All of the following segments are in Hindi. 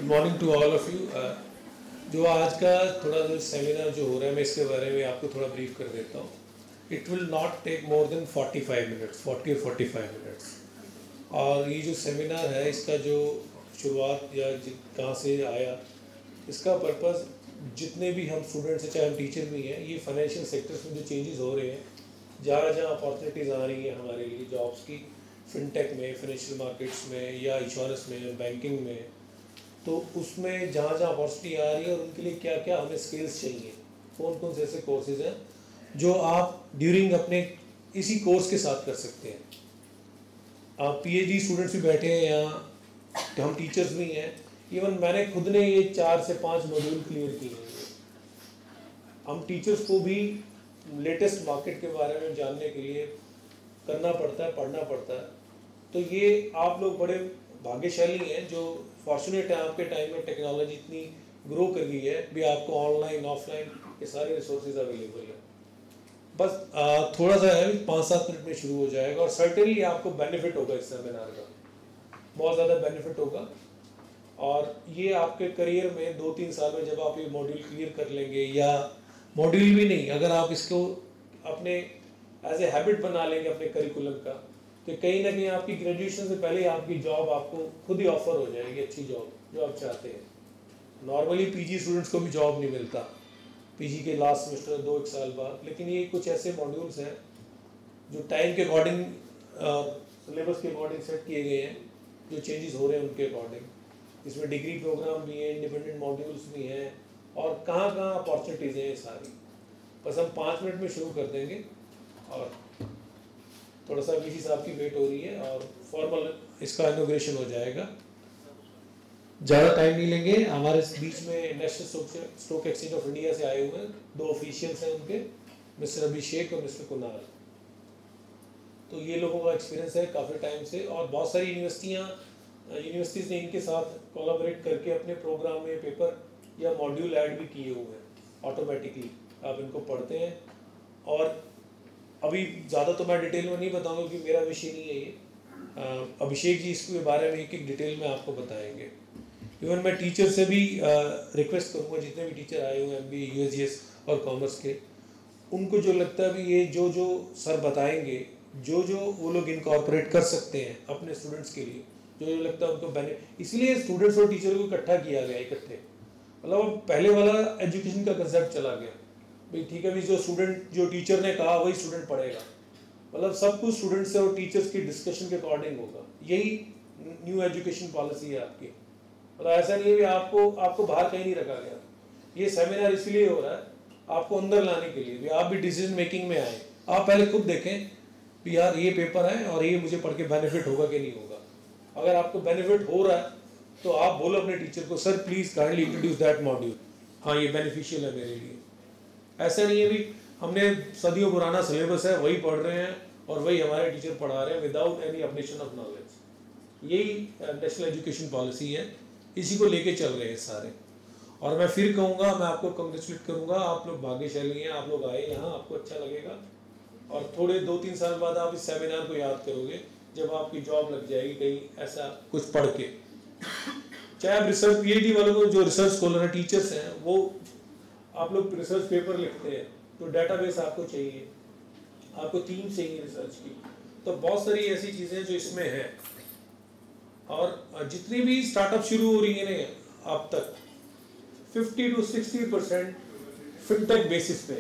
Good morning to all of you. जो आज का थोड़ा जो सेमिनार जो हो रहा है मैं इसके बारे में आपको थोड़ा ब्रीफ कर देता हूँ। It will not take more than 45 minutes, 40 और 45 मिनट्स। और ये जो सेमिनार है इसका जो शुरुआत या कहाँ से आया, इसका पर्पज़ जितने भी हम स्टूडेंट्स हैं, चाहे हम टीचर भी हैं, ये फाइनेंशियल सेक्टर्स में जो चेंजेस हो रहे हैं, जहाँ जहाँ अपॉर्चुनिटीज़ आ रही हैं हमारे लिए जॉब्स की, फिनटेक में, फाइनेंशियल मार्केट्स में या इंश्योरेंस में, बैंकिंग में, तो उसमें जहाँ जहाँ अपॉर्चुनिटी आ रही है और उनके लिए क्या क्या हमें स्किल्स चाहिए, कौन कौन से ऐसे कोर्सेज हैं जो आप ड्यूरिंग अपने इसी कोर्स के साथ कर सकते हैं। आप पीएचडी स्टूडेंट्स भी बैठे हैं यहाँ, तो हम टीचर्स भी हैं। इवन मैंने खुद ने ये 4 से 5 मॉड्यूल क्लियर किए हैं। हम टीचर्स को भी लेटेस्ट मार्केट के बारे में जानने के लिए करना पड़ता है, पढ़ना पड़ता है। तो ये आप लोग बड़े भाग्यशाली हैं जो फॉर्चुनेट है, आपके टाइम में टेक्नोलॉजी इतनी ग्रो कर गई है भी आपको ऑनलाइन ऑफलाइन ये सारे रिसोर्सेज अवेलेबल है। बस थोड़ा सा है, 5-7 मिनट में शुरू हो जाएगा और सर्टेनली आपको बेनिफिट होगा इस सेमिनार का, बहुत ज़्यादा बेनिफिट होगा। और ये आपके करियर में 2-3 साल में जब आप ये मॉड्यूल क्लियर कर लेंगे, या मॉड्यूल भी नहीं, अगर आप इसको अपने एज ए हैबिट बना लेंगे अपने करिकुलम का, तो कहीं ना कहीं आपकी ग्रेजुएशन से पहले आपकी जॉब आपको खुद ही ऑफर हो जाएगी, अच्छी जॉब जो आप चाहते हैं। नॉर्मली पीजी स्टूडेंट्स को भी जॉब नहीं मिलता पीजी के लास्ट सेमेस्टर 2-1 साल बाद, लेकिन ये कुछ ऐसे मॉड्यूल्स हैं जो टाइम के अकॉर्डिंग, सिलेबस के अकॉर्डिंग सेट किए गए हैं, जो चेंजेस हो रहे हैं उनके अकॉर्डिंग। इसमें डिग्री प्रोग्राम भी हैं, इंडिपेंडेंट मॉड्यूल्स भी हैं, और कहाँ कहाँ अपॉर्चुनिटीज़ हैं ये सारी। बस हम 5 मिनट में शुरू कर देंगे और थोड़ा सा वीसी साहब की वेट हो रही है और फॉर्मल इसका इनॉग्रेशन हो जाएगा। ज़्यादा टाइम नहीं लेंगे। हमारे बीच में National stock Exchange of India से आए हुए हैं 2 ऑफिशियल्स हैं उनके, मिस्टर अभिषेक और मिस्टर कुणाल। तो ये लोगों का एक्सपीरियंस है काफ़ी टाइम से, और बहुत सारी यूनिवर्सिटीज़ ने इनके साथ कोलैबोरेट करके अपने प्रोग्राम में पेपर या मॉड्यूल ऐड भी किए हुए हैं ऑटोमेटिकली। आप इनको पढ़ते हैं, और अभी ज़्यादा तो मैं डिटेल में नहीं बताऊंगा क्योंकि मेरा विषय नहीं है ये। अभिषेक जी इसके बारे में एक डिटेल में आपको बताएंगे। इवन मैं टीचर से भी रिक्वेस्ट करूंगा, जितने भी टीचर आए हुए हैं MBA, USGS और कॉमर्स के, उनको जो लगता है भी ये जो सर बताएंगे, जो वो लोग इनकॉर्पोरेट कर सकते हैं अपने स्टूडेंट्स के लिए, जो लगता है उनको बेनिफिट, इसलिए स्टूडेंट्स और टीचर को इकट्ठा किया गया, इकट्ठे। मतलब पहले वाला एजुकेशन का कंसेप्ट चला गया भाई, ठीक है भी, जो टीचर ने कहा वही स्टूडेंट पढ़ेगा। मतलब सब कुछ स्टूडेंट से और टीचर्स की डिस्कशन के अकॉर्डिंग होगा। यही न्यू एजुकेशन पॉलिसी है आपकी। मतलब ऐसा नहीं है कि आपको बाहर कहीं नहीं रखा गया। ये सेमिनार इसलिए हो रहा है आपको अंदर लाने के लिए भी, आप भी डिसीजन मेकिंग में आए। आप पहले खुद देखें कि यार ये पेपर है और ये मुझे पढ़ के बेनिफिट होगा कि नहीं होगा। अगर आपको बेनिफिट हो रहा है तो आप बोलो अपने टीचर को, sir please kindly introduce that module, हाँ ये बेनिफिशियल है मेरे लिए। ऐसा नहीं है भी हमने सदियों पुराना सिलेबस है वही पढ़ रहे हैं और वही हमारे टीचर पढ़ा रहे हैं without any updation of knowledge. यही नेशनल एजुकेशन पॉलिसी है, इसी को लेके चल रहे हैं सारे। और मैं फिर कहूँगा, मैं आपको कंग्रेचुलेट करूँगा, आप लोग भाग्यशाली हैं, आप लोग आए यहाँ, आपको अच्छा लगेगा। और थोड़े 2-3 साल बाद आप इस सेमिनार को याद करोगे जब आपकी जॉब लग जाएगी कहीं ऐसा कुछ पढ़ के। चाहे आप रिसर्च पीएचडी वालों को, जो रिसर्च स्कॉलर टीचर्स हैं, वो आप लोग रिसर्च पेपर लिखते हैं तो डेटाबेस आपको चाहिए, आपको टीम चाहिए रिसर्च की। तो बहुत सारी ऐसी चीज़ें जो इसमें हैं। और जितनी भी स्टार्टअप शुरू हो रही है ना अब तक, 50 to 60% फिनटेक बेसिस पे।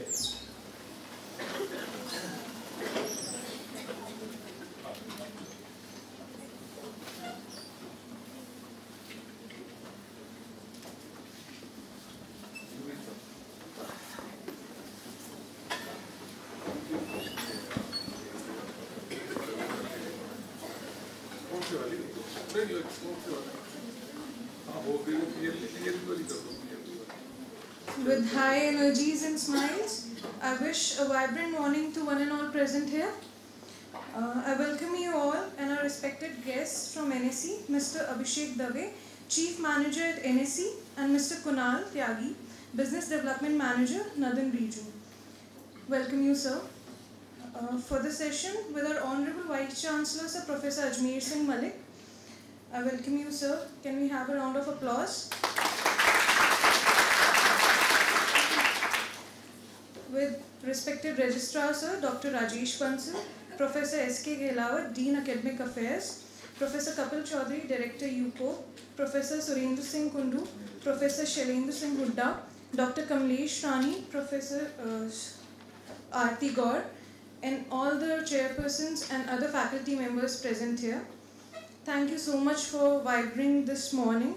With high energies and smiles, I wish a vibrant morning to one and all present here. I welcome you all and our respected guests from NSE, Mr. Abhishek Dave, Chief Manager at NSE, and Mr. Kunal Tyagi, Business Development Manager, Northern Region. Welcome you, sir. For the session with our Honorable Vice Chancellor, Sir Professor Ajmer Singh Malik, I welcome you, sir. Can we have a round of applause? With respected Registrar, sir, Dr. Rajesh Bansal, Professor S.K. Gehlawat, Dean Academic Affairs, Professor Kapil Chaudhary, Director UCO, Professor Surendra Singh Kundu, Professor Shailendra Singh Hooda, Dr. Kamlesh Rani, Professor Aarti Gaur, and all the chairpersons and other faculty members present here. Thank you so much for vibing this morning.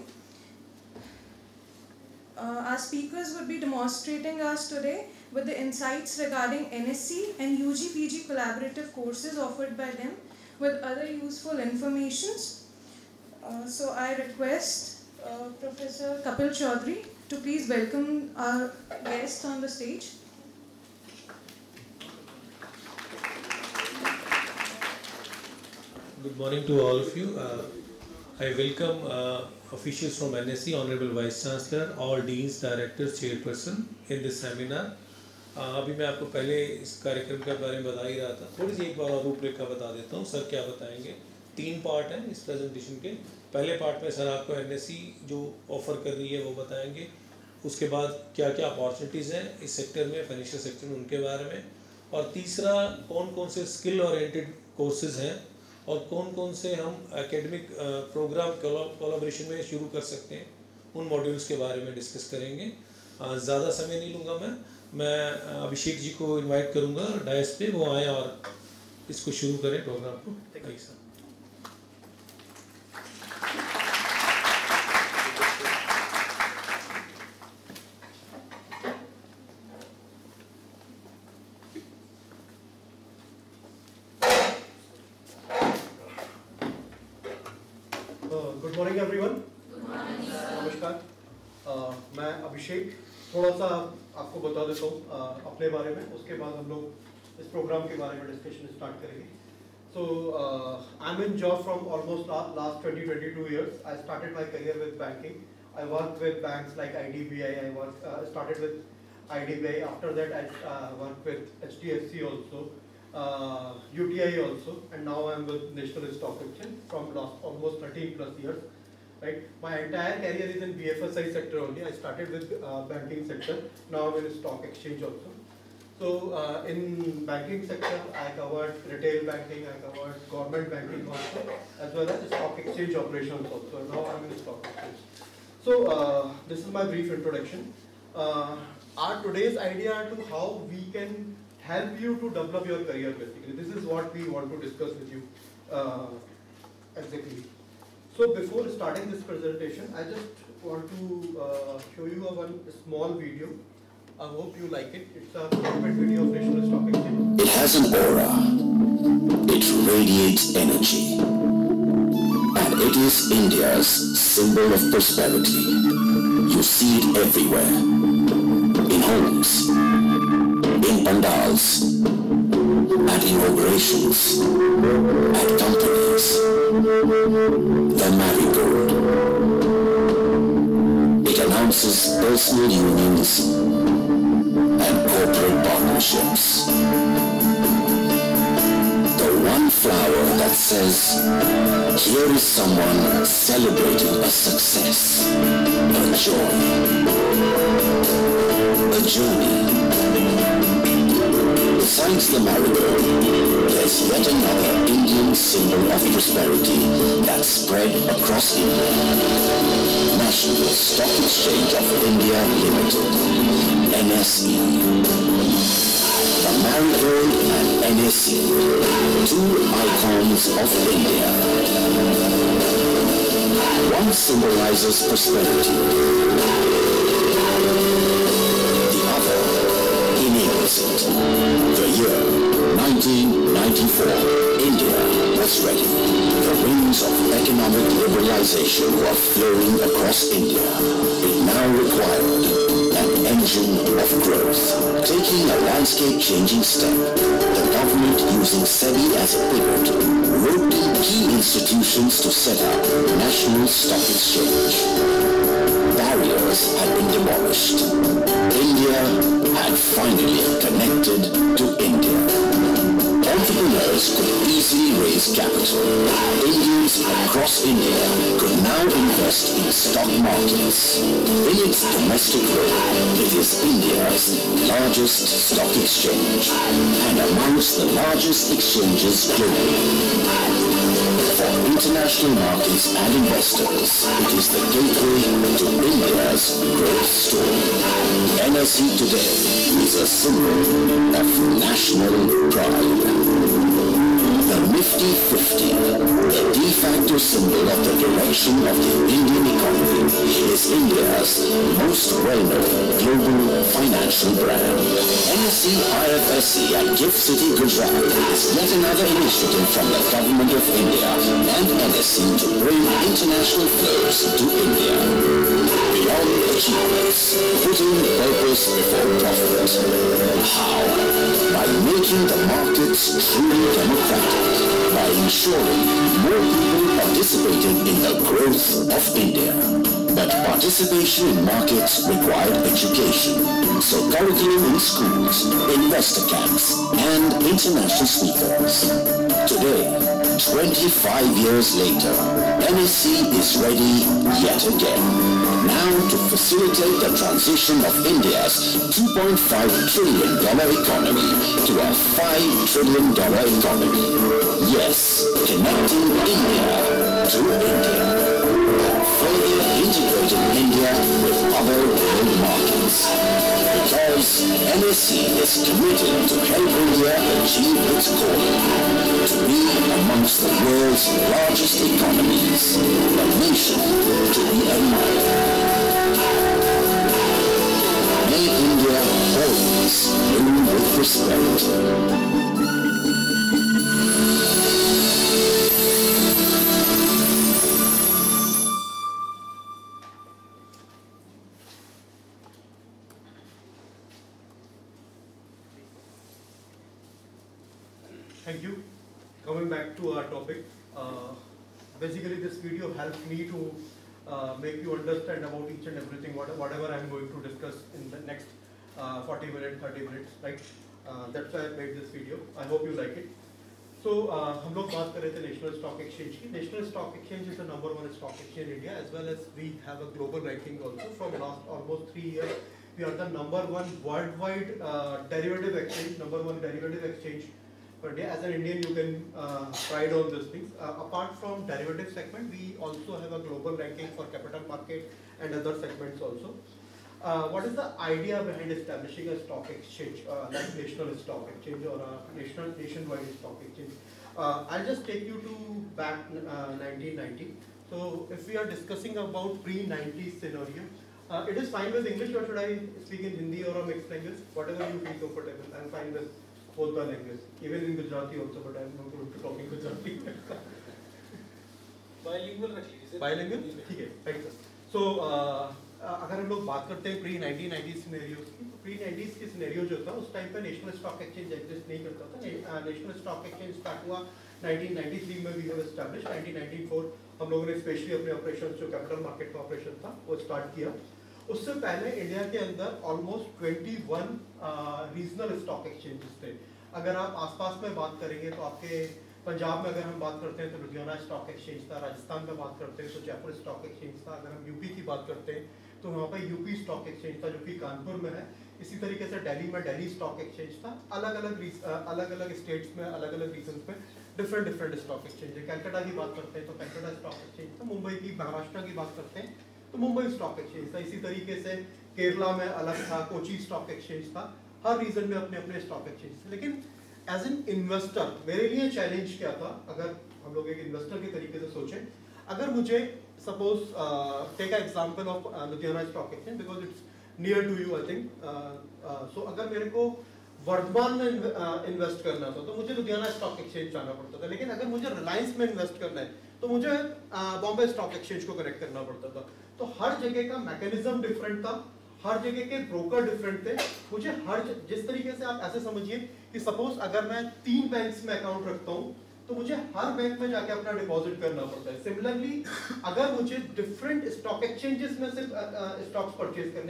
Our speakers would be demonstrating us today with the insights regarding NSC and UG-PG collaborative courses offered by them with other useful informations. So I request Professor Kapil Chaudhary to please welcome our guests on the stage. Good morning to all of you. I welcome officials from NSC, Honorable Vice Chancellor, all Deans, Directors, Chairperson in this seminar. अभी मैं आपको पहले इस कार्यक्रम के बारे में बता ही रहा था, थोड़ी सी एक बार और रूपरेखा बता देता हूँ। सर क्या बताएंगे? 3 पार्ट हैं इस प्रेजेंटेशन के। पहले पार्ट में सर आपको NSC जो ऑफ़र कर रही है वो बताएंगे, उसके बाद क्या क्या अपॉर्चुनिटीज़ हैं इस सेक्टर में, फाइनेंशियल सेक्टर में, उनके बारे में, और तीसरा कौन कौन से स्किल ओरिएंटेड कोर्सेज़ हैं और कौन कौन से हम एकेडमिक प्रोग्राम कोलैबोरेशन में शुरू कर सकते हैं, उन मॉड्यूल्स के बारे में डिस्कस करेंगे। ज़्यादा समय नहीं लूँगा मैं अभिषेक जी को इनवाइट करूँगा डायस पे, वो आए और इसको शुरू करें प्रोग्राम को। Thank sir. Good morning everyone. नमस्कार। मैं अभिषेक थोड़ा सा आपको बता देता हूँ अपने बारे में, उसके बाद हम लोग इस प्रोग्राम के बारे में डिस्कशन स्टार्ट करेंगे। So I am in job from almost last 20-22 years. I started my career with banking. I worked with banks like IDBI. I started with IDBI. After that I worked with HDFC also, UTI also, and now I am with National Stock Exchange from last almost 13+ years. Right, my entire career is in BFSI sector only. I started with banking sector. Now I'm in stock exchange also. So in banking sector, I covered retail banking, I covered government banking also, as well as stock exchange operations also. Now I'm in stock exchange. So this is my brief introduction. Our today's idea to how we can help you to develop your career basically. This is what we want to discuss with you exactly. So before starting this presentation, I just want to show you one small video. I hope you like it. It's a private video of National Stock Exchange. It has an aura. It radiates energy. And it is India's symbol of prosperity. You see it everywhere. In homes, in pandals, at inaugurations, at companies. The marigold. It announces personal unions and corporate partnerships. The one flower that says, here is someone celebrating a success, a joy, a journey. Besides the marigold, there's yet another Indian symbol of prosperity that spread across India. National Stock Exchange of India Limited, NSE. The marigold and NSE, 2 icons of India. One symbolizes prosperity. The other enables it. The year 1994, India was ready. The winds of economic liberalization were flowing across India. It now required an engine of growth. Taking a landscape-changing step, the government, using SEBI as a pivot, roped in key institutions to set up National Stock Exchange. Barriers had been demolished. India had finally connected to India. All entrepreneurs could easily raise capital. Indians across India could now invest in stock markets. In its domestic role, it is India's largest stock exchange and amongst the largest exchanges globally. For international markets and investors, it is the gateway to India's growth story. NSE today is a symbol of national pride. The Nifty 50, the de facto symbol of the direction of the Indian economy, is India's most well-known global financial brand. NSE IFSC at GIFT City, Gujarat is yet another initiative from the Government of India and NSE to bring international flows to India. Beyond achievements, putting purpose before profit. How? By making the markets truly democratic, by ensuring more people participating in the growth of India. But participation in markets required education, so curriculum in schools, investor camps, and international speakers. Today, 25 years later, NSE is ready yet again, now to facilitate the transition of India's $2.5 trillion economy to a $5 trillion economy. Yes, connecting India to India. Further integrating India with other world markets. Because NSE is committed to help India achieve its goal, to be amongst the world's largest economies, a nation to be admired. May India always bloom with respect. Thank you. Coming back to our topic, basically this video helps me to make you understand about each and everything, whatever I'm going to discuss in the next 40 minutes, 30 minutes, right? That's why I made this video. I hope you like it. So, हम लोग बात कर रहे थे नेशनल स्टॉक एक्सचेंज की. National stock exchange is the #1 stock exchange in India, as well as we have a global ranking also. From last almost 3 years, we are the #1 worldwide derivative exchange, #1 derivative exchange. But as an Indian, you can pride on these things. Apart from derivative segment, we also have a global ranking for capital market and other segments also. What is the idea behind establishing a stock exchange, like national stock exchange or a nationwide stock exchange? I'll just take you to back 1990. So if we are discussing about pre-90s scenario, it is fine with English, or should I speak in Hindi or a mixed language? Whatever you feel comfortable. I'm fine with both the language, even in Gujarati also, but I'm not going to talk in Gujarati. Bilingual रख लीजिए. Bilingual? ठीक है, right sir. So अगर हम लोग बात करते हैं pre-1990s सिनेरियोज की, तो pre-90s के सिनेरियो जो था उस टाइम पे नेशनल स्टॉक एक्सचेंज एग्जिस्ट नहीं करता था. नेशनल स्टॉक एक्सचेंज स्टार्ट हुआ 1993 में, वी हैव एस्टैब्लिश 1994 हम लोगों ने स्पेशली अपने ऑपरेशन जो कैपिटल मार्केट का ऑपरेशन था वो स्टार्ट किया. उससे पहले इंडिया के अंदर ऑलमोस्ट 21 रीजनल स्टॉक एक्सचेंजेस थे. अगर आप आसपास में बात करेंगे तो आपके पंजाब में अगर हम बात करते हैं तो लुधियाना स्टॉक एक्सचेंज था, राजस्थान में बात करते हैं तो जयपुर स्टॉक एक्सचेंज था, अगर हम यूपी की बात करते हैं तो वहाँ पर यूपी स्टॉक एक्सचेंज था जो कि कानपुर में है. इसी तरीके से दिल्ली में दिल्ली स्टॉक एक्सचेंज था. अलग अलग स्टेट्स में अलग अलग रीजन्स में डिफरेंट स्टॉक एक्सचेंज है. कलकत्ता की बात करते हैं तो कलकत्ता स्टॉक एक्सचेंज था. मुंबई की, महाराष्ट्र की बात करते हैं तो मुंबई स्टॉक एक्सचेंज था. इसी तरीके से केरला में अलग था, कोची स्टॉक एक्सचेंज था. हर रीजन में अपने अपने स्टॉक एक्सचेंज थे. लेकिन एज एन इन्वेस्टर मेरे लिए चैलेंज क्या था, अगर हम लोग एक इन्वेस्टर के तरीके से सोचें, अगर मुझे suppose take a example of Ludhiana stock exchange because it's near to you I think. So अगर मेरे को वर्धमान में इन्वेस्ट करना था तो मुझे लुधियाना स्टॉक एक्सचेंज जाना पड़ता था. लेकिन अगर मुझे रिलायंस में इन्वेस्ट करना है तो मुझे बॉम्बे स्टॉक एक्सचेंज को कनेक्ट करना पड़ता था. तो हर जगह का मैकेनिज्म डिफरेंट था, हर जगह के ब्रोकर डिफरेंट थे. मुझे जिस तरीके से आप ऐसे समझिए कि सपोज अगर मैं 3 बैंक्स में अकाउंट रखता हूँ तो मुझे हर बैंक में जाके अपना डिपॉजिट करना पड़ता है. सिमिलरली अगर मुझे डिफरेंट स्टॉक एक्सचेंजेस में से स्टॉक्स परचेज करने,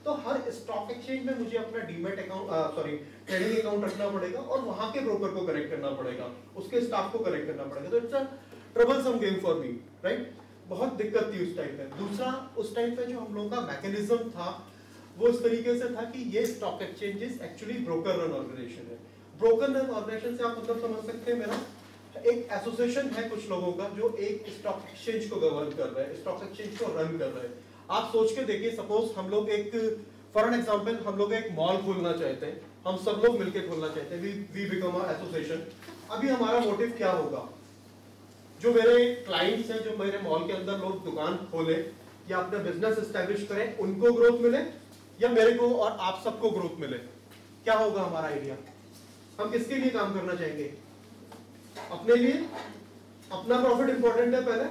तो हर स्टॉक एक्सचेंज में मुझे अपना डीमैट अकाउंट ट्रेडिंग अकाउंट रखना पड़ेगा और वहां के ब्रोकर को कनेक्ट करना पड़ेगा, उसके स्टाफ को कनेक्ट करना पड़ेगा। तो it's a troublesome game for me, right? बहुत दिक्कत थी उस टाइम पे। दूसरा, उस टाइम पे जो हम लोगों का मैकेनिज्म था वो इस तरीके से था कि ये stock exchanges actually broker run organisation है। ब्रोकर रन ऑर्गेनाइजेशन से आप मतलब समझ सकते हैं, मेरा एक एसोसिएशन है कुछ लोगों का जो एक स्टॉक एक्सचेंज को गवर्न कर रहा है, स्टॉक एक्सचेंज को रन कर रहा है। आप सोच के देखिए, सपोज हम लोग एक, फॉर एन एग्जांपल, हम लोग एक मॉल खोलना चाहते हैं, हम सब लोग मिलकर खोलना चाहते हैं, वी बिकम अ एसोसिएशन। अभी हमारा मोटिव क्या होगा? जो मेरे क्लाइंट्स हैं, जो मेरे मॉल के अंदर लोग दुकान खोले या अपना बिजनेस एस्टेब्लिश करें, उनको ग्रोथ मिले या मेरे को और आप सबको ग्रोथ मिले? क्या होगा हमारा आइडिया? हम किसके लिए काम करना चाहेंगे? अपने लिए? अपना प्रॉफिट इंपॉर्टेंट है पहले,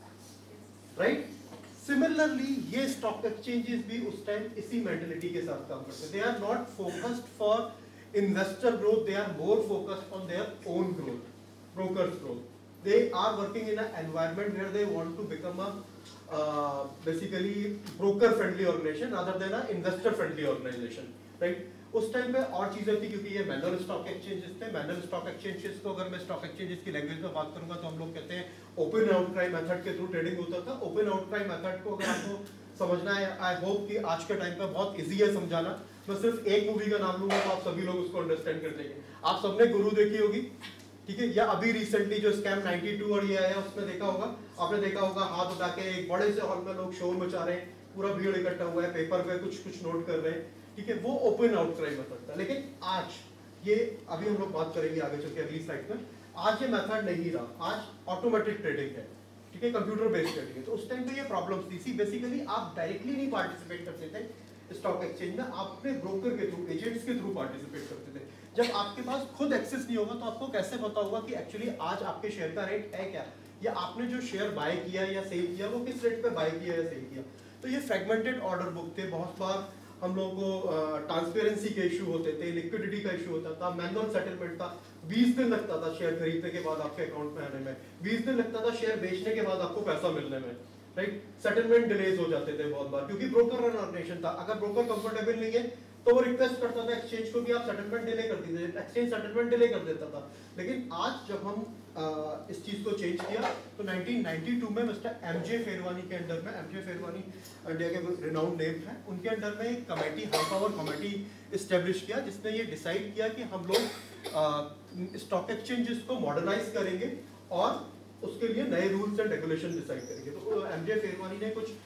राइट? सिमिलरली ये स्टॉक एक्सचेंजेस भी उस टाइम इसी मेंटालिटी के साथ काम करते हैं। They are not focused for investor growth, they are more focused on their own growth, brokers growth. They are working in an environment where they want to become a basically broker friendly organization rather than a investor friendly organization, right? उस टाइम पे और चीजें थी, क्योंकि ये मैनुअल स्टॉक एक्सचेंजेस थे। मैनुअल स्टॉक एक्सचेंजेस को अगर मैं स्टॉक एक्सचेंजेस की लैंग्वेज में बात करूंगा तो हम लोग कहते हैं ओपन आउटक्राई मेथड के थ्रू ट्रेडिंग होता था। ओपन आउटक्राई मेथड को अगर आपको समझना है, आई होप कि आज के टाइम पे बहुत इजी है समझाना। मैं सिर्फ एक मूवी का नाम लूंगा तो आप सभी लोग उसको अंडरस्टैंड कर लेंगे। आप सबने गुरु देखी होगी, ठीक है? या अभी रिसेंटली जो स्कैम 92 और ये आया उसमें देखा होगा, आपने देखा होगा हाथ उठा के एक बड़े से हॉल में लोग शोर मचा रहे हैं, पूरा भीड़ इकट्ठा हुआ है, पेपर पे कुछ नोट कर रहे हैं, ठीक है? वो ओपन आउटक्राई मेथड था। लेकिन आज ये, अभी हम लोग बात करेंगे आगे चल के अगली स्लाइड में, आज ये मेथड नहीं रहा। आज ऑटोमेटिक ट्रेडिंग है, ठीक है? कंप्यूटर बेस्ड ट्रेडिंग है। तो उस टाइम पे ये प्रॉब्लम्स थी। बेसिकली आप डायरेक्टली नहीं पार्टिसिपेट करते थे स्टॉक एक्सचेंज में, आप अपने ब्रोकर के थ्रू, एजेंट्स के थ्रू पार्टिसिपेट करते थे। जब आपके पास खुद एक्सेस नहीं होगा तो आपको कैसे पता होगा कि एक्चुअली आज आपके शेयर का रेट है क्या, या आपने जो शेयर बाय किया या सेल किया वो किस रेट पे बाय किया या सेल किया? तो ये फ्रेगमेंटेड ऑर्डर बुक थे। बहुत बार हम लोगों को ट्रांसपेरेंसी के इशू होते थे, लिक्विडिटी का इशू होता था, मैनुअल सेटलमेंट था। 20 दिन लगता था शेयर खरीदने के बाद आपके अकाउंट में आने में, 20 दिन लगता था शेयर बेचने के बाद आपको पैसा मिलने में, राइट? सेटलमेंट डिलेज हो जाते थे बहुत बार, क्योंकि ब्रोकर रन ऑर्गेनाइजेशन था। अगर ब्रोकर कंफर्टेबल नहीं है तो वो रिक्वेस्ट करता था एक्सचेंज को कि आप सेटलमेंट डिले कर दीजिए, एक्सचेंज सेटलमेंट डिले कर देता था। लेकिन आज जब हम इस चीज को चेंज किया तो 1992 में मिस्टर एमजे फेरवानी के अंडर में, एमजे फेरवानी इंडिया के रिनाउंड नेम है, उनके अंडर में एक committee, high power committee establish किया, जिसने ये डिसाइड किया कि हम लोग स्टॉक एक्सचेंजेस को मॉडर्नाइज करेंगे और उसके लिए नए रूल्स एंड रेगुलेशन डिसाइड करेंगे। तो एमजे फेरवानी ने कुछ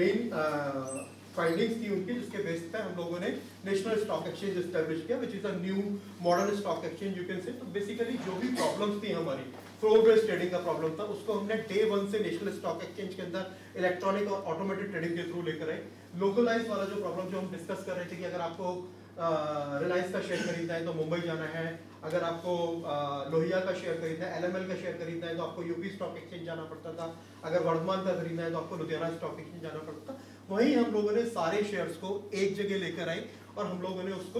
मेन फाइंडिंग्स थी उनकी, जिसके बेस पे हम लोगों ने नेशनल स्टॉक एक्सचेंज एस्टैब्लिश किया, which is a new modern stock exchange you can say. तो बेसिकली जो भी प्रॉब्लम्स थी हमारी, फ्लोर बेस्ड ट्रेडिंग का प्रॉब्लम था, उसको हमने डे 1 से नेशनल स्टॉक एक्सचेंज के अंदर इलेक्ट्रॉनिक और ऑटोमेटेड ट्रेडिंग के थ्रू लेकर आए। लोकलाइज वाला जो प्रॉब्लम जो हम डिस्कस कर रहे थे कि अगर आपको रिलायंस का शेयर खरीदना है तो मुंबई जाना है, अगर आपको लोहिया का शेयर खरीदना है, एलएमएल का शेयर खरीदना है तो आपको यूपी स्टॉक एक्सचेंज जाना पड़ता था, अगर वर्धमान का खरीदना है तो आपको लुधियाना स्टॉक एक्सचेंज जाना पड़ता था। वहीं हम लोगों ने सारे शेयर्स को एक जगह लेकर आए और हम लोगों ने उसको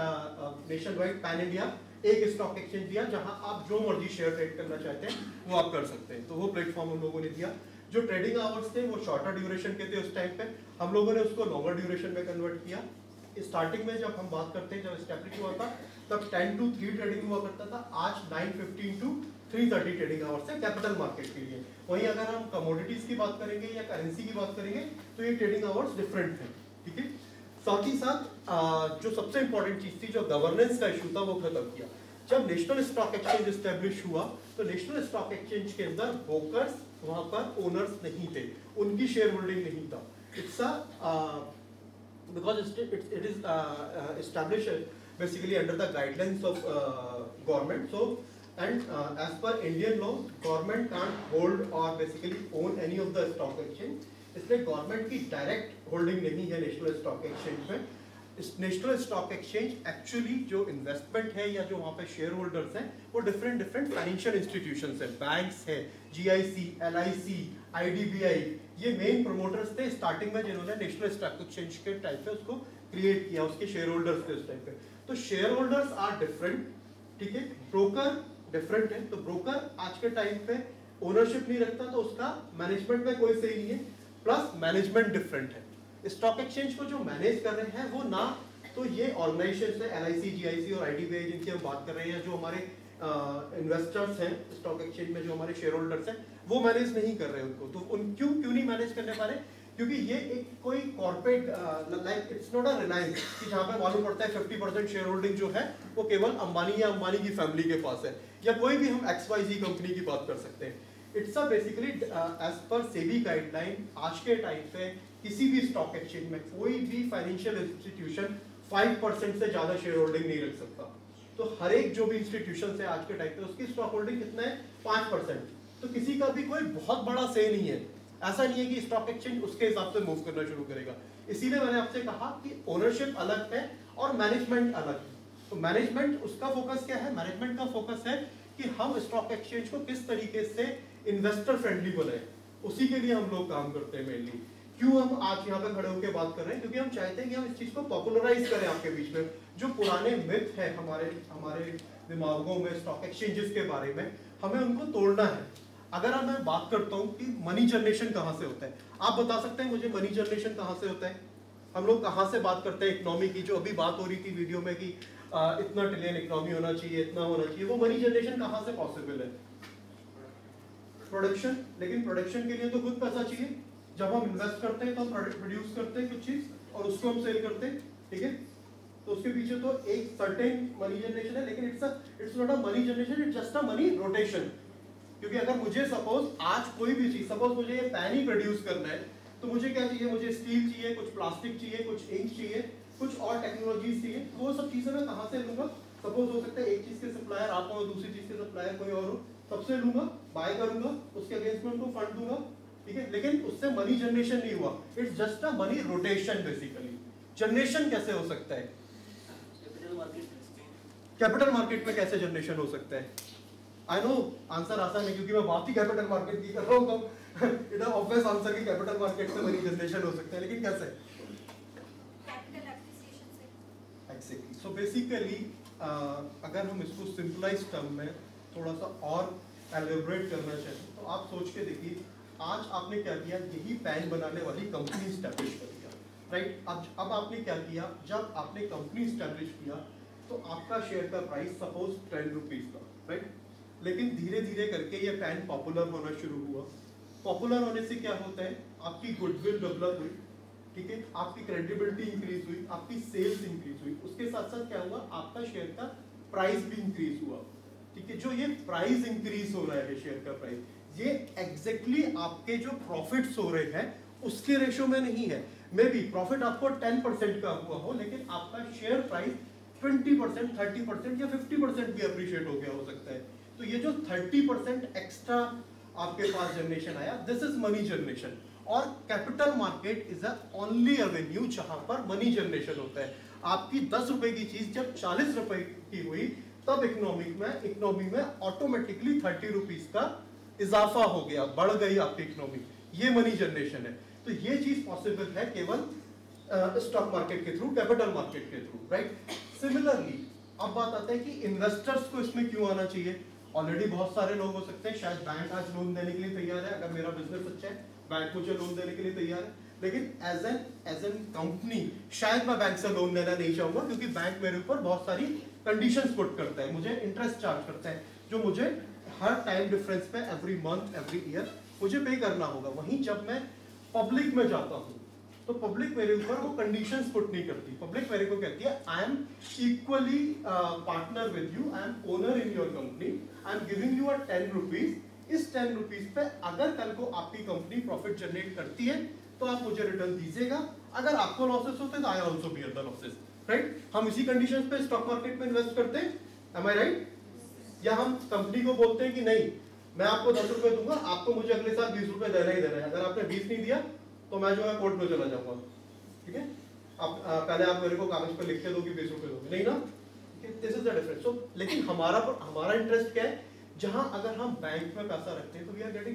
नेशन वाइड पैन इंडिया एक स्टॉक एक्सचेंज दिया, जहां आप जो मर्जी शेयर ट्रेड करना चाहते हैं वो आप कर सकते हैं। तो वो प्लेटफॉर्म हम लोगों ने दिया। जो ट्रेडिंग आवर्स थे वो शॉर्टर ड्यूरेशन के थे उस टाइम पे, हम लोगों ने उसको लॉन्गर ड्यूरेशन में कन्वर्ट किया। स्टार्टिंग में जब हम बात करते हैं, जब एस्टैब्लिश हुआ था तब 10 to 3 ट्रेडिंग हुआ करता था, आज 9:15 to 3:30 ट्रेडिंग आवर्स है कैपिटल मार्केट के लिए। वहीं अगर हम कमोडिटीज की बात करेंगे या करेंसी की बात करेंगे तो ये ट्रेडिंग आवर्स डिफरेंट हैं, ठीक है? साथ ही साथ जो सबसे इंपॉर्टेंट चीज थी, जो गवर्नेंस का इशू था, वो खत्म किया। जब नेशनल स्टॉक एक्सचेंज एस्टैब्लिश हुआ तो नेशनल स्टॉक एक्सचेंज के अंदर ब्रोकर्स वहां पर ओनर्स नहीं थे, उनकी शेयर होल्डिंग नहीं था। It's because it is established basically under the guidelines of government. So and as per Indian law, government can't hold or basically own any of the stock exchange. इसलिए गवर्नमेंट की डायरेक्ट होल्डिंग नहीं है नेशनल स्टॉक एक्सचेंज में। इस नेशनल स्टॉक एक्सचेंज एक्चुअली जो इन्वेस्टमेंट है या जो वहाँ पे शेयर होल्डर्स हैं वो डिफरेंट फाइनेंशियल इंस्टीट्यूशंस है, बैंक्स है, GIC, LIC, IDBI, ये मेन प्रोमोटर्स थे स्टार्टिंग में जिन्होंने नेशनल स्टॉक एक्सचेंज के टाइप पे उसको क्रिएट किया, उसके शेयर होल्डर्स थे उस टाइम पे। तो शेयर होल्डर्स आर डिफरेंट, ठीक है? ब्रोकर डिफरेंट है। तो ब्रोकर आज के टाइम पे ओनरशिप नहीं रखता तो उसका मैनेजमेंट में कोई सही नहीं है, प्लस मैनेजमेंट डिफरेंट है। स्टॉक एक्सचेंज को जो मैनेज कर रहे हैं वो ना तो ये ऑर्गेनाइजेशन है LIC, GIC और IDBI जिनकी हम बात कर रहे हैं, जो हमारे इन्वेस्टर्स हैं स्टॉक एक्सचेंज में, जो हमारे शेयर होल्डर्स हैं, वो मैनेज नहीं कर रहे उनको। तो उन क्यों नहीं मैनेज करने पा रहे? क्योंकि ये एक कोई corporate like it's not a Reliance कि जहाँ पे मालूम पड़ता है 50% शेयर होल्डिंग जो है वो केवल अंबानी या अंबानी की फैमिली के पास है, या कोई भी हम XYZ कंपनी की बात कर सकते हैं। इट्स अ बेसिकली एज पर सेबी गाइडलाइन आज के टाइम पे किसी भी स्टॉक एक्सचेंज में कोई भी फाइनेंशियल इंस्टीट्यूशन 5% से ज्यादा शेयर होल्डिंग नहीं रख सकता। तो हर एक जो भी इंस्टीट्यूशन है आज के टाइम पे उसकी स्टॉक होल्डिंग कितना है? 5%। तो किसी का भी कोई बहुत बड़ा से नहीं है, ऐसा नहीं है कि स्टॉक एक्सचेंज उसके हिसाब से मूव करना शुरू करेगा। इसीलिए मैंने आपसे कहा कि ओनरशिप अलग है और मैनेजमेंट अलग है। तो मैनेजमेंट उसका फोकस क्या है? मैनेजमेंट का फोकस है कि हम स्टॉक एक्सचेंज को किस तरीके से इन्वेस्टर फ्रेंडली बनाए, उसी के लिए हम लोग काम करते हैं मेनली। क्यों हम आज यहाँ पे खड़े होकर बात कर रहे हैं? क्योंकि हम चाहते हैं कि हम इस चीज को पॉपुलराइज करें आपके बीच में। जो पुराने मिथ है हमारे दिमागों में स्टॉक एक्सचेंजेस के बारे में, हमें उनको तोड़ना है। अगर मैं बात करता हूँ कि मनी जनरेशन कहाँ से होता है, आप बता सकते हैं मुझे मनी जनरेशन कहाँ से होता है? हम लोग कहाँ से बात करते हैं इकोनॉमी की? जो अभी बात हो रही थी वीडियो में कि इतना ट्रिलियन इकोनॉमी होना चाहिए, इतना होना चाहिए, वो मनी जनरेशन कहाँ से पॉसिबल है? प्रोडक्शन। लेकिन प्रोडक्शन के लिए तो खुद पैसा चाहिए। जब हम इन्वेस्ट करते हैं तो हम प्रोड्यूस करते हैं कुछ चीज और उसको हम सेल करते हैं, ठीक है? तो उसके पीछे तो एक सर्टेन मनी जनरेशन है, लेकिन it's not a money generation, it's just a money rotation. क्योंकि अगर मुझे सपोज आज कोई भी चीज, सपोज मुझे ये पेन ही प्रोड्यूस करना है, तो मुझे क्या चाहिए? मुझे स्टील चाहिए, कुछ प्लास्टिक चाहिए, कुछ इंक चाहिए, कुछ और टेक्नोलॉजीज चाहिए। वो सब चीजें मैं कहाँ से लूंगा? सपोज हो सकता है एक चीज के सप्लायर आप हो, दूसरी चीज के सप्लायर कोई और हो, सबसे लूंगा, बाय करूंगा, उसके अगेंस्ट में उनको फंड दूंगा, ठीक है? लेकिन उससे मनी जनरेशन नहीं हुआ, it's just a money rotation basically. Generation कैसे हो सकता है? कैपिटल मार्केट में कैसे जनरेशन हो सकता है? आई नो आंसर आसान है क्योंकि मैं बात ही कैपिटल मार्केट की कर रहा हूँ, तो इट ऑब्वियस आंसर कि कैपिटल मार्केट से मनी जनरेशन हो सकता है, लेकिन कैसे? कैपिटल एप्रिसिएशन से। एक्जेक्टली। सो बेसिकली अगर हम इसको सिंपलाइज टर्म में थोड़ा सा और एलिब्रेट करना चाहें तो आप सोच के देखिए, आज आपने क्या किया? यही पेन बनाने वाली कंपनी स्टैब्लिश कर दिया, राइट? अब आपने क्या किया? जब आपने कंपनी स्टैब्लिश किया तो आपका शेयर का प्राइस सपोज 10 रुपीज था, राइट? लेकिन धीरे धीरे करके ये पेन पॉपुलर होना शुरू हुआ। पॉपुलर होने से क्या होता है? आपकी गुडविल डेवलप हुई, ठीक है? आपकी क्रेडिबिलिटी इंक्रीज हुई, आपकी सेल्स इंक्रीज हुई। उसके साथ साथ क्या हुआ? आपका शेयर का प्राइस भी इंक्रीज हुआ, ठीक है? जो ये प्राइस इंक्रीज हो रहा है, शेयर का प्राइस, ये एग्जैक्टली आपके जो प्रॉफिट्स हो रहे हैं उसके रेशो में नहीं है। मे बी प्रॉफिट आपको 10% का हुआ हो, लेकिन आपका शेयर प्राइस 20%, 30% या 50% भी अप्रिशिएट हो गया हो सकता है। तो ये जो 30% एक्स्ट्रा आपके पास जनरेशन आया, दिस इज मनी जनरेशन। और capital market is a only avenue जहां पर मनी जनरेशन होता है। आपकी 10 रुपए की चीज जब 40 रुपए की हुई, तब इकोनॉमी में ऑटोमेटिकली 30 रुपीज का इजाफा हो गया, बढ़ गई आपकी इकोनॉमी। ये मनी जनरेशन है। तो ये चीज पॉसिबल है केवल स्टॉक मार्केट के थ्रू, कैपिटल मार्केट के थ्रू, राइट? सिमिलरली अब बात आता है कि इन्वेस्टर्स को इसमें क्यों आना चाहिए? ऑलरेडी बहुत सारे लोग हो सकते हैं, शायद बैंक आज लोन देने के लिए तैयार है, अगर मेरा बिजनेस अच्छा है बैंक मुझे लोन देने के लिए तैयार है, लेकिन एज एन कंपनी शायद मैं बैंक से लोन लेना नहीं चाहूंगा, क्योंकि बैंक मेरे ऊपर बहुत सारी कंडीशंस पुट करता है, मुझे इंटरेस्ट चार्ज करता है, जो मुझे हर टाइम डिफरेंस पे एवरी मंथ एवरी ईयर मुझे पे करना होगा। वहीं जब मैं पब्लिक में जाता हूँ तो पब्लिक मेरे ऊपर वो कंडीशंस पुट नहीं करती। पब्लिक मेरे को कहती है I am equally partner with you, I am owner in your company, I am giving you 10 rupees. इस 10 रुपीज पे अगर कल को आपकी कंपनी प्रॉफिट जनरेट करती है तो आप मुझे रिटर्न दीजिएगा, अगर आपको लॉसेस होते हैं तो I also bear the losses, right? हम इसी कंडीशंस पे स्टॉक मार्केट में इन्वेस्ट करते हैं, एम आई राइट? या हम कंपनी को बोलते हैं कि नहीं मैं आपको 10 रुपए दूंगा, आपको मुझे अगले साल 20 रुपए देना ही देना है, अगर आपने 20 नहीं दिया तो मैं जो है कोर्ट में चला जाऊंगा, ठीक है? अब पहले आप मेरे को कागज पे लिख के दो कि 20 रुपए दोगे, नहीं ना? This is the difference. So लेकिन हमारा इंटरेस्ट क्या है? जहां अगर हम बैंक में पैसा रखते हैं तो we are getting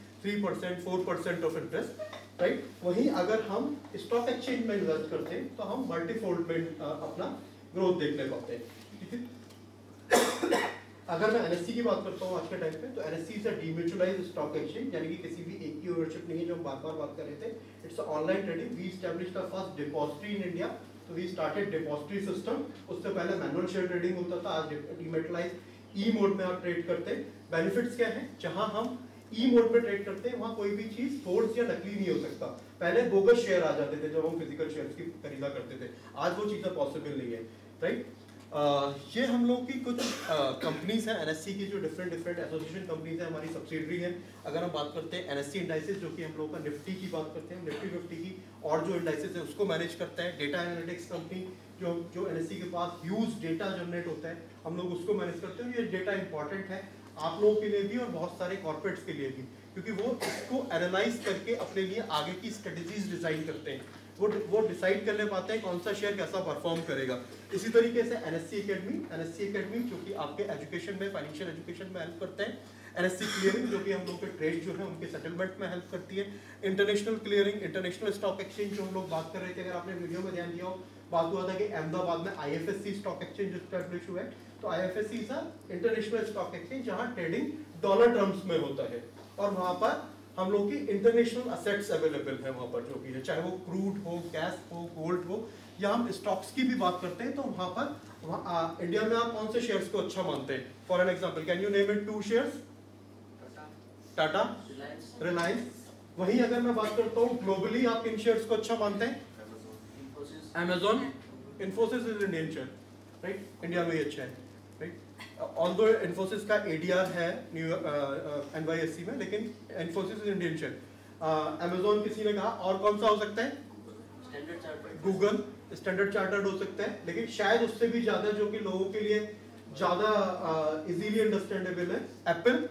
3%, 4% of interest, right? वहीं अगर हम स्टॉक एक्सचेंज में इन्वेस्ट करते हैं तो हम मल्टीफोल्ड में अपना ग्रोथ देखने पाते हैं, ठीक है? अगर मैं एनएससी की बात करता हूँ आज के टाइम पे, तो NSC is a demutualised stock exchange, यानी कि किसी भी एक की ओनरशिप नहीं है, जो हम बार-बार बात कर रहे थे. It's online trading. We established the first depository in India, तो वी स्टार्टेड डिपॉजिटरी सिस्टम. उससे पहले मैनुअल शेयर ट्रेडिंग होता था, आज डीमैटेलाइज्ड ई मोड में आप ट्रेड करते हैं. बेनिफिट्स क्या है? जहां हम ई मोड में ट्रेड करते हैं वहां कोई भी चीज फोर्स या नकली नहीं हो सकता. पहले बोगस शेयर आ जाते थे जब हम फिजिकल शेयर्स की खरीदा करते थे, आज वो चीजें पॉसिबल नहीं है, राइट. ये हम लोग की कुछ कंपनीज हैं एनएससी की, जो डिफरेंट एसोसिएशन कंपनीज हैं, हमारी सब्सिडरी है. अगर हम बात करते हैं एनएससी इंडाइसेस, जो कि हम लोग का निफ्टी की बात करते हैं, निफ्टी 50 की और जो इंडाइसेस है उसको मैनेज करता है. डेटा एनालिटिक्स कंपनी, जो एनएससी के पास ह्यूज डेटा जनरेट होता है, हम लोग उसको मैनेज करते हैं. ये डेटा इंपॉर्टेंट है आप लोगों के लिए भी और बहुत सारे कॉर्पोरेट्स के लिए भी, क्योंकि वो इसको एनालाइज करके अपने लिए आगे की स्ट्रेटजीज डिजाइन करते हैं. वो डिसाइड कर ले पाते हैं कौन सा शेयर कैसा परफॉर्म करेगा. इसी तरीके से एनएससी एकेडमी जो कि आपके एजुकेशन में, फाइनेंशियल एजुकेशन में हेल्प करते हैं. एनएससी क्लियरिंग, जो कि हम लोग के ट्रेड जो है उनके सेटलमेंट में हेल्प करती है. International clearing, international stock exchange, जो हम लोग बात कर रहे थे, अगर आपने वीडियो में ध्यान दिया हो, बात हुआ था कि अहमदाबाद में आईएफएससी स्टॉक एक्सचेंज एस्टैब्लिश हुआ है. तो IFSC is a international stock exchange जहां ट्रेडिंग डॉलर टर्म्स में होता है, और वहां पर हम लोग की इंटरनेशनल असेट्स अवेलेबल है वहां पर, जो भी है, चाहे वो क्रूड हो, गैस हो, गोल्ड हो, या हम स्टॉक्स की भी बात करते हैं. तो वहां पर इंडिया में आप कौन से शेयर्स को अच्छा मानते हैं? For an example, can you name it 2 shares? Tata, Reliance. वहीं अगर मैं बात करता हूँ ग्लोबली, आप किन शेयर्स को अच्छा मानते हैं? Amazon. Infosys is Indian share, right. India में ही अच्छा है, राइट. ऑल्दो इन्फोसिस का एडीआर है NYSE में, लेकिन Infosys is Indian share. Amazon किसी ने कहा. और कौन सा हो सकता है? Standard chartered. Google, standard chartered हो सकता है, लेकिन शायद उससे भी ज्यादा जो कि लोगों के लिए ज्यादा इजीली अंडरस्टैंडेबल है, एप्पल.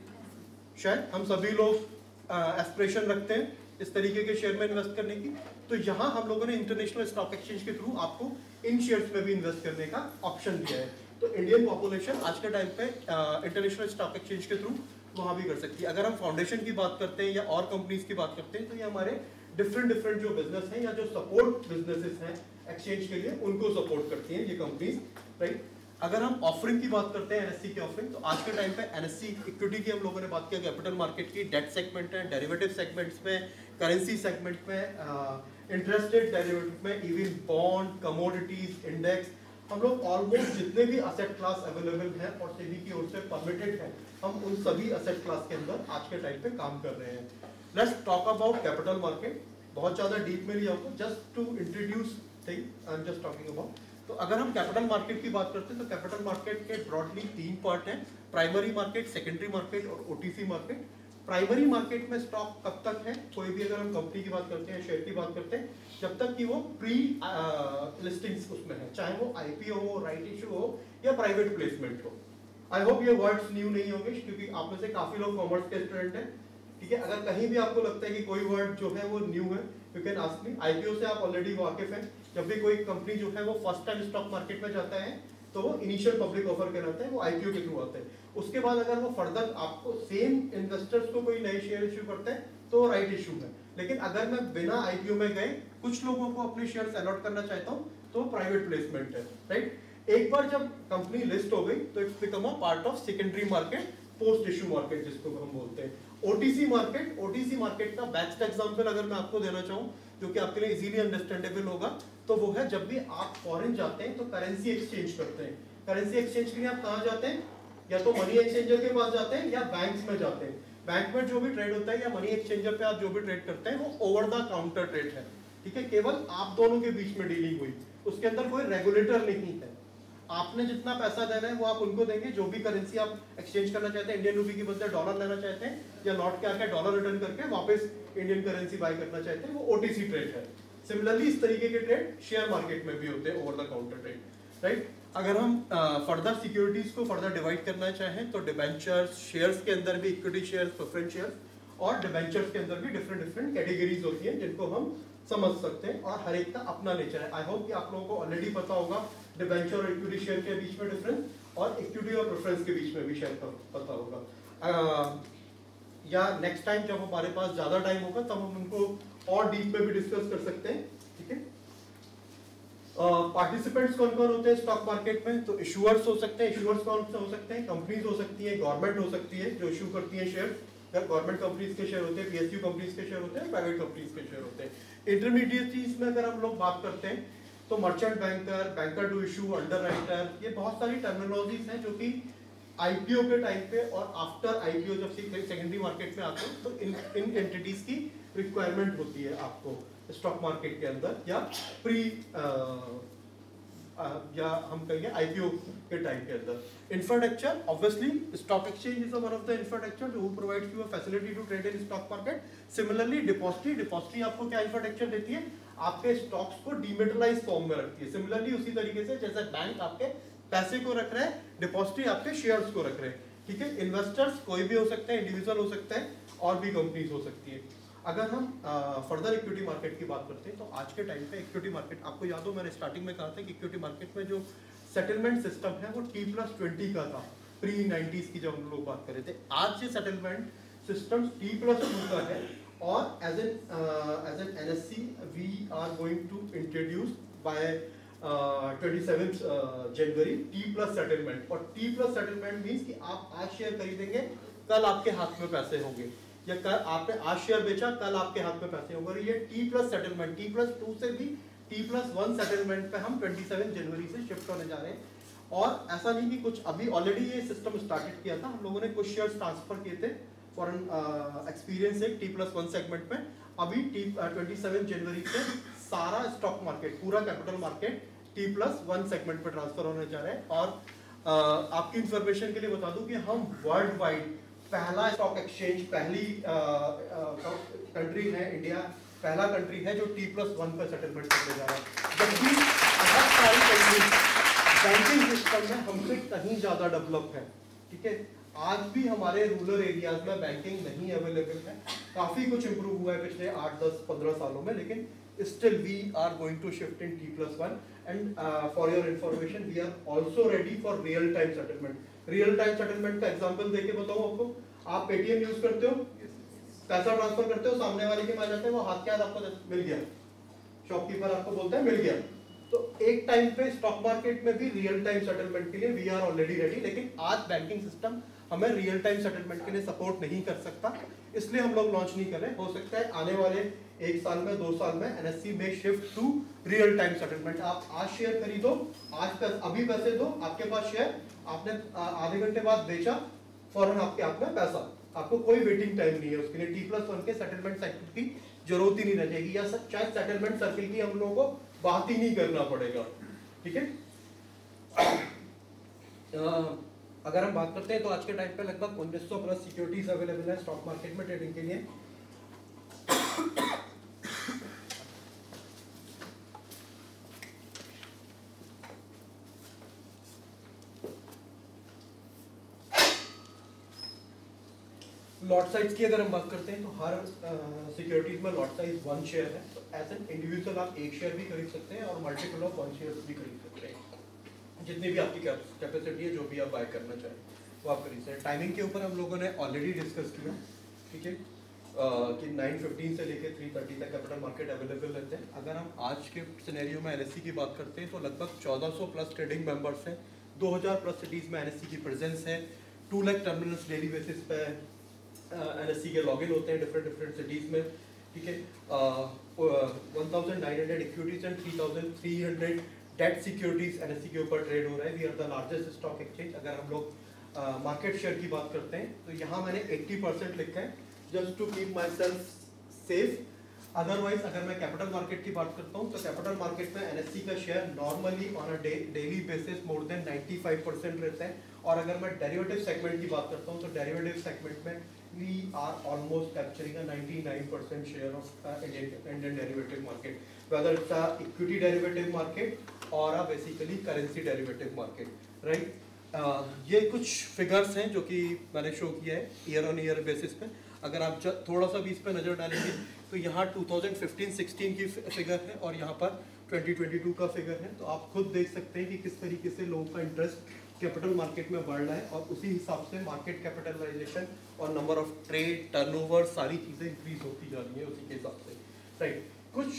शायद हम सभी लोग एस्पिरेशन रखते हैं इस तरीके के शेयर में इन्वेस्ट करने की. तो यहाँ हम लोगों ने इंटरनेशनल स्टॉक एक्सचेंज के थ्रू आपको इन शेयर्स में भी इन्वेस्ट करने का ऑप्शन दिया है. तो इंडियन पॉपुलेशन आज के टाइम पे इंटरनेशनल स्टॉक एक्सचेंज के थ्रू वहाँ भी कर सकती है. अगर हम फाउंडेशन की बात करते हैं या और कंपनीज की बात करते हैं, तो ये हमारे डिफरेंट जो बिजनेस हैं या जो सपोर्ट बिजनेसेस हैं एक्सचेंज के लिए, उनको सपोर्ट करती हैं ये कंपनीज, राइट. अगर हम ऑफरिंग की बात करते हैं एनएससी की ऑफरिंग, तो आज के टाइम पे एनएससी इक्विटी की हम लोगों ने बात किया, कैपिटल मार्केट की, डेट सेगमेंट है, डेरिवेटिव सेगमेंट्स में, करेंसी सेगमेंट में, इंटरेस्ट रेट डेरिवेटिव में, इवन बॉन्ड, कमोडिटीज, इंडेक्स, हम लोग ऑलमोस्ट जितने भी असेट क्लास अवेलेबल हैं और सेबी की ओर से परमिटेड है, हम उन सभी असेट क्लास के अंदर आज के टाइम पे काम कर रहे हैं. Let's talk about capital market. बहुत ज्यादा डीप में लिया होगा, just to introduce thing I am just talking about. तो अगर हम कैपिटल मार्केट की बात करते हैं, तो कैपिटल मार्केट के ब्रॉडली 3 पार्ट हैं: प्राइमरी मार्केट, सेकेंडरी मार्केट और ओटीसी मार्केट. प्राइमरी मार्केट में स्टॉक कब तक है, कोई भी अगर हम कंपनी की बात करते हैं, शेयर की बात करते हैं, जब तक कि वो प्री लिस्टिंग्स उसमें है, चाहे वो आईपीओ हो, राइट इशू हो या प्राइवेट प्लेसमेंट हो. आई होप ये वर्ड्स न्यू नहीं होंगे, क्योंकि आप में से काफी लोग कॉमर्स के स्टूडेंट हैं, ठीक है. अगर कहीं भी आपको लगता है कि कोई वर्ड जो है वो न्यू है, you can ask me. IPO से आप ऑलरेडी वाकिफ हैं. जब भी कोई कंपनी जो है वो फर्स्ट टाइम स्टॉक मार्केट में जाता है, तो वो इनिशियल पब्लिक ऑफर कहलाता है, वो आईपीओ के थ्रू आता है. उसके बाद अगर वो फर्दर आपको सेम इन्वेस्टर्स को कोई नए शेयर इश्यू करते हैं, तो राइट इशू है. लेकिन अगर मैं बिना आईपीओ में गए कुछ लोगों को अपने शेयर्स अलॉट करना चाहता हूं, तो प्राइवेट प्लेसमेंट है, राइट. एक बार जब कंपनी लिस्ट हो गई, तो it's become a part of secondary market, post issue market जिसको हम बोलते हैं. ओटीसी मार्केट का बेस्ट एग्जांपल अगर मैं आपको देना चाहूं, जो कि आपके लिए इजीली अंडरस्टैंडेबल होगा, तो वो है जब भी आप फॉरेन जाते हैं तो करेंसी एक्सचेंज करते हैं. करेंसी एक्सचेंज के लिए आप कहां जाते हैं? या तो मनी एक्सचेंजर के पास जाते हैं या बैंक्स में जाते हैं. बैंक में जो भी ट्रेड होता है या मनी एक्सचेंजर पे आप जो भी ट्रेड करते हैं, वो ओवर द काउंटर ट्रेड है, ठीक है. केवल आप दोनों के बीच में डीलिंग हुई, उसके अंदर कोई रेगुलेटर नहीं है. आपने जितना पैसा देना है वो आप उनको देंगे. जो भी करेंसी आप एक्सचेंज करना चाहते हैं, इंडियन रूपी की बदले डॉलर लेना चाहते हैं, या लौट के आके डॉलर रिटर्न करके वापस इंडियन करेंसी बाय करना चाहते हैं, वो ओटीसी ट्रेड है. सिमिलरली इस तरीके के ट्रेड शेयर मार्केट में भी होते हैं, over the counter trade, right. अगर हम फर्दर सिक्योरिटीज को फर्दर डिवाइड करना चाहें, तो डिबेंचर्स, शेयर्स के अंदर भी इक्विटी शेयर्स, प्रेफरेंस शेयर्स, और डिबेंचर्स के अंदर भी डिफरेंट कैटेगरीज होती हैं, जिनको हम समझ सकते हैं, और हर एक का अपना नेचर है. आई होप कि आप लोगों को ऑलरेडी पता होगा डिबेंचर और इक्विटी शेयर के बीच में डिफरेंस, और इक्विटी और प्रेफरेंस के बीच में भी शायद पता होगा. या नेक्स्ट टाइम जब हमारे पास ज्यादा टाइम होगा, तब हम उनको और डीप में भी डिस्कस कर सकते हैं, ठीक है. पार्टिसिपेंट्स कौन कौन होते हैं स्टॉक मार्केट में? तो इशूअर्स हो सकते हैं। इशूअर्स कौन से हो सकते हैं? कंपनीज हो सकती है, गवर्नमेंट हो सकती है जो इशू करती है शेयर। गवर्नमेंट कंपनीज के शेयर होते हैं, पीएसयू कंपनीज के शेयर होते हैं, प्राइवेट कंपनीज के शेयर होते हैं। इंटरमीडिएटरीज में अगर हम लोग बात करते हैं तो merchant banker, banker to issue, underwriter, ये बहुत सारी टर्मिनोलॉजीज हैं जो कि आईपीओ के टाइम पे और आफ्टर आईपीओ जब सेकेंडरी मार्केट में आते हैं तो इन एंटिटीज की रिक्वायरमेंट होती है आपको स्टॉक मार्केट के अंदर, या प्री या हम कहेंगे आईपीओ के टाइम के अंदर। Infrastructure, obviously stock exchange is one of the infrastructure जो provides you a facility to trade in stock market. Similarly depository आपको क्या इंफ्रास्ट्रक्चर देती है? आपके स्टॉक्स को डीमेटलाइज फॉर्म में रखती है। सिमिलरली उसी तरीके से जैसे बैंक आपके पैसे को रख रहे हैं, डिपॉजिटरी आपके शेयर्स को रख रहे हैं, ठीक है। इन्वेस्टर्स कोई भी हो सकते हैं, इंडिविजुअल हो सकते हैं और भी कंपनीज हो सकती है। अगर हम फर्दर इक्विटी मार्केट की बात करते हैं तो आज के टाइम पे इक्विटी मार्केट, आपको याद हो मैंने स्टार्टिंग में कहा था कि इक्विटी मार्केट में जो सेटलमेंट सिस्टम है वो T+20 का था प्री 90s की जब हम लोग बात कर रहे थे। आज से सेटलमेंट सिस्टम T+2 का है और as an NSE we are going to introduce by 27 January T+ settlement. और T+ सेटलमेंट मीन्स कि आप आज शेयर खरीदेंगे, कल आपके हाथ में पैसे होंगे, या कल आपने आज शेयर बेचा, कल आपके हाथ में पैसे होंगे। ये T+ सेटलमेंट, T+2 से भी T+1 सेटलमेंट पे हम 27 जनवरी से शिफ्ट होने जा रहे हैं। और ऐसा नहीं कि कुछ अभी ऑलरेडी ये सिस्टम स्टार्टेड किया था, हम लोगों ने कुछ शेयर्स ट्रांसफर किए थे फॉर एन एक्सपीरियंस है T+1 सेगमेंट में। अभी 27 जनवरी से सारा स्टॉक मार्केट, पूरा कैपिटल मार्केट T+1 सेगमेंट पे ट्रांसफर होने जा रहे हैं। और आपकी इंफॉर्मेशन के लिए बता दूं कि हम वर्ल्ड वाइड पहला स्टॉक एक्सचेंज, पहली कंट्री है, इंडिया पहला कंट्री है जो T+1 पे सेटलमेंट करने जा रहा है। जबकि बहुत सारी कंट्रीज बैंकिंग सिस्टम में हमसे कहीं ज्यादा डेवलप है, ठीक है। आज भी हमारे रूरल एरियाज में बैंकिंग नहीं अवेलेबल है, काफी कुछ इंप्रूव हुआ है पिछले 8, 10, 15 सालों में, लेकिन still we are going to shift in T+1 and for your information we are also ready for real time settlement। real time settlement का एग्जांपल देके बताऊं आपको, आप पेटीएम यूज करते हो, पैसा ट्रांसफर करते हो, सामने वाले के पास जाते हैं, वो हाथ के हाथ आपको मिल गया, शॉपकीपर आपको बोलता है मिल गया। तो एक टाइम पे स्टॉक मार्केट में भी रियल टाइम सेटलमेंट के लिए वी आर ऑलरेडी रेडी, लेकिन आज बैंकिंग सिस्टम हमें रियल टाइम सेटलमेंट के लिए सपोर्ट नहीं कर सकता, इसलिए हम लोग लॉन्च नहीं कर रहे। हो सकता है आने वाले 1 साल में, 2 साल में NSE में shift to real time settlement. आप आज शेयर खरीदो, आज अभी पैसे दो, आपके पास शेयर, आपने आधे घंटे बाद बेचा, फौरन आपके हाथ में पैसा, आपको कोई वेटिंग टाइम नहीं है उसके लिए। T+1 के सेटलमेंट साइकिल की जरूरत ही नहीं रह जाएगी, या शायद सेटलमेंट सर्किल की हम लोगों को बात ही नहीं करना पड़ेगा, ठीक है। अगर हम बात करते हैं तो आज के टाइम पे लगभग 1900 प्लस सिक्योरिटीज अवेलेबल है स्टॉक मार्केट में ट्रेडिंग के लिए। लॉट साइज की अगर हम बात करते हैं तो हर सिक्योरिटीज में लॉट साइज 1 शेयर है। तो एज एन इंडिविजुअल आप 1 शेयर भी खरीद सकते हैं और मल्टीपल ऑफ 1 शेयर भी खरीद सकते हैं, जितनी भी आपकी कैपेसिटी है, जो भी आप बाय करना चाहें वो आप खरीद सकते हैं। टाइमिंग के ऊपर हम लोगों ने ऑलरेडी डिस्कस किया, ठीक है, कि 9:15 से लेकर 3:30 तक कैपिटल मार्केट अवेलेबल रहते हैं। अगर हम आज के सिनेरियो में NSE की बात करते हैं तो लगभग 1400 प्लस ट्रेडिंग मेंबर्स हैं, 2000 प्लस सिटीज में NSE की प्रेजेंस है, 2 लाख टर्मिनल्स डेली बेसिस पे NSE के लॉगिन होते हैं डिफरेंट सिटीज में, ठीक है। 1900 equities and 3300 debt securities NSE के ऊपर ट्रेड हो रहा है। We are the largest stock exchange. अगर हम लोग मार्केट शेयर की बात करते हैं तो यहाँ मैंने 80% लिखा है, just to keep myself safe. Otherwise अगर मैं कैपिटल मार्केट की बात करता हूँ तो कैपिटल मार्केट में NSE का share normally on a daily basis more than 95% रहता है। और अगर मैं डेरिवेटिव सेगमेंट की बात करता हूँ तो डेरिवेटिव सेगमेंट में we are almost capturing a 99% share of Indian derivative market, whether it's a equity derivative market और uh basically currency derivative market, right. ये कुछ फिगर्स हैं जो कि मैंने शो किया है ईयर ऑन ईयर बेसिस पे। अगर आप थोड़ा सा भी इस पे नज़र डालेंगे तो यहाँ 2015-16 की फिगर है और यहाँ पर 2022 का फिगर है। तो आप खुद देख सकते हैं कि किस तरीके से लोगों का इंटरेस्ट कैपिटल मार्केट में बढ़ रहा है और उसी हिसाब से मार्केट कैपिटलाइजेशन और नंबर ऑफ ट्रेड, टर्नओवर, सारी चीज़ें इंक्रीज होती जा रही है उसी के हिसाब से, राइट। कुछ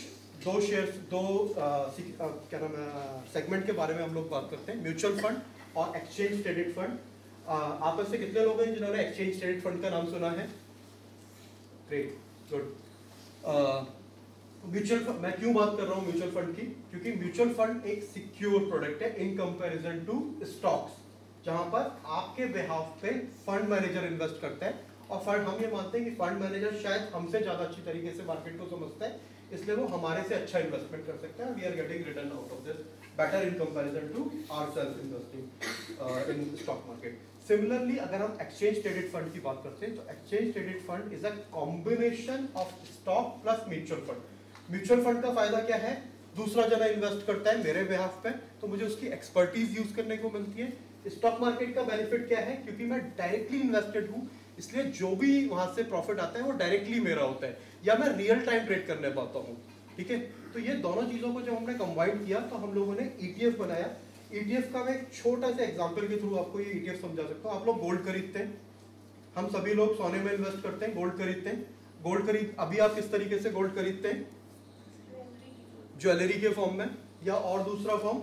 दो शेयर्स, क्या नाम है, सेगमेंट के बारे में हम लोग बात करते हैं, म्यूचुअल फंड और एक्सचेंज ट्रेडेड फंड। आप में से कितने लोग हैं जिन्होंने एक्सचेंज ट्रेडेड फंड का नाम सुना है? Great, good. म्यूचुअल फंड, मैं क्यों बात कर रहा हूँ म्यूचुअल फंड की? क्योंकि म्यूचुअल फंड एक सिक्योर प्रोडक्ट है इन कंपैरिजन टू स्टॉक्स, जहां पर आपके बिहाफ पे फंड मैनेजर इन्वेस्ट करता है, और फंड, हम ये मानते हैं कि फंड मैनेजर शायद हमसे ज्यादा अच्छी तरीके से मार्केट को समझता है, इसलिए वो हमारे से अच्छा इन्वेस्टमेंट कर सकता है। We are getting return out of this better in comparison to ourselves investing in stock market. Similarly अगर हम एक्सचेंज ट्रेडेड फंड की बात करते हैं, तो exchange traded fund is a combination of stock plus mutual fund. Mutual fund का फायदा क्या है? दूसरा जना इन्वेस्ट करता है मेरे बिहाफ पे, तो मुझे उसकी एक्सपर्टीज यूज करने को मिलती है। स्टॉक मार्केट का बेनिफिट क्या है? क्योंकि मैं डायरेक्टली इन्वेस्टेड हूँ, इसलिए जो भी वहां से प्रॉफिट आता है वो डायरेक्टली मेरा होता है, या मैं रियल टाइम ट्रेड करने पाता हूँ। ठीक है, तो ये दोनों चीजों को जब हमने कंबाइन किया तो हम लोगों ने ETF बनाया। ETF का मैं एक छोटा सा एग्जांपल के थ्रू आपको ये ETF समझा सकता हूँ। आप लोग गोल्ड खरीदते हैं, हम सभी लोग सोने में इन्वेस्ट करते हैं, गोल्ड खरीदते हैं। गोल्ड खरीद, अभी आप किस तरीके से गोल्ड खरीदते हैं? ज्वेलरी के फॉर्म में, या और दूसरा फॉर्म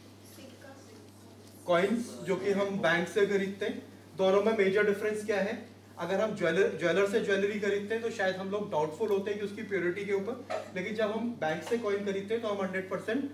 कॉइन्स, जो कि हम बैंक से खरीदते हैं। दोनों में मेजर डिफरेंस क्या है? अगर हम ज्वेलर से ज्वेलरी खरीदते हैं तो शायद हम लोग डाउटफुल होते हैं कि उसकी प्योरिटी के ऊपर, लेकिन जब हम बैंक से कॉइन खरीदते हैं तो हम 100%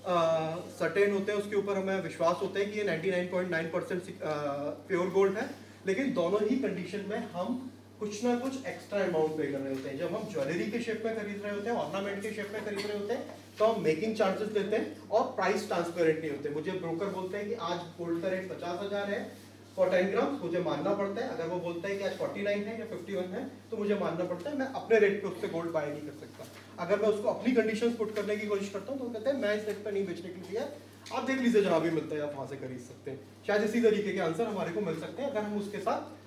सर्टेन होते हैं, उसके ऊपर हमें विश्वास होता है कि ये 99.9% प्योर गोल्ड है। लेकिन दोनों ही कंडीशन में हम कुछ ना कुछ एक्स्ट्रा अमाउंट पे कर रहे होते हैं। जब हम ज्वेलरी के शेप में खरीद रहे होते हैं, ऑर्नामेंट के शेप में खरीद रहे होते हैं, तो हम मेकिंग चार्जेस लेते हैं और प्राइस ट्रांसपेरेंट नहीं होते। मुझे ब्रोकर बोलते हैं कि आज गोल्ड का रेट 50,000 है फॉर 10 ग्राम, मुझे मानना पड़ता है। अगर वो बोलता है कि आज 49 है या 51 है तो मुझे मानना पड़ता है, मैं अपने रेट पे उससे गोल्ड बाय नहीं कर सकता। अगर मैं उसको अपनी कंडीशंस पुट करने की कोशिश करता हूँ तो वो कहते हैं मैं इस रेट पे नहीं बेचने के लिए, आप देख लीजिए जहां भी मिलता है आप वहां से खरीद सकते हैं। शायद इसी तरीके के आंसर हमारे को मिल सकते हैं अगर हम उसके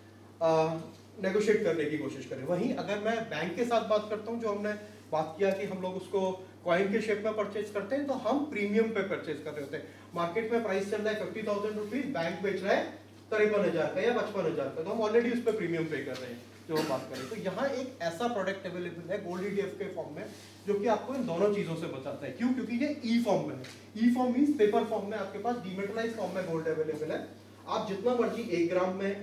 साथ नेगोशिएट करने की कोशिश करें। वहीं अगर मैं बैंक के साथ बात करता हूं, जो हमने बात किया कि हम लोग उसको कॉइन के शेप में परचेज करते हैं, तो हम प्रीमियम पे परचेज कर रहे होते हैं। मार्केट में प्राइस चल रहा है 50,000 रुपीज, बैंक बेच रहा है 53,000 का या 55,000 का, तो हम ऑलरेडी उस पर प्रीमियम पे कर रहे हैं जो हम बात करें। तो यहाँ एक ऐसा प्रोडक्ट अवेलेबल है गोल्ड ETF के फॉर्म में, जो कि आपको इन दोनों चीजों से बचाता है। क्यों? क्योंकि ये ई फॉर्म में है। E form means paper form में आपके पास डीमेटलाइज्ड फॉर्म में गोल्ड अवेलेबल है। आप जितना मर्जी 1 ग्राम में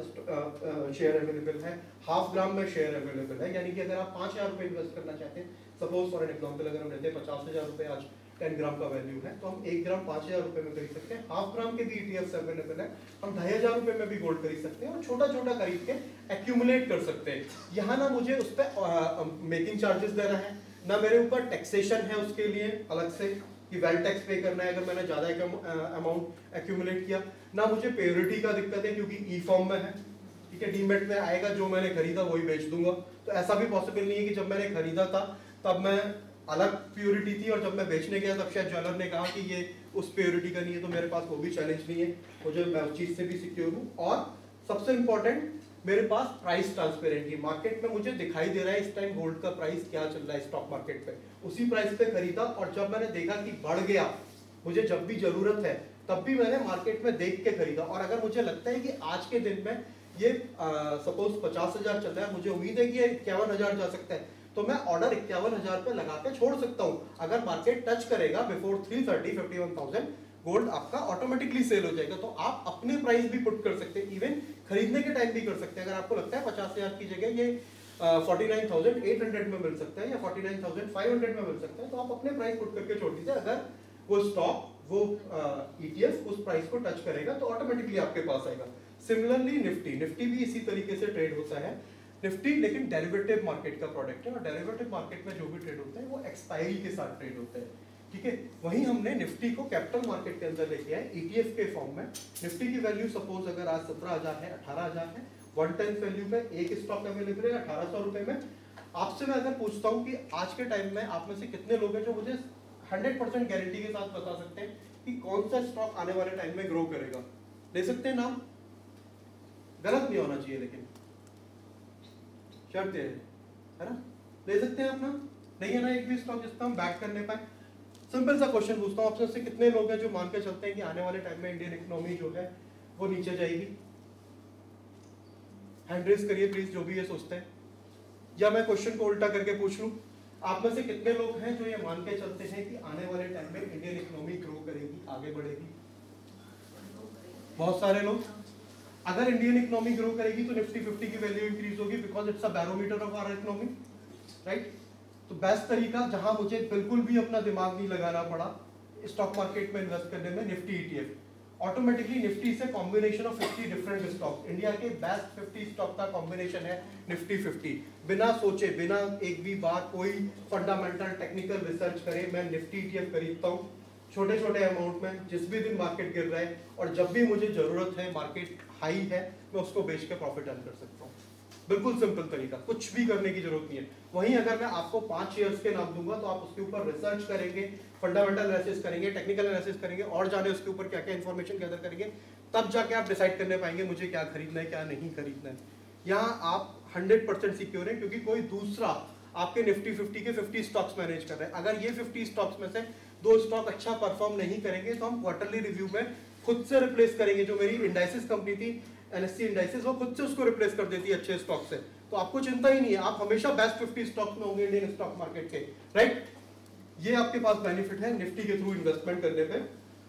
शेयर अवेलेबल है, हाफ ग्राम में शेयर अवेलेबल है। यानी कि अगर आप 5,000 रुपए इन्वेस्ट करना चाहते हैं, सपोज फॉर एन एग्जांपल अगर हम लेते हैं 50,000 रुपए आज 10 ग्राम का वैल्यू है, तो हम 1 ग्राम 5,000 रुपए में खरीद सकते हैं। हाफ ग्राम के भी ETFs अवेलेबल है, हम 2,500 रुपए में भी गोल्ड खरीद सकते हैं और छोटा छोटा खरीद के एक्यूमुलेट कर सकते हैं। यहाँ ना मुझे उस पर मेकिंग चार्जेस देना है, ना मेरे ऊपर टैक्सेशन है उसके लिए अलग से कि वेल्थ टैक्स पे करना है अगर मैंने ज्यादा अमाउंट एक्यूमुलेट किया, ना मुझे प्योरिटी का दिक्कत है क्योंकि ई फॉर्म में है। ठीक है, डीमेट में आएगा जो मैंने खरीदा वही बेच दूंगा, तो ऐसा भी पॉसिबल नहीं है कि जब मैंने खरीदा था तब मैं अलग प्योरिटी थी और जब मैं बेचने गया तब शायद ज्वेलर ने कहा कि ये उस प्योरिटी का नहीं है, तो मेरे पास वो भी चैलेंज नहीं है, मुझे मैं उस चीज से भी सिक्योर हूँ। और सबसे इंपॉर्टेंट, मेरे पास प्राइस ट्रांसपेरेंट, मार्केट में मुझे दिखाई दे रहा है इस टाइम गोल्ड का प्राइस क्या चल रहा है स्टॉक मार्केट पे, उसी प्राइस पे खरीदा। और जब मैंने देखा कि बढ़ गया, मुझे जब भी जरूरत है तब भी मैंने मार्केट में देख के खरीदा। और अगर मुझे लगता है कि आज के दिन में ये सपोज 50,000 चल रहा है, मुझे उम्मीद है कि ये 51,000 जा सकता है, तो मैं ऑर्डर 51,000 पे लगा के छोड़ सकता हूँ। अगर मार्केट टच करेगा बिफोर 330 51,000, गोल्ड आपका ऑटोमेटिकली सेल हो जाएगा। तो आप अपने प्राइस भी पुट कर सकते हैं, इवन खरीदने के टाइम भी कर सकते हैं। अगर आपको लगता है 50,000 की जगह ये 49,800 में मिल सकता है या 49,500 में मिल सकता है, तो आप अपने प्राइस पुट करके छोड़ दीजिए। अगर वो स्टॉक, वो ETF उस प्राइस को टच करेगा तो ऑटोमेटिकली आपके पास आएगा। सिमिलरली निफ्टी भी इसी तरीके से ट्रेड होता है। निफ्टी लेकिन डेरिवेटिव मार्केट का प्रोडक्ट है, और डेरिवेटिव मार्केट में जो भी ट्रेड होता है वो एक्सपायरी के साथ ट्रेड होता है। ठीक है, वहीं हमने निफ्टी को कैपिटल मार्केट के अंदर लेके आए ETF के फॉर्म में। निफ्टी की वैल्यू सपोज अगर आज 17,000 है, 18,000 है, 1/10 वैल्यू पे एक स्टॉक अवेलेबल है 1,800 रुपए में। आपसे मैं अगर पूछता हूँ कि आज के टाइम में आप में से कितने लोग हैं जो मुझे 100% गारंटी के साथ बता सकते हैं कि कौन सा स्टॉक आने वाले टाइम में ग्रो करेगा? ले सकते हैं नाम? गलत नहीं होना चाहिए, लेकिन शर्त है ना, ले सकते हैं अपना? नहीं है ना एक भी स्टॉक जिसका हम बैक करने पाए? सिंपल सा क्वेश्चन पूछता हूँ आपसे, कितने लोग हैं जो मान के चलते हैं कि आने वाले टाइम में इंडियन इकोनॉमी जो है वो नीचे जाएगी? हैंड रेज करिए प्लीज जो भी ये सोचते हैं। या मैं क्वेश्चन को उल्टा करके पूछ लूं, आप में से कितने लोग हैं जो ये मान के चलते हैं कि आने वाले टाइम में इंडियन इकोनॉमी ग्रो करेगी, आगे बढ़ेगी? बहुत सारे लोग। अगर इंडियन इकोनॉमी ग्रो करेगी तो निफ्टी 50 की वैल्यू इंक्रीज होगी, because it's a barometer of our economy, right? तो बेस्ट तरीका जहां मुझे बिल्कुल भी अपना दिमाग नहीं लगाना पड़ा स्टॉक मार्केट में इन्वेस्ट करने में, निफ्टी ETF। ऑटोमेटिकली निफ्टी से combination of 50 different stock, India के बेस्ट 50 स्टॉक का कॉम्बिनेशन है निफ्टी 50। बिना सोचे, बिना एक भी बार कोई फंडामेंटल टेक्निकल रिसर्च करे, मैं निफ्टी ETF खरीदता हूँ छोटे छोटे अमाउंट में, जिस भी दिन मार्केट गिर रहा है, और जब भी मुझे जरूरत है, मार्केट हाई है, मैं उसको बेच के प्रॉफिट अर्न कर सकता हूँ। बिल्कुल सिंपल तरीका, कुछ भी करने की जरूरत नहीं है। वहीं अगर मैं आपको 5 शेयर्स के नाम दूंगा तो आप उसके ऊपर रिसर्च करेंगे, फंडामेंटल एनालिसिस करेंगे, टेक्निकल एनालिसिस करेंगे, और जाने उसके ऊपर क्या क्या इन्फॉर्मेशन गैदर करेंगे, तब जाके आप डिसाइड करने पाएंगे मुझे क्या खरीदना है, क्या नहीं खरीदना है। यहाँ आप 100% सिक्योर हैं, क्योंकि कोई दूसरा आपके निफ्टी 50 के 50 स्टॉक्स मैनेज कर रहे हैं। अगर ये 50 स्टॉक्स में से 2 स्टॉक अच्छा परफॉर्म नहीं करेंगे तो हम क्वार्टरली रिव्यू में खुद से रिप्लेस करेंगे। जो मेरी इंडाइसिस कंपनी थी NSE इंडाइसिस, वो खुद से उसको रिप्लेस कर देती है अच्छे स्टॉक से। तो आपको चिंता ही नहीं है, आप हमेशा बेस्ट 50 स्टॉक्स में होंगे इंडियन स्टॉक मार्केट के, राइट? ये आपके पास बेनिफिट है निफ्टी के थ्रू इन्वेस्टमेंट करने पे।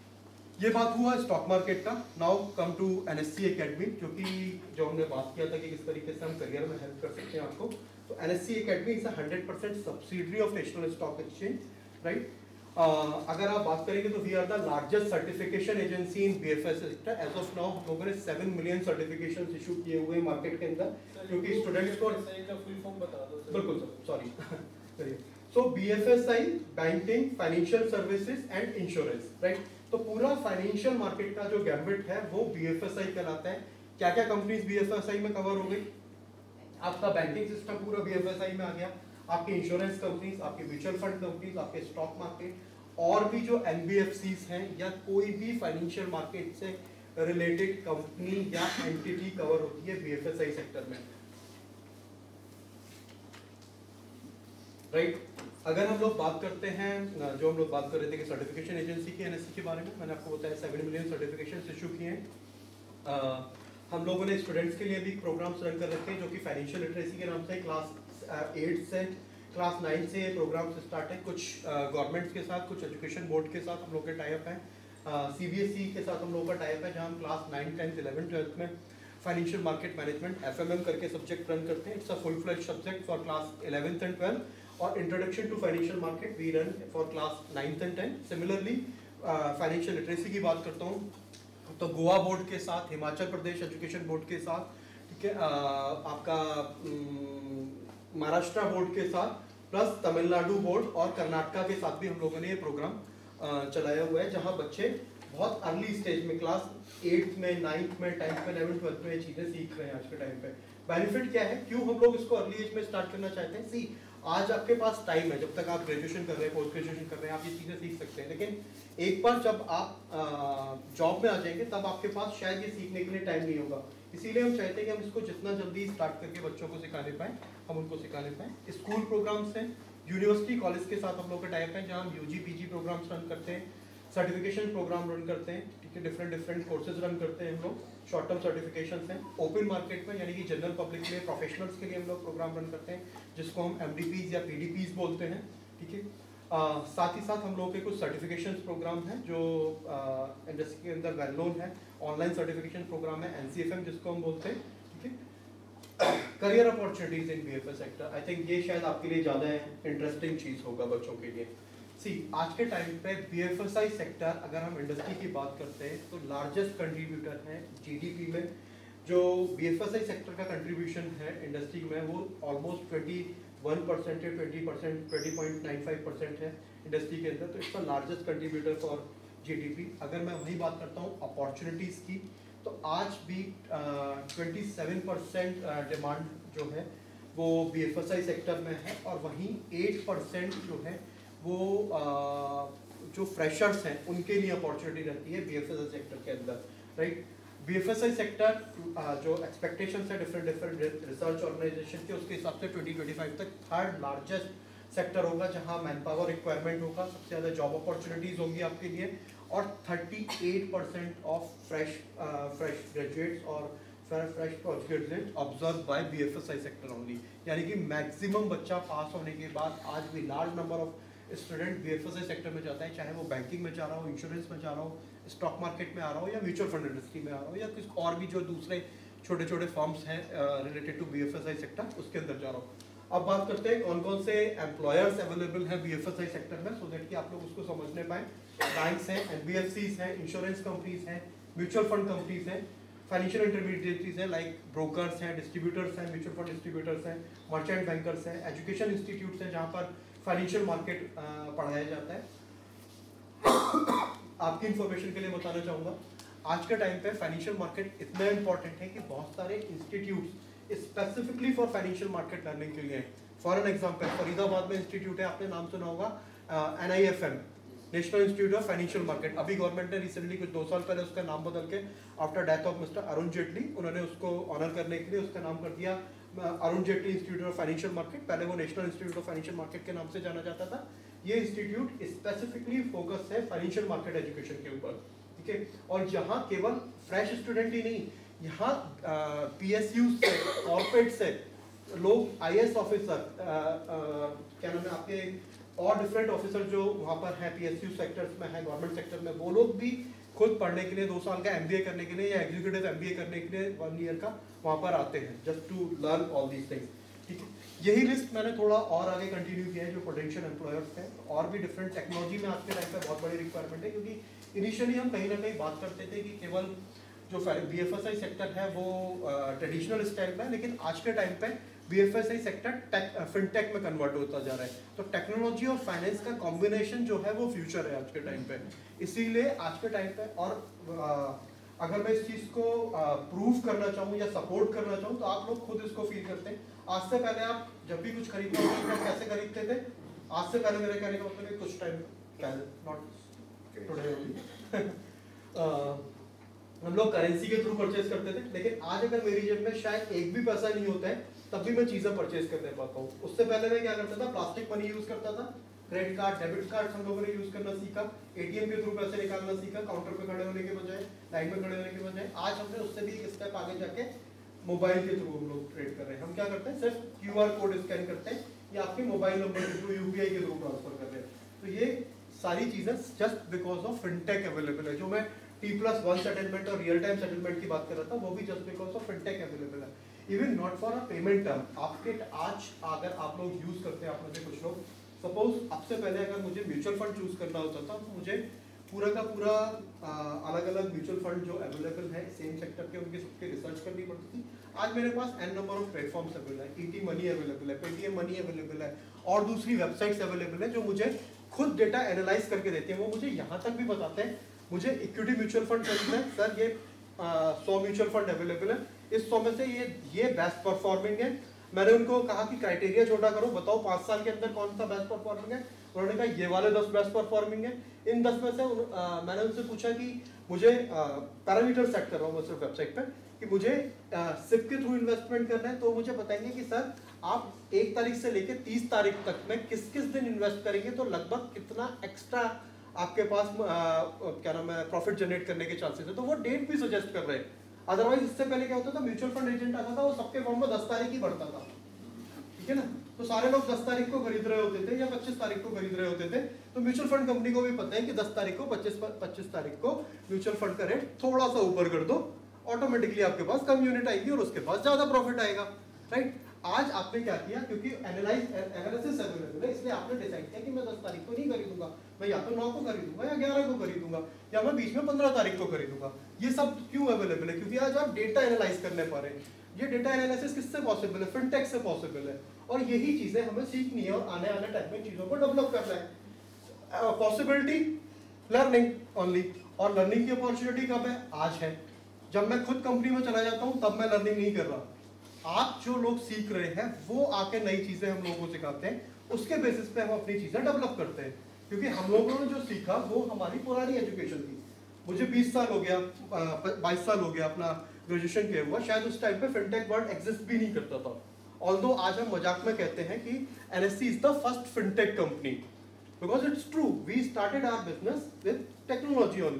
ये बात हुआ स्टॉक मार्केट का। Now come to NSE academy, जो हमने बात किया था कि किस तरीके से हम करियर में हेल्प कर सकते हैं आपको। तो NSE academy is 100% subsidiary of national stock exchange, right? अगर आप बात करेंगे तो we are the largest certification agency in BFS sector. As of now हम लोगों ने 7 मिलियन सर्टिफिकेशंस इशू किए हुए मार्केट के अंदर, क्योंकि स्टूडेंट्स को फुल फॉर्म बता दो। बिल्कुल सर, सॉरी करिए। So BFSI banking, financial services and insurance, right? तो पूरा फाइनेंशियल मार्केट का जो गैम्बिट है वो BFSI कहलाता है। क्या क्या कंपनीज BFSI में कवर हो गई? आपका बैंकिंग सिस्टम पूरा BFSI में आ गया, आपके इंश्योरेंस कंपनीज, आपके म्यूचुअल फंड कंपनीज, आपके स्टॉक मार्केट, और भी जो NBFCs हैं या कोई भी फाइनेंशियल मार्केट से रिलेटेड कंपनी या एंटिटी कवर होती है BFSI सेक्टर में, राइट? अगर हम लोग बात करते हैं, जो हम लोग बात कर रहे थे कि सर्टिफिकेशन एजेंसी की NSE के बारे में, मैंने आपको बताया 7 मिलियन सर्टिफिकेशन इशू किए हैं। हम लोगों ने स्टूडेंट्स के लिए भी प्रोग्राम्स रन कर रखे हैं, जो कि फाइनेंशियल लिटरेसी के नाम से क्लास 8 से क्लास 9 से प्रोग्राम्स स्टार्ट है। कुछ गवर्नमेंट्स के साथ, कुछ एजुकेशन बोर्ड के साथ हम लोग के टाइप है, CBSE के साथ हम लोग का टाइप है, जहाँ हम क्लास 9, 10, 11, 12 में फाइनेंशियल मार्केट मैनेजमेंट FMM करके सब्जेक्ट रन करते हैं। It's a full fledge subject for class 11th and 12, और introduction to financial market we run for class 9th and 10। Similarly financial literacy की बात करता हूँ तो गोवा बोर्ड के साथ, हिमाचल प्रदेश एजुकेशन बोर्ड के साथ, ठीक है, आपका महाराष्ट्र बोर्ड के साथ, प्लस तमिलनाडु बोर्ड और कर्नाटका के साथ भी हम लोगों ने ये प्रोग्राम चलाया हुआ है, जहां बच्चे बहुत अर्ली स्टेज में क्लास 8th में, 9th में, 10th में, 11th, 12th में ये चीज़ें सीख रहे हैं आज के टाइम पे। बेनिफिट क्या है, क्यों हम लोग इसको अर्ली एज में स्टार्ट करना चाहते हैं? सी, आज आपके पास टाइम है, जब तक आप ग्रेजुएशन कर रहे हैं, पोस्ट ग्रेजुएशन कर रहे हैं, आप ये चीज़ें सीख सकते हैं। लेकिन एक बार जब आप जॉब में आ जाएंगे तब आपके पास शायद ये सीखने के लिए टाइम नहीं होगा। इसीलिए हम चाहते हैं कि हम इसको जितना जल्दी स्टार्ट करके बच्चों को सिखाने पाएँ, हम उनको सिखाने पाएँ। स्कूल प्रोग्राम्स हैं, यूनिवर्सिटी कॉलेज के साथ हम लोग का टाइप है, जहाँ हम UG PG प्रोग्राम्स रन करते हैं, सर्टिफिकेशन प्रोग्राम रन करते हैं, ठीक है, डिफरेंट कोर्सेज रन करते हैं हम लोग, शॉर्ट टर्म सर्टिफिकेशंस हैं। ओपन मार्केट में यानी कि जनरल पब्लिक के लिए, प्रोफेशनल्स के लिए हम लोग प्रोग्राम रन करते हैं, जिसको हम MDPs या PDPs बोलते हैं, ठीक है। साथ ही साथ हम लोगों के कुछ सर्टिफिकेशन प्रोग्राम हैं जो इंडस्ट्री के अंदर वेल नोन है। ऑनलाइन सर्टिफिकेशन प्रोग्राम है NCFM जिसको हम बोलते हैं, ठीक है। Career opportunities in BFS sector, I think ये शायद आपके लिए ज़्यादा इंटरेस्टिंग चीज़ होगा बच्चों के लिए। सी, आज के टाइम पे BFSI सेक्टर, अगर हम इंडस्ट्री की बात करते हैं तो लार्जेस्ट कंट्रीब्यूटर है GDP में। जो BFSI सेक्टर का कंट्रीब्यूशन है इंडस्ट्री में वो ऑलमोस्ट 21% है, 20%, 20.95% है इंडस्ट्री के अंदर। तो it's the largest contributor for GDP। अगर मैं वही बात करता हूँ अपॉर्चुनिटीज़ की, तो आज भी 27% डिमांड जो है वो BFSI सेक्टर में है, और वहीं 8% जो है वो जो फ्रेशर्स हैं उनके लिए अपॉर्चुनिटी रहती है BFSI सेक्टर के अंदर, राइट। BFSI सेक्टर जो एक्सपेक्टेशंस है डिफरेंट रिसर्च ऑर्गेनाइजेशन के, उसके हिसाब से 2025 तक 3rd लार्जेस्ट सेक्टर होगा, जहां मैन पावर रिक्वायरमेंट होगा, सबसे ज़्यादा जॉब अपॉर्चुनिटीज़ होंगी आपके लिए, और 38% ऑफ फ्रेश ग्रेजुएट्स और fresh graduates observed by BFSI sector only. यानी कि मैक्सिमम बच्चा पास होने के बाद आज भी large number of student BFSI sector में जाता है, चाहे वो बैंकिंग में जा रहा हो, इंश्योरेंस में जा रहा हो, स्टॉक मार्केट में आ रहा हो, या म्यूचुअल फंड इंडस्ट्री में आ रहा हो, या कुछ और भी जो दूसरे छोटे छोटे फर्म्स हैं रिलेटेड टू BFSI सेक्टर, उसके अंदर जा रहा हो। अब बात करते हैं कौन कौन से एम्प्लॉयर्स अवेलेबल हैं BFSI सेक्टर में, सो दैट कि आप लोग उसको समझने पाएँ। बैंक्स हैं, NBFCs हैं, इंश्योरेंस कंपनीज हैं, म्यूचुअल फंड कंपनीज हैं, फाइनेंशियल इंटरमीडिएटरीज हैं लाइक ब्रोकर्स हैं, डिस्ट्रीब्यूटर्स हैं, म्यूचुअल फंड डिस्ट्रीब्यूटर्स हैं, मर्चेंट बैंकर्स हैं, एजुकेशन इंस्टीट्यूट्स हैं जहाँ पर फाइनेंशियल मार्केट पढ़ाया जाता है। आपकी इंफॉर्मेशन के लिए बताना चाहूँगा, आज के टाइम पे फाइनेंशियल मार्केट इतना इंपॉर्टेंट है कि बहुत सारे institutes specifically for financial market learning के लिए। फॉर एन एग्जाम्पल फरीदाबाद में इंस्टीट्यूट है, आपने नाम सुना होगा NIFM, national institute of financial market. अभी गवर्नमेंट ने रिसेंटली कुछ 2 साल पहले उसका नाम बदल के after death of mister Arun Jaitley, उन्होंने उसको ऑनर करने के लिए उसका नाम कर दिया Arun Jaitley institute of financial market. पहले वो national institute of financial market के नाम से जाना जाता था। ये इंस्टीट्यूट स्पेसिफिकली फोकस है फाइनेंशियल मार्केट एजुकेशन के ऊपर, ठीक है। और यहाँ केवल फ्रेश स्टूडेंट ही नहीं, यहाँ PSU से, कॉर्पोरेट से लोग IAS ऑफिसर, क्या नाम है आपके, और डिफरेंट ऑफिसर जो वहाँ पर हैं PSU सेक्टर्स में हैं, गवर्नमेंट सेक्टर में, वो लोग भी खुद पढ़ने के लिए 2 साल का MBA करने के लिए या एग्जीक्यूटिव MBA करने के लिए 1 ईयर का वहाँ पर आते हैं, just to learn all these things, ठीक है। यही लिस्ट मैंने थोड़ा और आगे कंटिन्यू किया है जो पोटेंशियल एम्प्लॉयर्स हैं। और भी डिफरेंट टेक्नोलॉजी में आज के टाइम पर बहुत बड़ी रिक्वायरमेंट है, क्योंकि इनिशियली हम कहीं ना कहीं बात करते थे कि केवल जो BFSI सेक्टर है वो ट्रेडिशनल स्टाइल में है, लेकिन आज के टाइम पे BFSI सेक्टर फिनटेक में कन्वर्ट होता जा रहा है। तो टेक्नोलॉजी और फाइनेंस का कॉम्बिनेशन जो है वो फ्यूचर है आज के टाइम पे। इसीलिए आज के टाइम पे, और अगर मैं इस चीज़ को प्रूव करना चाहूँ या सपोर्ट करना चाहूँ तो आप लोग खुद इसको फील करते हैं। आज से पहले आप जब भी कुछ खरीदते हो कैसे खरीदते थे? आज से पहले मेरे कहने का मतलब कुछ टाइम पहले, नॉट टुडे, हम लोग करेंसी के थ्रू परचेज करते थे, लेकिन आज अगर मेरी जेब में शायद एक भी पैसा नहीं होता है तब भी मैं चीजें परचेज करने पाता हूँ। उससे पहले मैं क्या करता था, प्लास्टिक मनी यूज करता था, क्रेडिट कार्ड, डेबिट कार्ड हम लोगों ने यूज करना सीखा, ATM के थ्रू पैसे निकालना सीखा, काउंटर पे खड़े होने के बजाय, लाइन में खड़े होने के बजाय। आज हमने उससे भी एक स्टेप आगे जाके मोबाइल के थ्रू हम लोग ट्रेड कर रहे हैं। हम क्या करते हैं, सिर्फ QR कोड स्कैन करते हैं या आपके मोबाइल नंबर के थ्रू UPI के थ्रू ट्रांसफर कर रहे हैं। तो ये सारी चीजें just because of fintech available है। जो मैं T+1 सेटलमेंट और रियल टाइम सेटलमेंट की बात कर रहा था, वो भी just because of fintech available है। Even not for a payment term, आपके आज अगर आप लोग यूज करते हैं, आप में से कुछ लोग, सपोज अब से पहले अगर मुझे म्यूचुअल फंड चूज करना होता था तो मुझे पूरा का पूरा अलग अलग म्यूचुअल फंड जो अवेलेबल है सेम सेक्टर के, उनकी सबकी रिसर्च करनी पड़ती थी। आज मेरे पास n number of platforms available है, ET मनी अवेलेबल है, Paytm मनी अवेलेबल है, और दूसरी वेबसाइट्स अवेलेबल है जो मुझे खुद डेटा एनालाइज करके देते हैं। वो मुझे यहाँ तक भी बताते हैं, मुझे इक्विटी म्यूचुअल फंड खरीदना है सर, ये 100 म्यूचुअल फंड अवेलेबल है, इस 100 में से ये बेस्ट परफॉर्मिंग है। मैंने उनको कहा कि क्राइटेरिया छोटा करो, बताओ 5 साल के अंदर कौन सा बेस्ट परफॉर्मिंग है। उन्होंने कहा ये वाले 10 बेस्ट परफॉर्मिंग है। इन 10 में से मैंने उनसे पूछा कि मुझे पैरामीटर सेट कर रहा हूँ मैं सिर्फ वेबसाइट पर कि मुझे SIP के थ्रू इन्वेस्टमेंट करना है, तो मुझे बताएंगे कि सर आप 1 तारीख से लेकर 30 तारीख तक में किस किस दिन इन्वेस्ट करेंगे तो लगभग कितना एक्स्ट्रा आपके पास क्या नाम है प्रॉफिट जनरेट करने के चांसेस है। तो वो डेट भी सजेस्ट कर रहे हैं। अदरवाइज इससे पहले क्या होता था, म्यूचुअल फंड एजेंट आता था, वो सबके फॉर्म में 10 तारीख ही बढ़ता था, ठीक है ना। तो सारे लोग 10 तारीख को खरीद रहे होते थे या 25 तारीख को खरीद रहे होते थे। तो म्यूचुअल फंड कंपनी को भी पता है कि 10 तारीख को 25 तारीख को म्यूचुअल फंड का रेट थोड़ा सा ऊपर कर दो, ऑटोमेटिकली आपके पास कम यूनिट आएगी और उसके पास ज्यादा प्रॉफिट आएगा, राइट। आज आपने क्या किया, क्योंकि एनालिसिस अवेलेबल है, इसलिए आपने डिसाइड किया कि मैं 10 तारीख को नहीं खरीदूंगा, मैं या तो 9 को खरीदूंगा या 11 को खरीदूंगा या मैं बीच में 15 तारीख को खरीदूंगा। ये सब क्यों अवेलेबल है? क्योंकि आज आप डेटा एनालाइज करने पा रहे हैं। ये डेटा एनालिसिस किससे पॉसिबल है? फिनटेक से पॉसिबल है। और यही चीजें हमें सीखनी है और आने वाले टाइम में चीजों को डेवलप करना है। पॉसिबिलिटी लर्निंग ओनली, और लर्निंग की अपॉर्चुनिटी कब है? आज है। जब मैं खुद कंपनी में चला जाता हूँ तब मैं लर्निंग नहीं कर रहा। आप जो लोग सीख रहे हैं वो आके नई चीजें हम लोगों को सिखाते हैं, उसके बेसिस पे हम अपनी चीजें डेवलप करते हैं। क्योंकि हम लोगों ने जो सीखा वो हमारी पुरानी एजुकेशन थी। मुझे 20 साल हो गया, 22 साल हो गया अपना ग्रेजुएशन किया हुआ, शायद उस टाइम पे फिनटेक वर्ड एग्जिस्ट भी नहीं करता था। ऑल्दो आज हम मजाक में कहते हैं कि NSE is the first fintech company, because it's true, we started our business with technology only.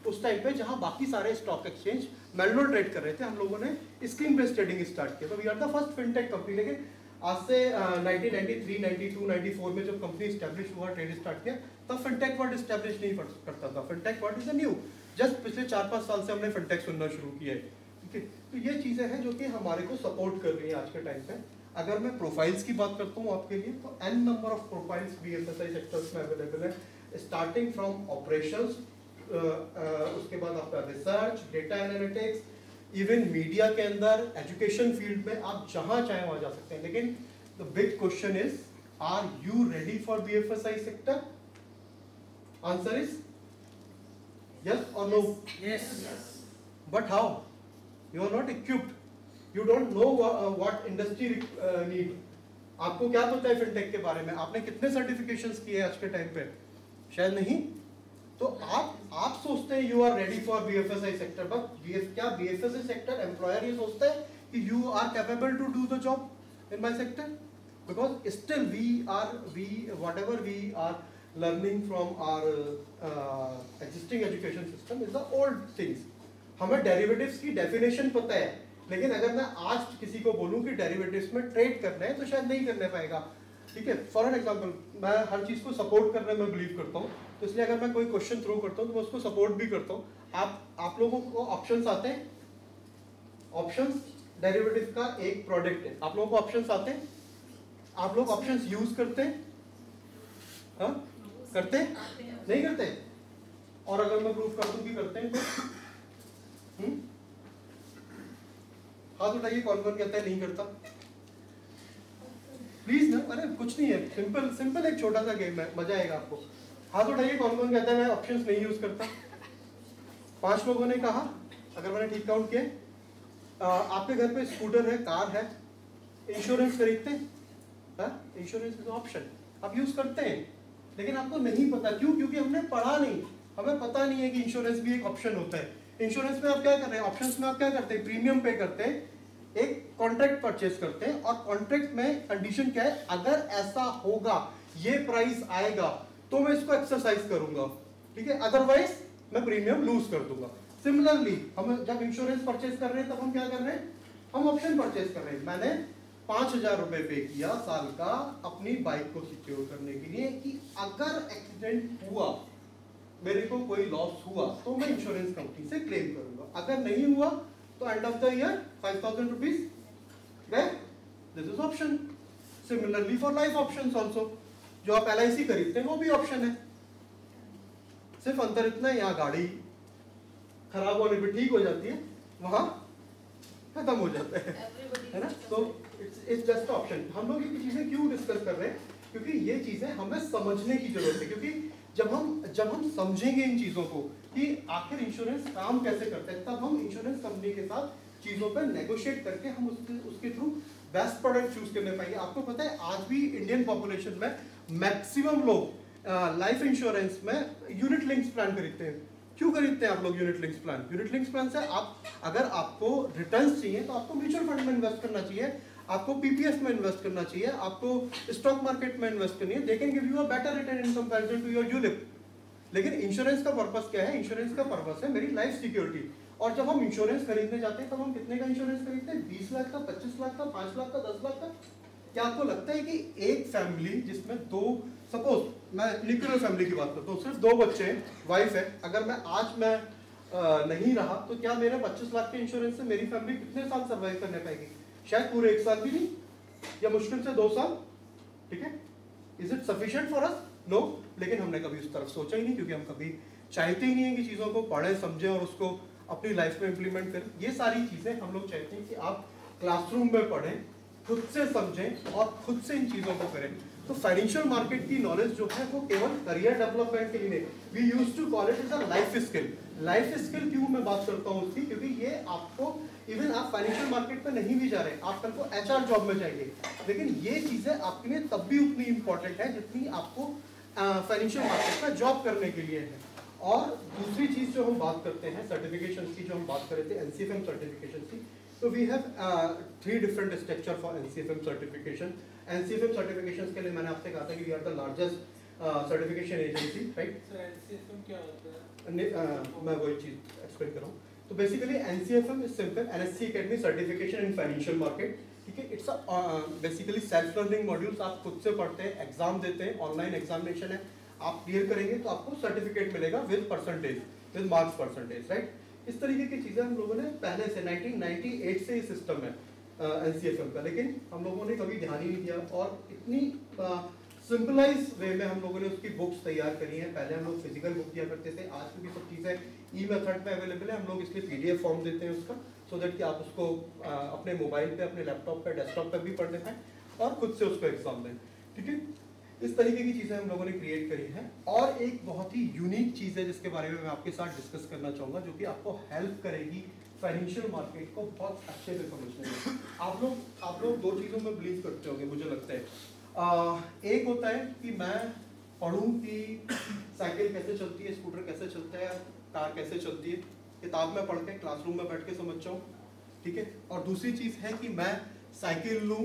उस टाइम पे जहां बाकी सारे स्टॉक एक्सचेंज मैनुअल ट्रेड कर रहे थे, हम लोगों ने स्क्रीन बेस्ड ट्रेडिंग स्टार्ट किया। तो we are the first fintech company. लेकिन आज से 1993, 92, 94 में जब कंपनी स्टैब्लिश हुआ, ट्रेड स्टार्ट किया, तब फिनटेक वर्ड स्टैब्लिश नहीं करता था। Fintech word is a new, जस्ट पिछले 4-5 साल से हमने फिनटेक सुनना शुरू किया है। ठीक है, तो ये चीजें हैं जो कि हमारे को सपोर्ट कर रही है आज के टाइम पे। अगर मैं प्रोफाइल्स की बात करता हूँ आपके लिए, तो n नंबर ऑफ प्रोफाइल्स BFSI सेक्टर्स में अवेलेबल है, स्टार्टिंग फ्रॉम ऑपरेशंस, उसके बाद आपका research, data analytics, even media के अंदर, एजुकेशन फील्ड में, आप जहां चाहे वहां जा सकते हैं। लेकिन the big question is, are you ready for BFSI sector? Answer is yes or no? Yes. But how? You are not equipped. You don't know what industry need. आपको क्या पता है फिनटेक के बारे में? आपने कितने सर्टिफिकेशंस किए आज के टाइम पे? शायद नहीं। तो आप सोचते हैं you are ready for BFSI sector, but क्या BFSI सेक्टर एम्प्लॉयर ये सोचता है कि you are capable to do the job in my sector? Because still we whatever we are learning from our existing education system is the old things. हमें डेरिवेटिव्स की डेफिनेशन पता है, लेकिन अगर मैं आज किसी को बोलूं कि डेरिवेटिव्स में ट्रेड करना है तो शायद नहीं करने पाएगा। ठीक है, फॉर एन एग्जांपल, मैं हर चीज़ को सपोर्ट करने में बिलीव करता हूँ, तो इसलिए अगर मैं कोई क्वेश्चन थ्रो करता हूँ तो मैं उसको सपोर्ट भी करता हूँ। आप लोगों को ऑप्शंस आते हैं? ऑप्शंस डेरिवेटिव का एक प्रोडक्ट है। आप लोगों को ऑप्शंस आते हैं? आप लोग ऑप्शंस यूज करते हैं? हाँ, करते नहीं करते? और अगर मैं प्रूफ कर दूं कि करते हैं तो हाथ उठाइए कौन कौन कहता है नहीं करता। प्लीज ना, अरे कुछ नहीं है, सिंपल एक छोटा सा गेम है, मजा आएगा आपको। हाथ उठाइए कौन कौन कहता है मैं ऑप्शंस नहीं यूज करता। 5 लोगों ने कहा, अगर मैंने ठीक काउंट किया। आपके घर पे स्कूटर है, कार है, इंश्योरेंस खरीदते हैं? इंश्योरेंस इज ऑप्शन, आप यूज करते हैं, लेकिन आपको नहीं पता। क्यों? क्योंकि हमने पढ़ा नहीं, हमें पता नहीं है कि इंश्योरेंस भी एक ऑप्शन होता है। इंश्योरेंस में आप क्या कर रहे हैं? ऑप्शंस में आप क्या करते हैं? प्रीमियम पे करते हैं, एक कॉन्ट्रैक्ट परचेज करते हैं, और कॉन्ट्रैक्ट में कंडीशन क्या है? अगर ऐसा होगा, ये प्राइस आएगा, तो मैं इसको एक्सरसाइज करूंगा। ठीक है, अदरवाइज मैं प्रीमियम लूज कर दूंगा। सिमिलरली हम जब इंश्योरेंस परचेज कर रहे हैं तब हम क्या कर रहे हैं? हम ऑप्शन परचेज कर रहे हैं। मैंने 5,000 रुपए पे किया साल का अपनी बाइक को सिक्योर करने के लिए कि अगर एक्सीडेंट हुआ, मेरे को कोई लॉस हुआ, तो मैं इंश्योरेंस कंपनी से क्लेम करूंगा। अगर नहीं हुआ तो end of the year 5,000 rupees गए। This is option. Similarly for life options also, जो आप LIC खरीदते हैं वो भी ऑप्शन है। सिर्फ अंतर इतना है, यहाँ गाड़ी खराब होने पे ठीक हो जाती है, वहां खत्म हो जाता है ना। तो इट्स जस्ट ऑप्शन। हम लोग ये चीजें क्यों डिस्कस कर रहे हैं? क्योंकि ये चीजें हमें समझने की जरूरत है। क्योंकि जब हम समझेंगे इन चीजों को कि आखिर इंश्योरेंस काम कैसे करता है, तब हम इंश्योरेंस कंपनी के साथ चीजों पर नेगोशिएट करके हम उसके थ्रू बेस्ट प्रोडक्ट चूज करने पाएंगे। आपको पता है आज भी इंडियन पॉपुलेशन में मैक्सिमम लोग लाइफ इंश्योरेंस में यूनिट लिंक्स प्लान खरीदते हैं। क्यों खरीदते हैं आप लोग unit links plan? Unit links plan से अगर आपको रिटर्न्स चाहिए तो आपको म्यूचुअल फंड में इन्वेस्ट करना चाहिए, आपको PPF में इन्वेस्ट करना चाहिए, आपको स्टॉक मार्केट में इन्वेस्ट करनी है। They can give you a better return in comparison to your ULIP. लेकिन इंश्योरेंस का पर्पस क्या है? इंश्योरेंस का पर्पस है मेरी लाइफ सिक्योरिटी। और जब हम इंश्योरेंस खरीदने जाते हैं तब हम कितने का इंश्योरेंस खरीदते हैं? 20 लाख का, 25 लाख का, 5 लाख का, 10 लाख का। क्या आपको लगता है कि एक फैमिली जिसमें सपोज मैं न्यूक्लियर फैमिली की बात करता हूँ, सिर्फ 2 बच्चे हैं, वाइफ है, अगर मैं नहीं रहा तो क्या मेरे 25 लाख के इंश्योरेंस से मेरी फैमिली कितने साल सर्वाइव करने पाएगी? शायद पूरे 1 साल भी नहीं, या मुश्किल से 2 साल। ठीक है, is it sufficient for us? No. लेकिन हमने कभी उस तरफ सोचा ही नहीं, क्योंकि हम कभी चाहते ही नहीं है कि चीज़ों को पढ़ें, समझें और उसको अपनी लाइफ में इंप्लीमेंट करें। ये सारी चीज़ें हम लोग चाहते हैं कि आप क्लासरूम में पढ़ें, खुद से समझें और खुद से इन चीज़ों को करें। तो फाइनेंशियल मार्केट की नॉलेज जो है वो केवल करियर डेवलपमेंट के लिए नहीं, we used to call it as a life skill. Life skill क्यों मैं बात करता हूँ उसकी? क्योंकि ये आपको, इवन आप फाइनेंशियल मार्केट में नहीं भी जा रहे, आप कल को HR जॉब में जाएंगे, लेकिन ये चीज़ें आपके लिए तब भी उतनी इंपॉर्टेंट है जितनी आपको फाइनेंशियल मार्केट में जॉब करने के लिए है। और दूसरी चीज़ जो हम बात करते हैं सर्टिफिकेशन की, जो हम बात कर रहे थे NCFM सर्टिफिकेशन की, तो we have 3 different structure for NCFM certification. NCFM certification के लिए मैंने आपसे कहा था कि we are the largest certification agency, right. Sir NCFM क्या होता है? मैं वही चीज़ एक्सप्लेन कर रहा हूँ। तो basically NCFM is simple, NSC academy certification in financial market, ठीक है। It's basically self learning modules, आप खुद से पढ़ते हैं, एग्जाम देते हैं, ऑनलाइन एग्जामिनेशन है, आप क्लियर करेंगे तो आपको सर्टिफिकेट मिलेगा with percentage, with marks percentage, right. इस तरीके की चीज़ें हम लोगों ने पहले से 1998 से ये सिस्टम है एनसीएफएम का, लेकिन हम लोगों ने कभी ध्यान ही नहीं दिया और इतनी सिंपलाइज वे में हम लोगों ने उसकी बुक्स तैयार करी हैं। पहले हम लोग फिजिकल बुक दिया करते थे, आज क्योंकि सब चीज़ें ई मेथड पे अवेलेबल है, हम लोग इसलिए पीडीएफ फॉर्म देते हैं उसका, सो दैट कि आप उसको अपने मोबाइल पे, अपने लैपटॉप पे, डेस्कटॉप पे भी पढ़ पाएं और खुद से उसको एग्जाम दें, ठीक है। इस तरीके की चीज़ें हम लोगों ने क्रिएट करी हैं। और एक बहुत ही यूनिक चीज़ है जिसके बारे में मैं आपके साथ डिस्कस करना चाहूँगा, जो कि आपको हेल्प करेगी फाइनेंशियल मार्केट को बहुत अच्छे से समझने में। आप लोग दो चीज़ों में बिलीव करते होंगे, मुझे लगता है। एक होता है कि मैं पढ़ूं कि साइकिल कैसे चलती है, स्कूटर कैसे चलता है, कार कैसे चलती है, किताब में पढ़ के क्लासरूम में बैठ के समझ जाऊँ, ठीक है। और दूसरी चीज़ है कि मैं साइकिल लूँ,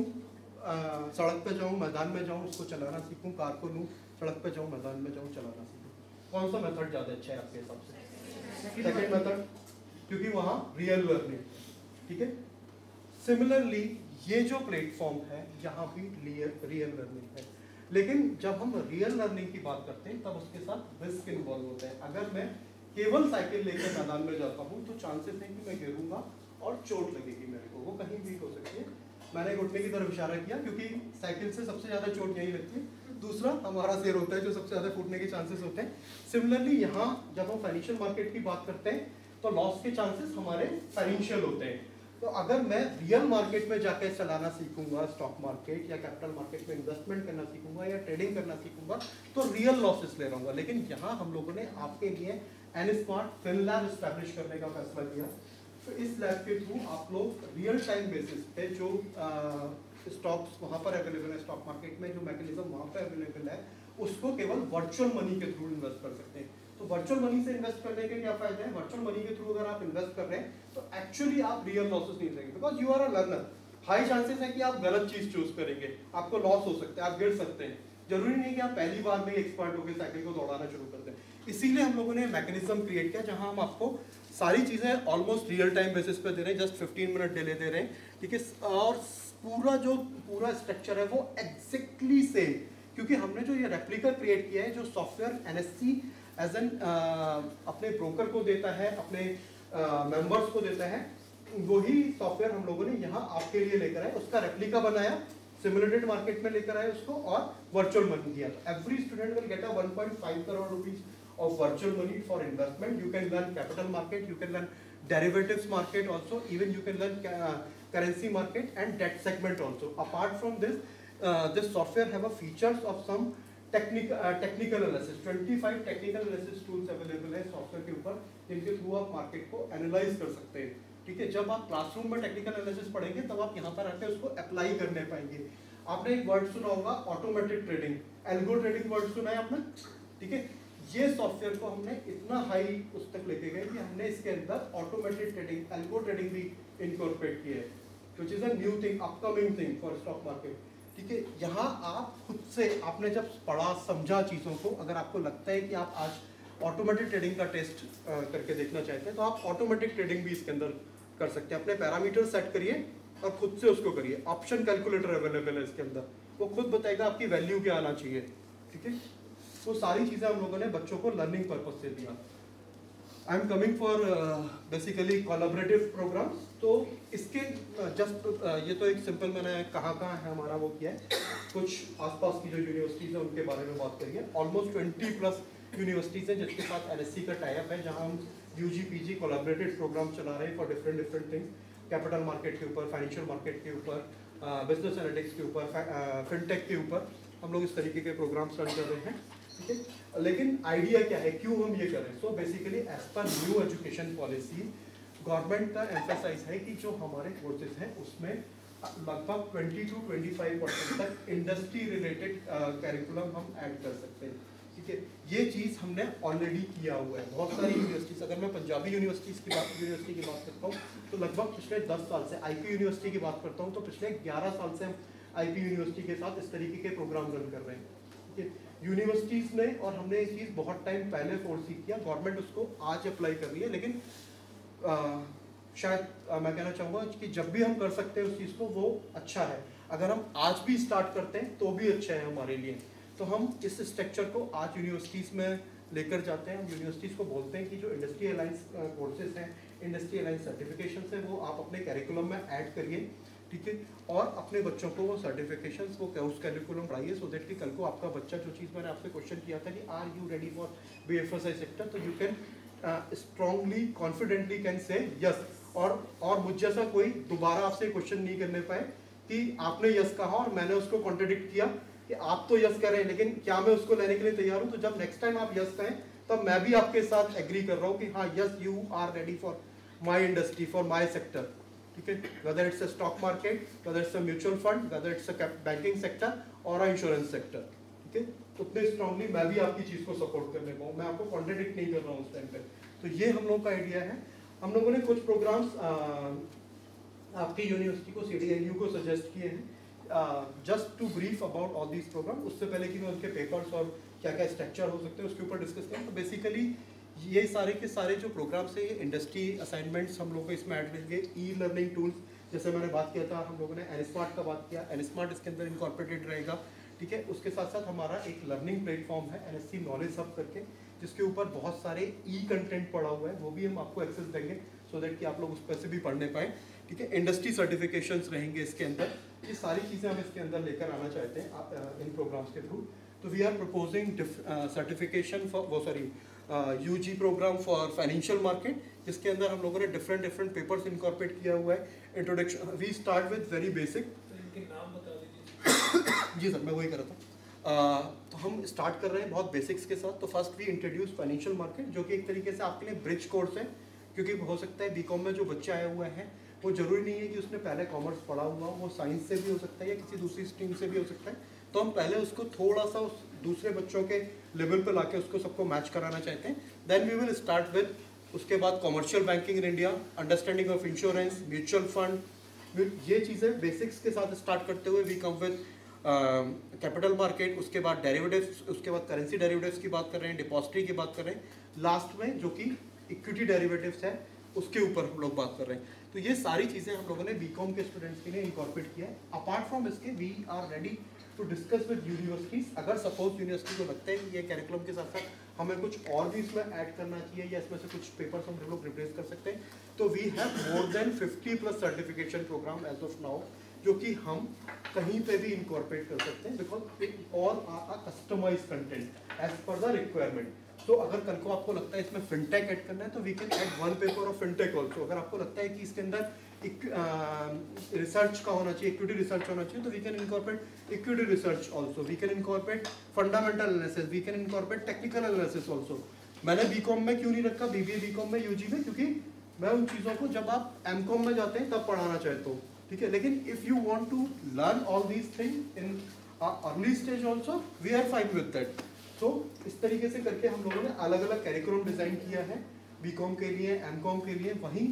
सड़क पे जाऊँ, मैदान में जाऊँ, उसको चलाना सीखूँ, कार को लूँ, सड़क पे जाऊँ, मैदान में जाऊँ, चलाना सीखूँ। कौन सा मेथड ज़्यादा अच्छा है आपके हिसाब से? सेकेंड मेथड, क्योंकि वहाँ रियल लर्निंग, ठीक है। सिमिलरली ये जो प्लेटफॉर्म है यहाँ भी रियल लर्निंग है, लेकिन जब हम रियल लर्निंग की बात करते हैं तब उसके साथ रिस्क इन्वॉल्व होता है। अगर मैं केवल साइकिल लेकर मैदान में जाता हूँ तो चांसेस है कि मैं गिरूंगा और चोट लगेगी मेरे को, वो कहीं भी हो सकती है। मैंने घुटने की तरफ इशारा किया क्योंकि साइकिल से सबसे ज़्यादा चोट यही लगती है। दूसरा हमारा सिर होता है जो सबसे ज़्यादा फूटने के चांसेस होते हैं। सिमिलरली यहाँ जब हम फाइनेंशियल मार्केट की बात करते हैं तो लॉस के चांसेस हमारे फाइनेंशियल होते हैं। तो अगर मैं रियल मार्केट में जाकर चलाना सीखूंगा, स्टॉक मार्केट या कैपिटल मार्केट में इन्वेस्टमेंट करना सीखूंगा या ट्रेडिंग करना सीखूंगा, तो रियल लॉसेस ले रहूंगा। लेकिन यहाँ हम लोगों ने आपके लिए एनस्मार्ट फिनलैब एस्टैब्लिश करने का फैसला किया। तो इस लैब के थ्रू आप लोग रियल टाइम बेसिस पे जो स्टॉक्स वहाँ पर अवेलेबल है, स्टॉक मार्केट में जो मैकेनिज्म वहाँ पर अवेलेबल है, उसको केवल वर्चुअल मनी के थ्रू इन्वेस्ट कर सकते हैं। तो वर्चुअल मनी से इन्वेस्ट करने के क्या फायदे हैं? वर्चुअल मनी के थ्रू अगर आप इन्वेस्ट कर रहे हैं तो एक्चुअली आप रियल लॉसेस नहीं लेंगे, because you are a learner. High chances है कि आप गलत चीज चूज करेंगे, आपको लॉस हो सकता है, आप गिर सकते हैं। जरूरी नहीं कि आप पहली बार में एक्सपर्ट होकर साइकिल को दौड़ाना शुरू कर दें। इसीलिए हम लोगों ने मैकेनिज्म क्रिएट किया जहां हम आपको सारी चीजें ऑलमोस्ट रियल टाइम बेसिस पे दे रहे हैं, जस्ट 15 मिनट डिले दे रहे हैं, ठीक है। और पूरा स्ट्रक्चर है वो एग्जैक्टली सेम, क्योंकि हमने जो ये रेप्लिका क्रिएट किया है, जो सॉफ्टवेयर एनएससी एज एन अपने ब्रोकर को देता है, अपने मेंबर्स को देता है, वही सॉफ्टवेयर हम लोगों ने यहाँ आपके लिए लेकर आए, उसका रेप्लिका बनाया, सिमुलेटेड मार्केट में लेकर आए उसको और वर्चुअल मनी दिया। Every student will get a 1.5 crore rupees of virtual money for investment. You can learn capital market, you can learn derivatives market also, even you can learn currency market and debt segment also. Apart from this, this software have a features of some technical analysis. 25 technical analysis tools available है सॉफ्टवेयर के ऊपर, जिनके थ्रू आप मार्केट को एनालाइज कर सकते हैं, ठीक है। जब आप क्लासरूम में टेक्निकल एनालिसिस पढ़ेंगे तब आप यहाँ पर आके उसको अप्लाई करने पाएंगे। आपने एक वर्ड सुना होगा automatic trading, algo trading word सुना है आपने, ठीक है। ये सॉफ्टवेयर को हमने इतना हाई उस तक लेके गए कि हमने इसके अंदर ऑटोमेटेड ट्रेडिंग, एल्गो ट्रेडिंग भी इनकॉर्पोरेट किया है, which is a new thing, upcoming thing for stock market, ठीक है। यहाँ आप खुद से आपने जब पढ़ा समझा चीज़ों को, अगर आपको लगता है कि आप आज ऑटोमेटेड ट्रेडिंग का टेस्ट करके देखना चाहते हैं तो आप ऑटोमेटिक ट्रेडिंग भी इसके अंदर कर सकते हैं। अपने पैरामीटर सेट करिए और खुद से उसको करिए। ऑप्शन कैलकुलेटर अवेलेबल है इसके अंदर, वो खुद बताएगा आपकी वैल्यू क्या आना चाहिए, ठीक है। तो सारी चीज़ें हम लोगों ने बच्चों को लर्निंग पर्पज से दिया। I am coming for basically collaborative programs. तो इसके जस्ट ये तो एक सिंपल मैंने कहाँ है हमारा वो किया है, कुछ आसपास की जो यूनिवर्सिटीज़ हैं उनके बारे में बात करिए। ऑलमोस्ट 20+ यूनिवर्सिटीज़ हैं जिसके साथ एनएससी का टाइप है, जहाँ हम यूजी पीजी कोलैबोरेटिव प्रोग्राम चला रहे हैं for different things, capital market के ऊपर, फाइनेंशियल मार्केट के ऊपर, बिजनेस एनालिटिक्स के ऊपर, फिनटेक के ऊपर हम लोग इस तरीके के प्रोग्राम्स रन कर रहे हैं, ठीक है। लेकिन आइडिया क्या है, क्यों हम ये करें? So basically as per new education policy government का एम्फेसाइज है कि जो हमारे कोर्सेज हैं उसमें लगभग 20 to 25% तक इंडस्ट्री रिलेटेड कैरिकुलम हम ऐड कर सकते हैं, ठीक है। ये चीज़ हमने ऑलरेडी किया हुआ है। बहुत सारी यूनिवर्सिटीज़, अगर मैं पंजाबी यूनिवर्सिटी की बात करता हूँ तो लगभग पिछले 10 साल से, आईपी यूनिवर्सिटी की बात करता हूँ तो पिछले 11 साल से हम आईपी यूनिवर्सिटी के साथ इस तरीके के प्रोग्राम रन कर रहे हैं, ठीक है। यूनिवर्सिटीज़ ने, और हमने ये चीज़ बहुत टाइम पहले फोर्स किया, गवर्नमेंट उसको आज अप्लाई कर रही है, लेकिन शायद मैं कहना चाहूँगा कि जब भी हम कर सकते हैं उस चीज़ को वो अच्छा है। अगर हम आज भी स्टार्ट करते हैं तो भी अच्छा है हमारे लिए। तो हम इस स्ट्रक्चर को आज यूनिवर्सिटीज़ में लेकर जाते हैं। हम यूनिवर्सिटीज़ को बोलते हैं कि जो इंडस्ट्री अलाइंस कोर्सेज हैं, इंडस्ट्री अलाइंस सर्टिफिकेशन है, वो आप अपने कैरिकुलम में ऐड करिए, ठीक है, और अपने बच्चों को वो सर्टिफिकेशंस वो उस कैरिकुलम पढ़ाइए, सो दैट कि कल को आपका बच्चा, जो चीज़ मैंने आपसे क्वेश्चन किया था कि are you ready for BFSI sector, तो you can strongly confidently can say yes, और मुझ जैसा कोई दोबारा आपसे क्वेश्चन नहीं करने पाए कि आपने यस कहा और मैंने उसको कॉन्ट्रडिक्ट किया कि आप तो यस कर रहे हैं लेकिन क्या मैं उसको लेने के लिए तैयार हूं। तो जब नेक्स्ट टाइम आप यस कहें तब मैं भी आपके साथ एग्री कर रहा हूं कि हाँ yes you are ready for my industry, for my sector, ठीक है, whether it's a stock market, whether it's a mutual fund, whether it's a banking sector और अ इंश्योरेंस सेक्टर, ठीक है, उतने स्ट्रांगली मैं भी आपकी चीज़ को सपोर्ट करने को, मैं आपको कॉन्ट्रडिक्ट नहीं कर रहा हूँ उस टाइम पे। तो ये हम लोगों का आइडिया है। हम लोगों ने कुछ प्रोग्राम्स आपकी यूनिवर्सिटी को, CDLU को सजेस्ट किए हैं, just to brief about all these program. उससे पहले कि मैं उनके पेपर्स और क्या क्या स्ट्रक्चर हो सकते हैं उसके ऊपर डिस्कस करें, तो बेसिकली ये सारे के सारे जो प्रोग्राम्स है, ये इंडस्ट्री असाइनमेंट्स हम लोग को इसमें ऐड करेंगे। ई-लर्निंग टूल्स, जैसे मैंने बात किया था, हम लोगों ने एनस्मार्ट का बात किया, एनस्मार्ट इसके अंदर इनकॉर्पोरेटेड रहेगा, ठीक है। उसके साथ साथ हमारा एक लर्निंग प्लेटफॉर्म है NSC नॉलेज हब करके, जिसके ऊपर बहुत सारे कंटेंट पड़ा हुआ है, वो भी हम आपको एक्सेस देंगे सो दैट कि आप लोग उस पर से भी पढ़ने पाएँ, ठीक है। इंडस्ट्री सर्टिफिकेशंस रहेंगे इसके अंदर, ये सारी चीज़ें हम इसके अंदर लेकर आना चाहते हैं इन प्रोग्राम्स के थ्रू। तो we are proposing certification for वो sorry UG program for financial market, जिसके अंदर हम लोगों ने डिफरेंट पेपर्स इनकॉर्पोरेट किया हुआ है। Introduction, we start with very basic. इनके नाम बता दीजिए। जी सर, मैं वही कर रहा था। तो हम स्टार्ट कर रहे हैं बहुत बेसिक्स के साथ। तो first we introduce financial market, जो कि एक तरीके से आपके लिए ब्रिज कोर्स है, क्योंकि हो सकता है BCom में जो बच्चे आए हुए हैं वो जरूरी नहीं है कि उसने पहले कॉमर्स पढ़ा हुआ हो, वो साइंस से भी हो सकता है या किसी दूसरी स्ट्रीम से भी हो सकता है। तो हम पहले उसको थोड़ा सा उस दूसरे बच्चों के लेवल पे लाके उसको सबको मैच कराना चाहते हैं। Then we will start with, उसके बाद commercial banking in India, understanding of insurance, mutual fund, ये चीज़ें बेसिक्स के साथ स्टार्ट करते हुए we come with capital market, उसके बाद डेरिवेटिव्स, उसके बाद करेंसी डेरिवेटिव्स की बात कर रहे हैं, डिपॉजिटरी की बात कर रहे हैं, लास्ट में जो कि इक्विटी डेरिवेटिव्स है उसके ऊपर हम लोग बात कर रहे हैं। तो ये सारी चीज़ें हम लोगों ने BCom के स्टूडेंट्स के लिए इनकॉर्पोरेट किया है। अपार्ट फ्रॉम इसके we are ready to discuss with universities. अगर सपोज यूनिवर्सिटी को लगता है कि ये कैरिकुलम के साथ साथ हमें कुछ और भी इसमें ऐड करना चाहिए या इसमें से कुछ पेपर्स हम लोग रिप्लेस कर सकते हैं, तो we have more than 50+ certification program as of now, जो कि हम कहीं पे भी इनकॉर्पोरेट कर सकते हैं, because it all are customise content as per the requirement. तो अगर कल को आपको लगता है इसमें फिनटेक ऐड करना है तो we can add 1 paper of fintech also. अगर आपको लगता है कि इसके अंदर रिसर्च का होना चाहिए, इक्विटी रिसर्च होना चाहिए, तो we can incorporate equity research also, we can incorporate fundamental analysis, we can incorporate technical analysis also. मैंने BCom में क्यों नहीं रखा, BBA BCom में UG में, क्योंकि मैं उन चीज़ों को जब आप MCom में जाते हैं तब पढ़ाना चाहता हूँ, ठीक है। लेकिन if you want to learn all these thing in early stage also, we are fine with that. तो इस तरीके से करके हम लोगों ने अलग अलग कैरिकुलम डिज़ाइन किया है BCom के लिए, MCom के लिए। वहीं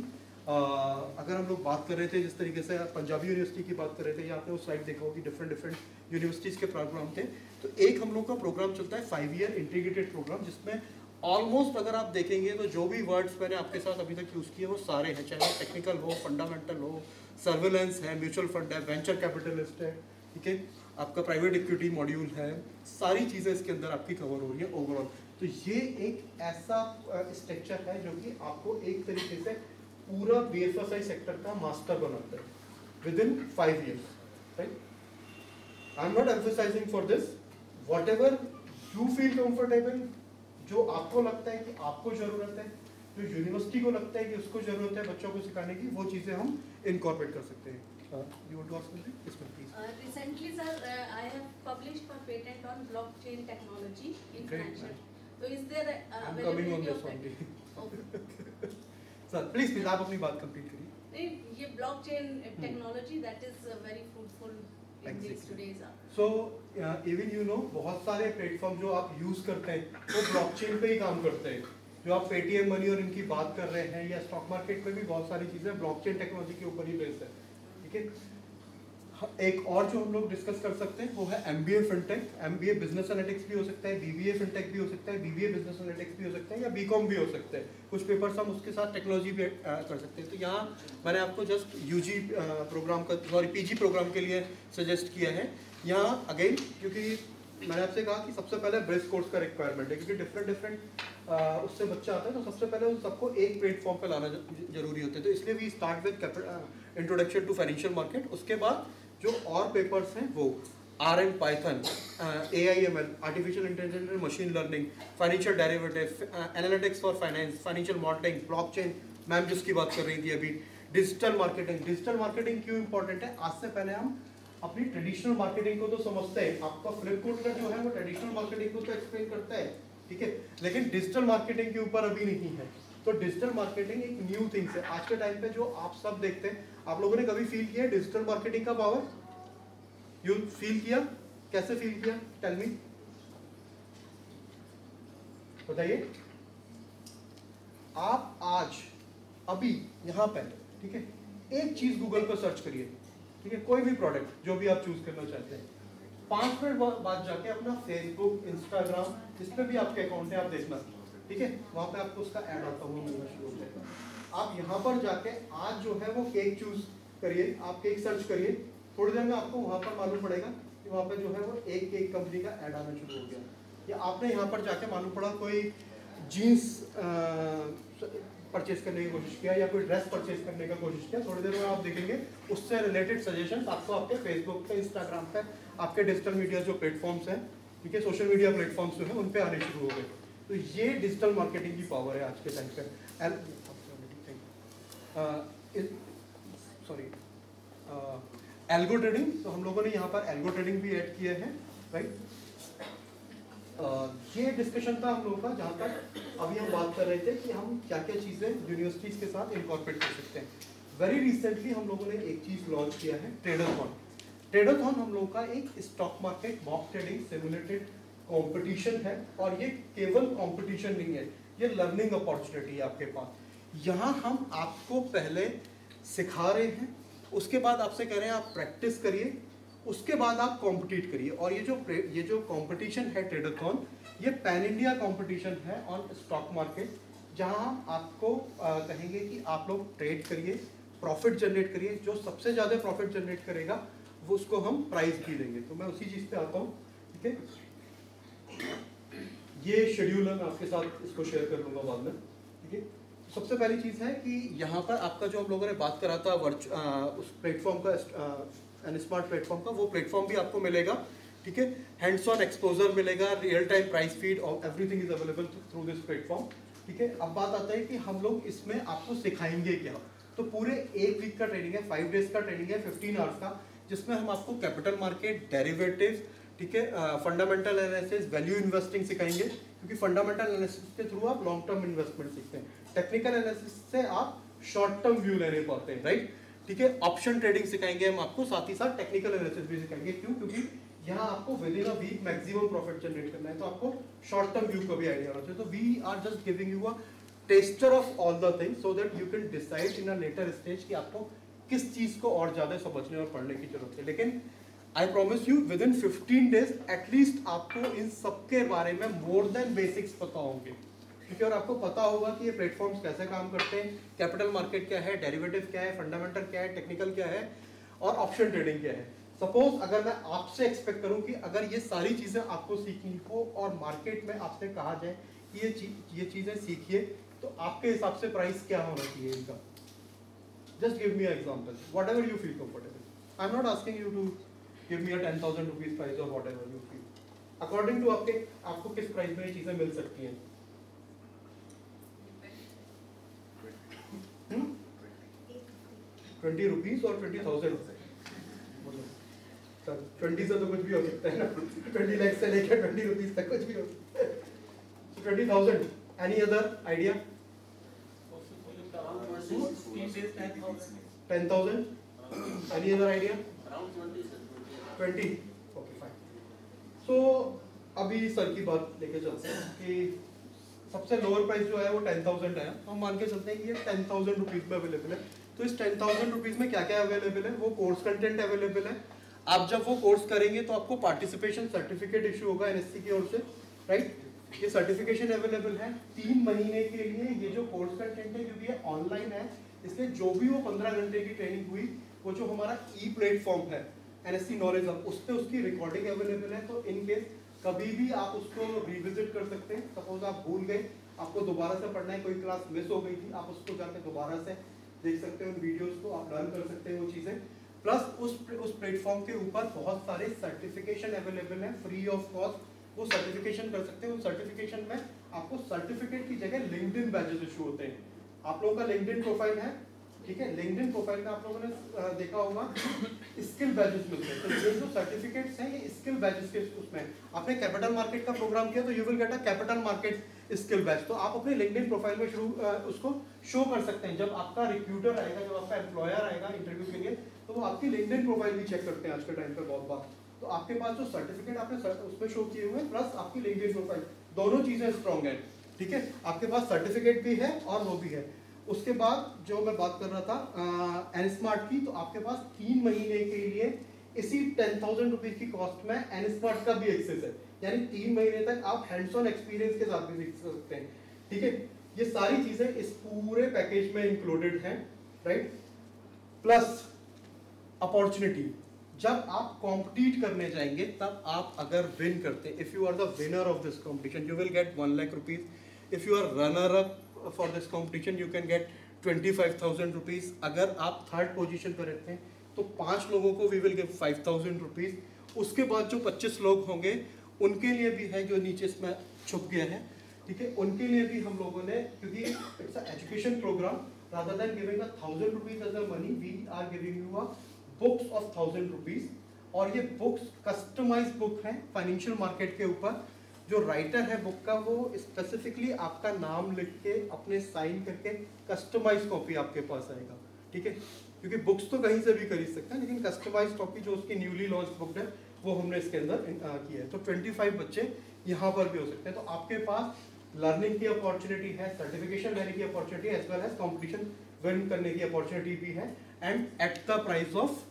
अगर हम लोग बात कर रहे थे, जिस तरीके से पंजाबी यूनिवर्सिटी की बात कर रहे थे, या आपने उस साइड देखा होगी डिफरेंट यूनिवर्सिटीज़ के प्रोग्राम थे, तो एक हम लोग का प्रोग्राम चलता है 5 ईयर इंटीग्रेटेड प्रोग्राम, जिसमें ऑलमोस्ट अगर आप देखेंगे तो जो भी वर्ड्स मैंने आपके साथ अभी तक यूज़ किए वो सारे हैं, चाहे टेक्निकल हो, फंडामेंटल हो, सर्वेलेंस है, म्यूचुअल फंड है, वेंचर कैपिटलिस्ट है, ठीक है, आपका प्राइवेट इक्विटी मॉड्यूल है, सारी चीज़ें इसके अंदर आपकी कवर हो रही है ओवरऑल। तो ये एक ऐसा स्ट्रक्चर है जो कि आपको एक तरीके से पूरा BFSI सेक्टर का मास्टर बनाता है within 5 years, right. I am not emphasising for this, whatever you feel comfortable, जो आपको लगता है कि आपको ज़रूरत है, जो यूनिवर्सिटी को लगता है कि उसको ज़रूरत है बच्चों को सिखाने की, वो चीज़ें हम इनकॉर्पोरेट कर सकते हैं। You want to ask something? Yes, ma'am, please. Recently, sir, I have published my patent on blockchain technology in Great, financial. ma'am. So, is there I'm coming on availability this of that? only. Okay. Sir, please, आप अपनी बात कंप्लीट करिए। नहीं, ये blockchain technology that is very fruitful in these today's. So, even you know, बहुत सारे प्लेटफॉर्म जो आप यूज़ करते हैं वो ब्लॉकचेन पे ही काम करते हैं। जो आप पेटीएम मनी और इनकी बात कर रहे हैं, या स्टॉक मार्केट में भी बहुत सारी चीज़ें ब्लॉकचेन टेक्नोलॉजी के ऊपर ही बेस्ड है, ठीक है। एक और जो हम लोग डिस्कस कर सकते हैं वो है MBA fintech. MBA business analytics भी हो सकता है, BBA फिनटेक भी हो सकता है, BBA बिजनेस एनालिटिक्स भी हो सकता है, या BCom भी हो सकता है। कुछ पेपर्स हम उसके साथ टेक्नोलॉजी भी कर सकते हैं। तो यहाँ मैंने आपको जस्ट UG प्रोग्राम का PG प्रोग्राम के लिए सजेस्ट किया है। यहाँ अगेन क्योंकि मैंने आपसे कहा कि सबसे पहले ब्रेस कोर्स का रिक्वायरमेंट है, क्योंकि डिफरेंट उससे बच्चा आता है, तो सबसे पहले उन सबको एक प्लेटफॉर्म पे लाना जरूरी होता है। तो इसलिए भी start with introduction to financial market. उसके बाद जो और पेपर्स हैं वो R and Python, AIML, artificial intelligence and machine learning, financial derivative, analytics for finance, financial modelling, blockchain, ma'am जिसकी बात कर रही थी अभी, डिजिटल मार्केटिंग। डिजिटल मार्केटिंग क्यों इंपॉर्टेंट है? आज से पहले हम अपनी ट्रेडिशनल मार्केटिंग को तो समझते हैं, आपका फ्लिपकार्ट का जो है वो ट्रेडिशनल मार्केटिंग को तो एक्सप्लेन करता है, ठीक है, लेकिन डिजिटल मार्केटिंग के ऊपर अभी नहीं है। तो डिजिटल मार्केटिंग एक न्यू थिंग्स है आज के टाइम पे, जो आप सब देखते हैं। आप लोगों ने कभी फील किया डिजिटल मार्केटिंग का पावर? यू फील किया? कैसे फील किया? टेल मी, बताइए। आप आज अभी यहाँ पे, ठीक है, एक चीज गूगल पर सर्च करिए, ठीक है, कोई भी प्रोडक्ट जो भी आप चूज करना चाहते हैं, 5 मिनट बाद जाके अपना फेसबुक, इंस्टाग्राम, जिस पे भी आपके अकाउंट है आप देखना, ठीक है, वहां पे आपको उसका ऐड आता हुआ मिलना शुरू हो जाएगा। आप यहाँ पर जाके आज जो है वो केक चूज करिए, आप केक सर्च करिए, थोड़ी देर में आपको वहां पर मालूम पड़ेगा कि वहां पर जो है वो एक केक कंपनी का ऐड आना शुरू हो गया। या आपने यहाँ पर जाके मालूम पड़ा कोई जीन्स परचेज करने की कोशिश किया या कोई ड्रेस परचेज करने का कोशिश किया, थोड़ी देर में आप देखेंगे उससे रिलेटेड सजेशंस आपको आपके फेसबुक पे, इंस्टाग्राम पे, आपके डिजिटल मीडिया जो प्लेटफॉर्म्स हैं, ठीक है, सोशल मीडिया प्लेटफॉर्म्स जो है उन पे आने शुरू हो गए। तो ये डिजिटल मार्केटिंग की पावर है आज के टाइम पे। सॉरी, एल्गो ट्रेडिंग, तो हम लोगों ने यहाँ पर एल्गो ट्रेडिंग भी ऐड किया है, राइट। ये डिस्कशन था हम लोगों का, जहाँ तक अभी हम बात कर रहे थे कि हम क्या क्या चीज़ें यूनिवर्सिटीज़ के साथ इनकॉर्पोरेट कर सकते हैं। वेरी रिसेंटली हम लोगों ने एक चीज़ लॉन्च किया है, ट्रेडरथॉन। ट्रेडरथॉन हम लोगों का एक stock market mock trading simulated competition है, और ये केवल कंपटीशन नहीं है, ये लर्निंग अपॉर्चुनिटी है आपके पास। यहाँ हम आपको पहले सिखा रहे हैं, उसके बाद आपसे कह रहे हैं आप प्रैक्टिस करिए, उसके बाद आप कॉम्पिटिट करिए। और ये जो कंपटीशन है ट्रेडरथॉन, ये पैन इंडिया कंपटीशन है ऑन स्टॉक मार्केट, जहां आपको कहेंगे कि आप लोग ट्रेड करिए, प्रॉफिट जनरेट करिए, जो सबसे ज़्यादा प्रॉफिट जनरेट करेगा वो उसको हम प्राइज भी देंगे। तो मैं उसी चीज़ पे आता हूँ, ठीक है। ये शेड्यूल है, मैं आपके साथ इसको शेयर कर लूँगा बाद में, ठीक है। सबसे पहली चीज़ है कि यहाँ पर आपका जो हम लोगों ने बात करा था उस प्लेटफॉर्म का, स्मार्ट प्लेटफॉर्म का, वो प्लेटफॉर्म भी आपको मिलेगा, ठीक है। हैंड्स ऑन एक्सपोजर मिलेगा, रियल टाइम प्राइस फीड और everything is available through this platform, ठीक है। अब बात आता है कि हम लोग इसमें आपको सिखाएंगे क्या। तो पूरे 1 वीक का ट्रेनिंग है, 5 डेज का ट्रेनिंग है, 15 आवर्स का, जिसमें हम आपको कैपिटल मार्केट, डेरिवेटिव, ठीक है, फंडामेंटल एनालिसिस, वैल्यू इन्वेस्टिंग सिखाएंगे, क्योंकि फंडामेंटल एनालिसिस के थ्रू आप लॉन्ग टर्म इन्वेस्टमेंट सीखते हैं, टेक्निकल एनालिसिस से आप शॉर्ट टर्म व्यू लेने पाते हैं, राइट, ठीक है। ऑप्शन ट्रेडिंग सिखाएंगे हम आपको, साथ ही साथ टेक्निकल एनालिसिस भी सिखाएंगे। क्यों? क्योंकि यहाँ आपको within a week maximum profit generate करना है, तो आपको शॉर्ट टर्म व्यू का भी आइडिया होना चाहिए। तो we are just giving you a tester of all the things so that you can decide in a later stage कि आपको किस चीज को और ज्यादा समझने और पढ़ने की जरूरत है। लेकिन I promise you within 15 days at least आपको इन सबके बारे में मोर देन बेसिक्स पता होंगे, ठीक है। और आपको पता होगा कि ये प्लेटफॉर्म्स कैसे काम करते हैं, कैपिटल मार्केट क्या है, डेरिवेटिव क्या है, फंडामेंटल क्या है, टेक्निकल क्या है, और ऑप्शन ट्रेडिंग क्या है। सपोज अगर मैं आपसे एक्सपेक्ट करूं कि अगर ये सारी चीजें आपको सीखनी हो और मार्केट में आपसे कहा जाए कि ये चीजें सीखिए, तो आपके हिसाब से प्राइस क्या होना चाहिए इनका? Just give me example, whatever you feel comfortable. I am not asking you to give me a 10,000 rupees price और whatever you feel, according to आपको किस प्राइस में ये चीजें मिल सकती हैं। 20 रुपीस और 20,000, 20 से तो कुछ भी हो सकता है ना, 20 लाख से लेकर 20 रुपीस तक कुछ भी हो सकता है। 20,000, any other idea? 10,000, any other idea? 20, okay fine. So अभी सर की बात लेके चलते हैं कि सबसे लोअर प्राइस जो है वो 10,000 है, हम मान के चलते हैं कि ये 10,000 रुपीज में अवेलेबल है। तो तो इस 10,000 रुपीज़ में क्या क्या अवेलेबल है, वो कोर्स कंटेंट अवेलेबल है। आप जब वो कोर्स करेंगे तो आपको पार्टिसिपेशन सर्टिफिकेट इशू होगा NSC की ओर से, राइट। ये सर्टिफिकेशन अवेलेबल है 3 महीने के लिए। ये जो कोर्स कंटेंट है क्योंकि ये ऑनलाइन है, इसलिए जो भी वो 15 घंटे की ट्रेनिंग हुई, वो जो हमारा प्लेटफॉर्म है NSC नॉलेज हब, उस पर उसकी रिकॉर्डिंग अवेलेबल है। तो इन केस कभी भी आप उसको रिविजिट कर सकते हैं। सपोज आप भूल गए, आपको दोबारा से पढ़ना है, कोई क्लास मिस हो गई थी, आप उसको जाकर दोबारा से देख सकते हैं, उन वीडियोस को आप लर्न कर सकते हैं वो चीज़ें। प्लस उस प्लेटफॉर्म के ऊपर बहुत सारे सर्टिफिकेशन अवेलेबल हैं फ्री ऑफ कॉस्ट, वो सर्टिफिकेशन कर सकते हैं। उस सर्टिफिकेशन में आपको सर्टिफिकेट की जगह लिंक्डइन बैजेस इशू होते हैं। आप लोगों का लिंक्डइन प्रोफाइल है, ठीक है, लिंक्डइन प्रोफाइल में आप लोगों ने देखा होगा स्किल बैजेस मिलते हैं। तो ये जो सर्टिफिकेट्स हैं ये स्किल बैजेस के उसमें, आपने कैपिटल मार्केट का प्रोग्राम किया तो you will get a capital market skill badge. तो आप अपने लिंक्डइन प्रोफाइल में उसको शो कर सकते हैं। जब आपका रिक्रूटर आएगा, जब आपका एम्प्लॉयर आएगा इंटरव्यू के लिए, तो वो आपकी लिंक्डइन प्रोफाइल भी चेक करते हैं आज के टाइम पे बहुत बार। तो आपके पास जो सर्टिफिकेट आपने उसमें शो किए हुए हैं प्लस आपकी लिंक्डइन प्रोफाइल, दोनों चीजें स्ट्रॉन्ग है, ठीक है। आपके पास सर्टिफिकेट भी है और वो भी है। उसके बाद जो मैं बात कर रहा था एनस्मार्ट की, तो आपके पास 3 महीने के लिए इसी 10,000 रुपीज की कॉस्ट में एनस्मार्ट का भी एक्सेस है, यानी 3 महीने तक आप हैंड्स ऑन एक्सपीरियंस के साथ भी सीख सकते हैं, ठीक है। ये सारी चीजें इस पूरे पैकेज में इंक्लूडेड हैं, राइट। प्लस अपॉर्चुनिटी, जब आप कॉम्पिटिट करने जाएंगे तब आप अगर विन करते हैं, if you are the winner of this competition you will get 1 lakh rupees. If you are runner up for this competition you can get 25,000 rupees. अगर आप 3rd पोजीशन पर रहते हैं तो 5 लोगों को वी विल गिव 5,000 रुपीज। उसके बाद जो 25 लोग होंगे उनके लिए भी है, जो नीचे इसमें छुप गया है, ठीक है, उनके लिए भी हम लोगों ने, क्योंकि it's a education program, rather than giving 1,000 rupees as a money, we are giving you a books of 1,000 rupees। और ये बुक्स कस्टमाइज्ड बुक है फाइनेंशियल मार्केट के ऊपर। जो राइटर है बुक का वो स्पेसिफिकली आपका नाम लिख के अपने साइन करके कस्टमाइज कॉपी आपके पास आएगा, ठीक है, क्योंकि बुक्स तो कहीं से भी खरीद सकते हैं, लेकिन कस्टमाइज कॉपी जो उसकी न्यूली लॉन्च बुक है वो हमने इसके अंदर की है। तो 25 बच्चे यहाँ पर भी हो सकते हैं। तो आपके पास लर्निंग की अपॉर्चुनिटी है, सर्टिफिकेशन लेने की opportunity as well as competition win करने की अपॉर्चुनिटी भी है, and at the price of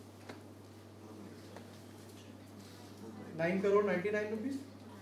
9 crore 99 rupees,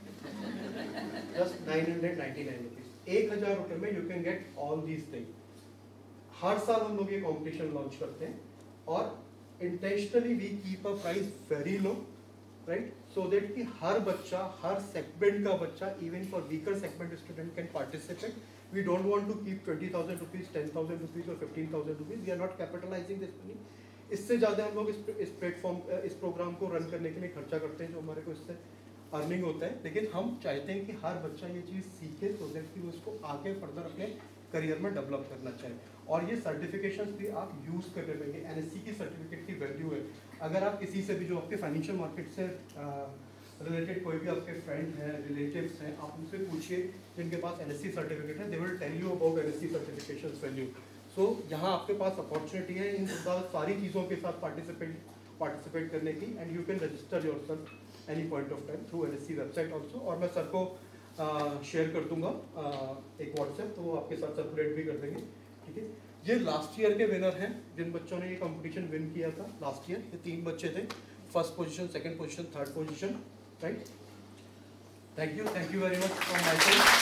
just 999 rupees. 1,000 रुपए में you can get all these thing. हर साल हम लोग ये कॉम्पिटिशन लॉन्च करते हैं और intentionally we keep a price very low, right, so that कि हर बच्चा, हर सेगमेंट का बच्चा, even for weaker segment student can participate. We don't want to keep 20,000 rupees, 10,000 rupees और 15,000 rupees. We are not capitalising this money. इससे ज़्यादा हम लोग इस प्लेटफॉर्म, इस प्रोग्राम को रन करने के लिए खर्चा करते हैं, जो हमारे को इससे अर्निंग होता है। लेकिन हम चाहते हैं कि हर बच्चा ये चीज़ सीखे, सो दैट कि वो उसको आगे फर्दर अपने करियर में डेवलप करना चाहिए। और ये सर्टिफिकेशंस भी आप यूज़ करने पाएंगे। NSC की सर्टिफिकेट की वैल्यू है। अगर आप किसी से भी, जो आपके फाइनेंशियल मार्केट से रिलेटेड कोई भी आपके फ्रेंड हैं, रिलेटिव्स हैं, आप उनसे पूछिए जिनके पास NSC सर्टिफिकेट है, they will tell you about NSC certifications value. So यहाँ आपके पास अपॉर्चुनिटी है इन सारी चीज़ों के साथ पार्टिसिपेट करने की, and you can register yourself any point of time through NSC website also. और मैं सर को शेयर कर दूंगा एक व्हाट्सएप, तो वो आपके साथ सर्कुलेट भी कर देंगे, ठीक है। ये लास्ट ईयर के विनर हैं, जिन बच्चों ने ये कंपटीशन विन किया था लास्ट ईयर। ये 3 बच्चे थे, 1st position, 2nd position, 3rd position, right. Thank you very much from my side.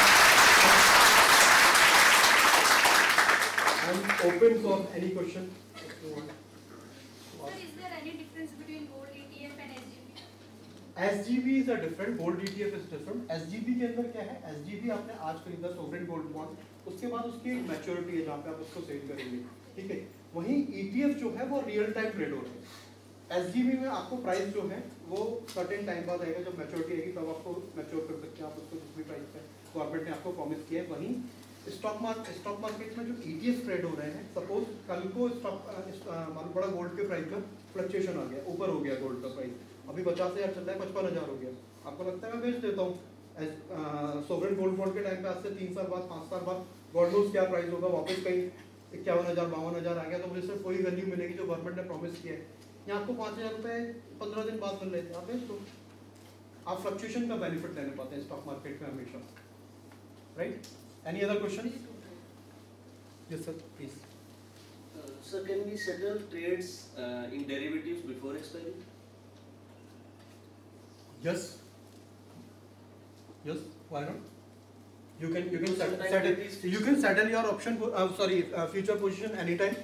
I am open for any question. Sir, is there any difference between gold ETF and SGB? SGB is a different, gold ETF is different। SGB के अंदर क्या है, SGB आपने आज खरीदा सोवरेन गोल्ड बॉन्ड, उसके बाद उसकी एक मैच्योरिटी है जहाँ पे आप उसको सेल करेंगे, ठीक है। वहीं ETF जो है वो रियल टाइम ट्रेड हो रहा है। SGB में आपको प्राइस जो है वो सर्टेन टाइम बाद आएगा, जब मैच्योरिटी आएगी तब आपको मैच्योर कर सकते हैं आप उसको जिस भी प्राइस पे गवर्नमेंट ने आपको प्रॉमिस किया है। वहीं स्टॉक मार्केट में जो ETF ट्रेड हो रहे हैं, सपोज कल को स्टॉक बड़ा गोल्ड के प्राइस में फ्लक्चुएशन आ गया, ऊपर हो गया गोल्ड का प्राइस, अभी 50,000 चल रहा है, 55,000 हो गया, आपको लगता है मैं बेच देता हूँ। सोवरेन गोल्ड बॉन्ड के टाइम पे आज से 3 साल बाद, 5 साल बाद गॉड नोज क्या प्राइस होगा, वापस कहीं 51,000 52,000 आ गया, तो मुझे सिर्फ वही वैल्यू मिलेगी जो गवर्नमेंट ने प्रॉमिस किया है। यहाँ आपको 5,000 रुपये 15 दिन बाद मिल रहे थे, आप बेच दो। आप फ्लक्चुएशन का बेनिफिट लेने पाते हैं स्टॉक मार्केट में हमेशा, right. Any other question? Yes sir, please. So can we settle trades in derivatives before expiry? Yes. Yes. Why not? You can Sometimes settle. it is fixed. You can settle your option. Future position anytime.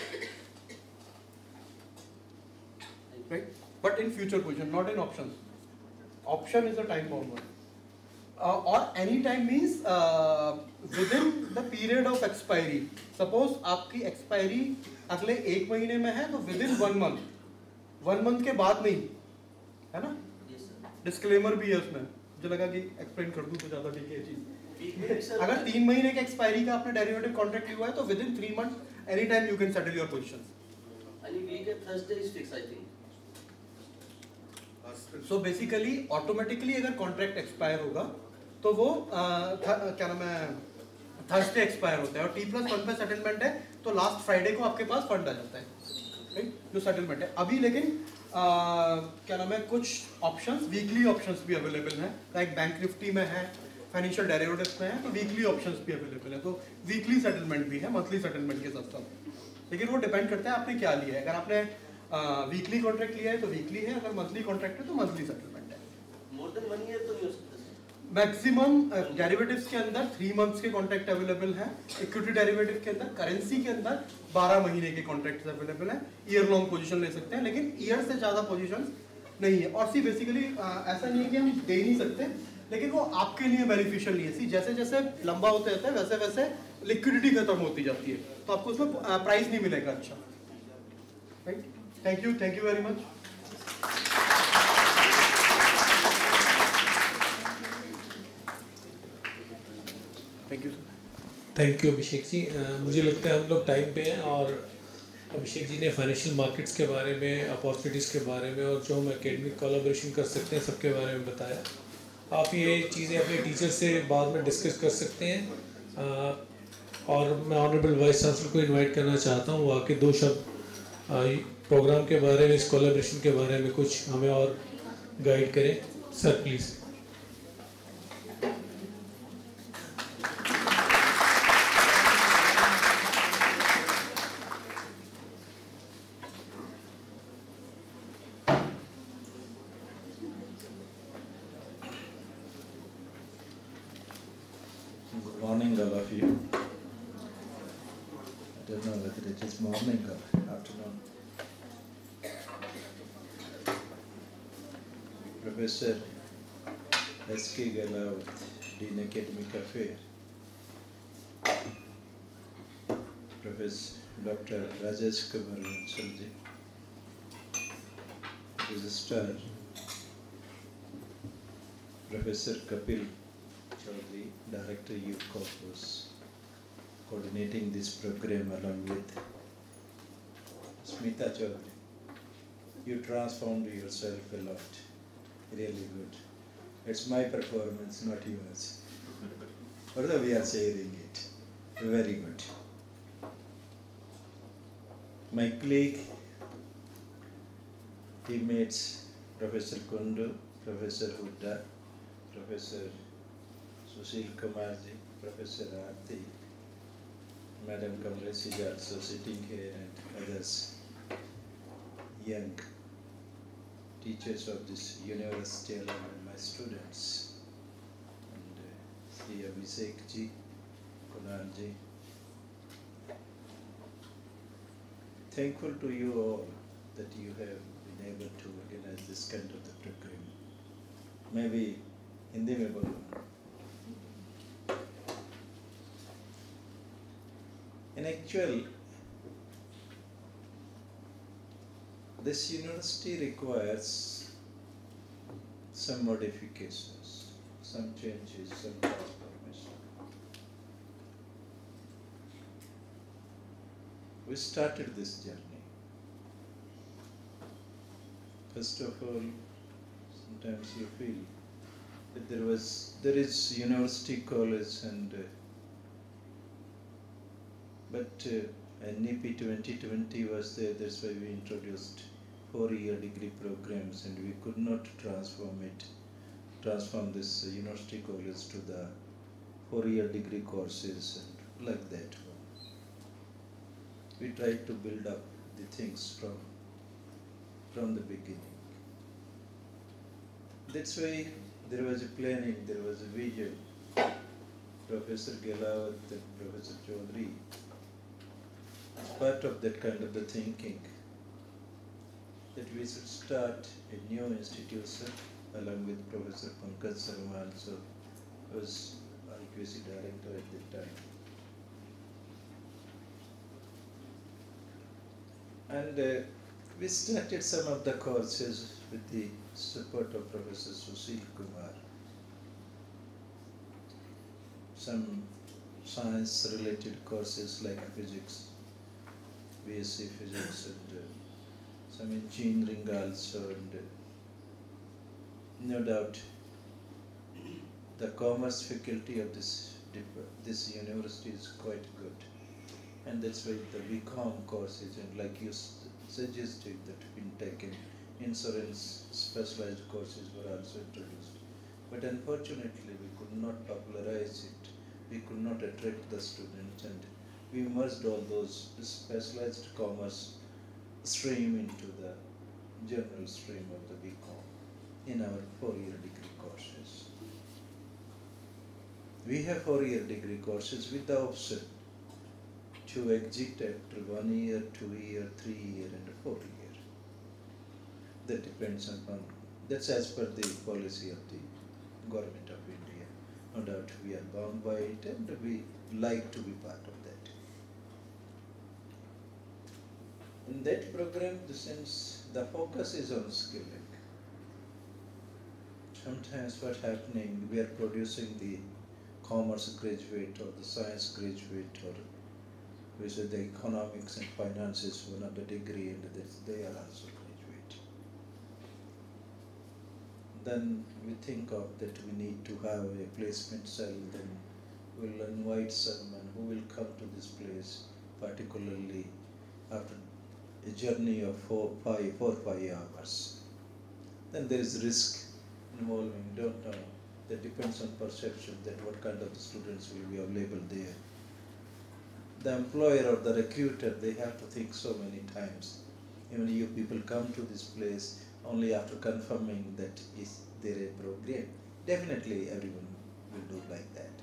Right. But in future position, not in options. Option is a time bound one. Or any time means within the period of expiry. Suppose आपकी expiry अगले 1 महीने में है तो within 1 month. 1 month के बाद नहीं, है ना? Yes, sir. Disclaimer भी है उसमें. मुझे लगा कि explain कर दूँ तो ज़्यादा ठीक है ये चीज़. Sir, अगर 3 महीने के expiry का आपने derivative contract लिया हुआ है तो within 3 months anytime you can settle your positions. and week at Thursday is fixed, I think. So basically automatically अगर contract expire होगा तो वो क्या नाम है थर्सडे एक्सपायर होता है और T+1 पे सेटलमेंट है तो लास्ट फ्राइडे को आपके पास फंड आ जाता है, राइट, जो सेटलमेंट है अभी. लेकिन क्या नाम है कुछ ऑप्शंस वीकली ऑप्शंस भी अवेलेबल हैं, लाइक बैंक निफ्टी में है, फाइनेंशियल डेरिवेटिव्स में है, तो वीकली ऑप्शंस भी अवेलेबल है. तो वीकली सेटलमेंट भी है मंथली सेटलमेंट के साथ साथ. लेकिन वो डिपेंड करता है आपने क्या लिया है. अगर आपने वीकली कॉन्ट्रैक्ट लिया है तो वीकली है, अगर मंथली कॉन्ट्रैक्ट है तो मंथली सेटलमेंट है. More than 1 year तो नहीं हो सकता. मैक्सिमम डेरिवेटिव्स के अंदर 3 मंथ्स के कॉन्ट्रैक्ट अवेलेबल हैं. इक्विटी डेरिवेटिव के अंदर करेंसी के अंदर 12 महीने के कॉन्ट्रैक्ट्स अवेलेबल हैं. ईयर लॉन्ग पोजीशन ले सकते हैं लेकिन ईयर से ज़्यादा पोजीशंस नहीं है. और सी बेसिकली ऐसा नहीं है कि हम दे नहीं सकते लेकिन वो आपके लिए बेनिफिशियल नहीं है. सी जैसे जैसे लंबा होते जाता है वैसे वैसे लिक्विडिटी खत्म होती जाती है तो आपको उसमें प्राइस नहीं मिलेगा. अच्छा, right. Thank you very much. Thank you sir. Thank you Abhishek ji. मुझे लगता है हम लोग टाइम पे हैं और अभिषेक जी ने फाइनेंशियल मार्केट्स के बारे में, अपॉर्चुनिटीज़ के बारे में और जो हम एकेडमिक कोलैबोरेशन कर सकते हैं सबके बारे में बताया. आप ये चीज़ें अपने टीचर से बाद में डिस्कस कर सकते हैं. और मैं ऑनरेबल वाइस चांसलर को इनवाइट करना चाहता हूँ वो आके 2 शब्द प्रोग्राम के बारे में, इस कोलैबोरेशन के बारे में कुछ हमें और गाइड करें. Sir please. Good morning, all of you. I don't know whether it is morning or afternoon. Professor S.K. Galawat, Dean Academic Affairs. Professor Dr. Rajesh Kumar Vansalji, Registrar. Professor Kapil Chaudhary, Director Youth Corpus, coordinating this program along with Smita Chaudhary. You transformed yourself a lot, really good. It's my performance, not yours. Although we are sharing it, very good. My colleague, teammates, Professor Kundu, Professor Hooda, Professor Sushil Kumarji, Professor Aarti, Madam Kamlesh is also sitting here, and others, young teachers of this university along with my students, and Sri Abhishek ji, Kunal ji. Thankful to you all that you have been able to organize this kind of the program. Maybe Hindi में बोलूँ. In actual, this university requires some modifications, some changes, some transformation. We started this journey. First of all, sometimes you feel that there is university college and but NEP 2020 was there. That's why we introduced 4-year degree programs, and we could not transform this university college to the 4-year degree courses and like that. we try to build up the things from the beginning. That's why there was a planning, there was a vision. Professor Gelawat and Professor Chaudhary, as part of that kind of the thinking, that we should start a new institution along with Professor Pankaj Sharma also, who was IQAC director at that time. And we started some of the courses with the support of Professor Sushil Kumar. Some science-related courses like physics, BSc Physics, and some engineering also, and no doubt the commerce faculty of this university is quite good, and that's why the BCom courses, and like you suggested, that fintech and insurance specialized courses were also introduced. But unfortunately, we could not popularize it. We could not attract the students, and we merged all those specialized commerce stream into the general stream of the BCom in our 4-year degree courses. We have 4-year degree courses with the option to exit after 1 year, 2 year, 3 year, and 4 year. That depends upon, that's as per the policy of the Government of India. No doubt we are bound by it, and we like to be part of that. In that program, the focus is on skilling. Sometimes what's happening, we are producing the commerce graduate or the science graduate, or we say the economics and finances one of the degree, and they are also graduate. Then we think of that we need to have a placement cell, then we'll invite someone who will come to this place, particularly after a journey of 4 or 5 hours. Then there is risk involving, don't know, that depends on perception, that what kind of the students will be available there. The employer or the recruiter, they have to think so many times. Even you people come to this place only after confirming that is there a program. Definitely everyone will do like that.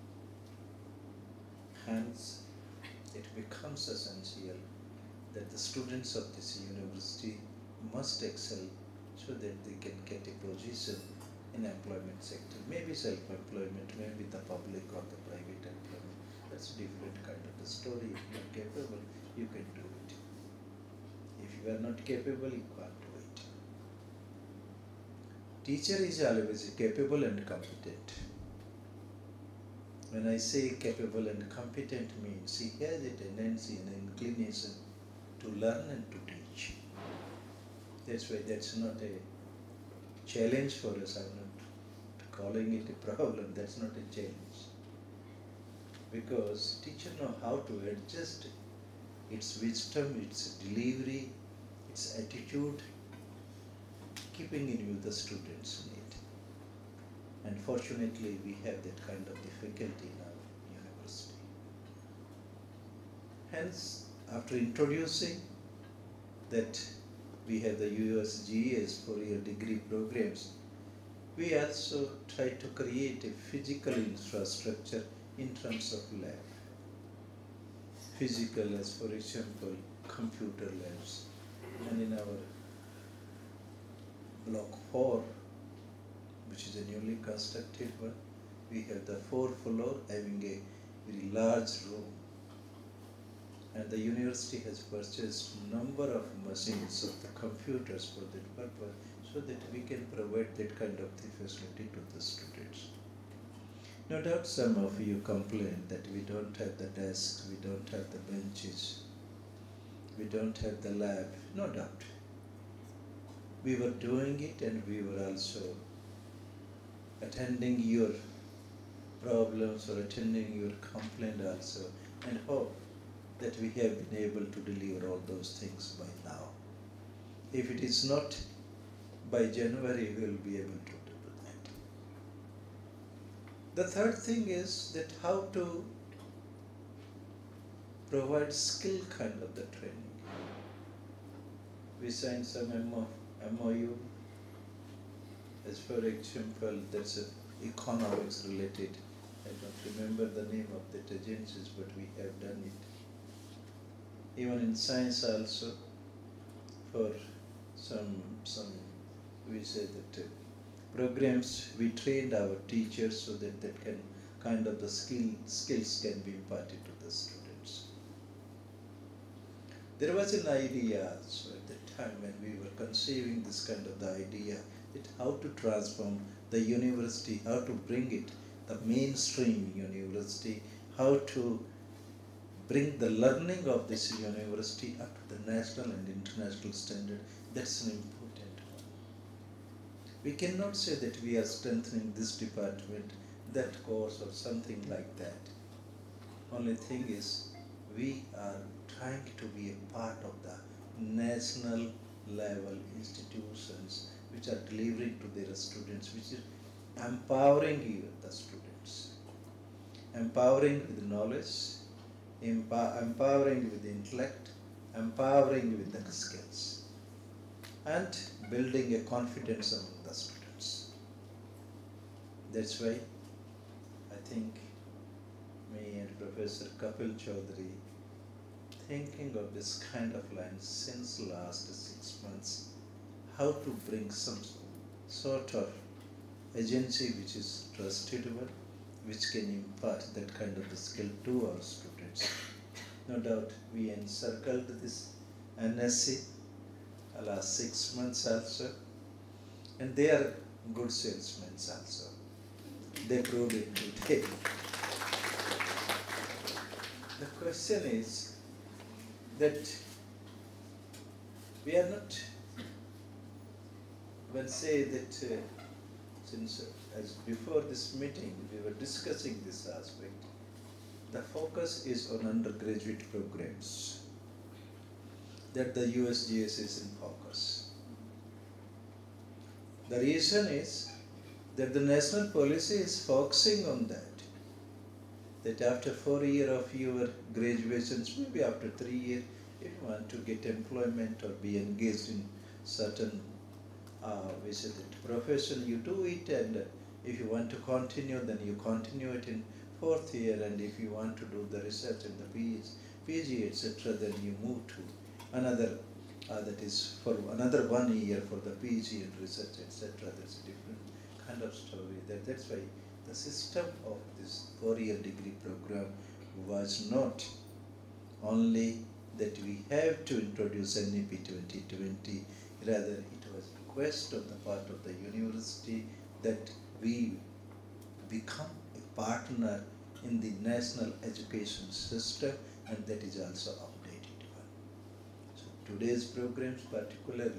Hence, it becomes essential that the students of this university must excel so that they can get a position in employment sector. Maybe self-employment, maybe the public or the private employment. That's a different kind of a story. If you are capable, you can do it. If you are not capable, you can't do it. Teacher is always capable and competent. When I say capable and competent means he has a tendency and inclination to learn and to teach. That's why that's not a challenge for us. I'm not calling it a problem. That's not a challenge. Because teacher know how to adjust its wisdom, its delivery, its attitude, keeping in view the students' need. And fortunately, we have that kind of difficulty in our university. Hence, after introducing that we have the USGS 4-year degree programs, we also try to create a physical infrastructure in terms of lab. Physical as, for example, computer labs. And in our block 4, which is a newly constructed one, we have the 4th floor having a very large room. And the university has purchased number of machines of the computers for that purpose, so that we can provide that kind of the facility to the students. No doubt some of you complain that we don't have the desks, we don't have the benches, we don't have the lab. No doubt. We were doing it, and we were also attending your problems or attending your complaint also, and hope that we have been able to deliver all those things by now. If it is not, by January we will be able to do that. The third thing is that how to provide skill kind of the training. We signed some MOU. As for example, that's economics related. I don't remember the name of that agencies, but we have done it. Even in science also, for some we say that programs, we trained our teachers so that can kind of the skills can be imparted to the students. There was an idea also at the time when we were conceiving this kind of the idea that how to transform the university, how to bring it, the mainstream university, how to bring the learning of this university up to the national and international standard. That's an important one. We cannot say that we are strengthening this department, that course or something like that. Only thing is, we are trying to be a part of the national level institutions which are delivering to their students, which is empowering the students, empowering with knowledge, empowering with intellect, empowering with the skills, and building a confidence among the students. That's why I think me and Professor Kapil Chaudhary thinking of this kind of line since last 6 months, how to bring some sort of agency which is trustable, which can impart that kind of the skill to our students. No doubt we encircled this NSC last 6 months also, and they are good salesmen also. They proved it today. The question is that we are not, when say that since as before this meeting we were discussing this aspect, the focus is on undergraduate programs, that the USGS is in focus. The reason is that the national policy is focusing on that after 4 years of your graduations, maybe after 3 years, if you want to get employment or be engaged in certain we say that profession, you do it, and if you want to continue, then you continue it in 4th year, and if you want to do the research and the PG, etc., then you move to another, that is for another 1 year for the PG and research, etc. That's a different kind of story. That's why the system of this 4-year degree program was not only that we have to introduce NEP 2020, rather it was a request on the part of the university that we become a partner in the national education system, and that is also updated one. So today's programs particularly,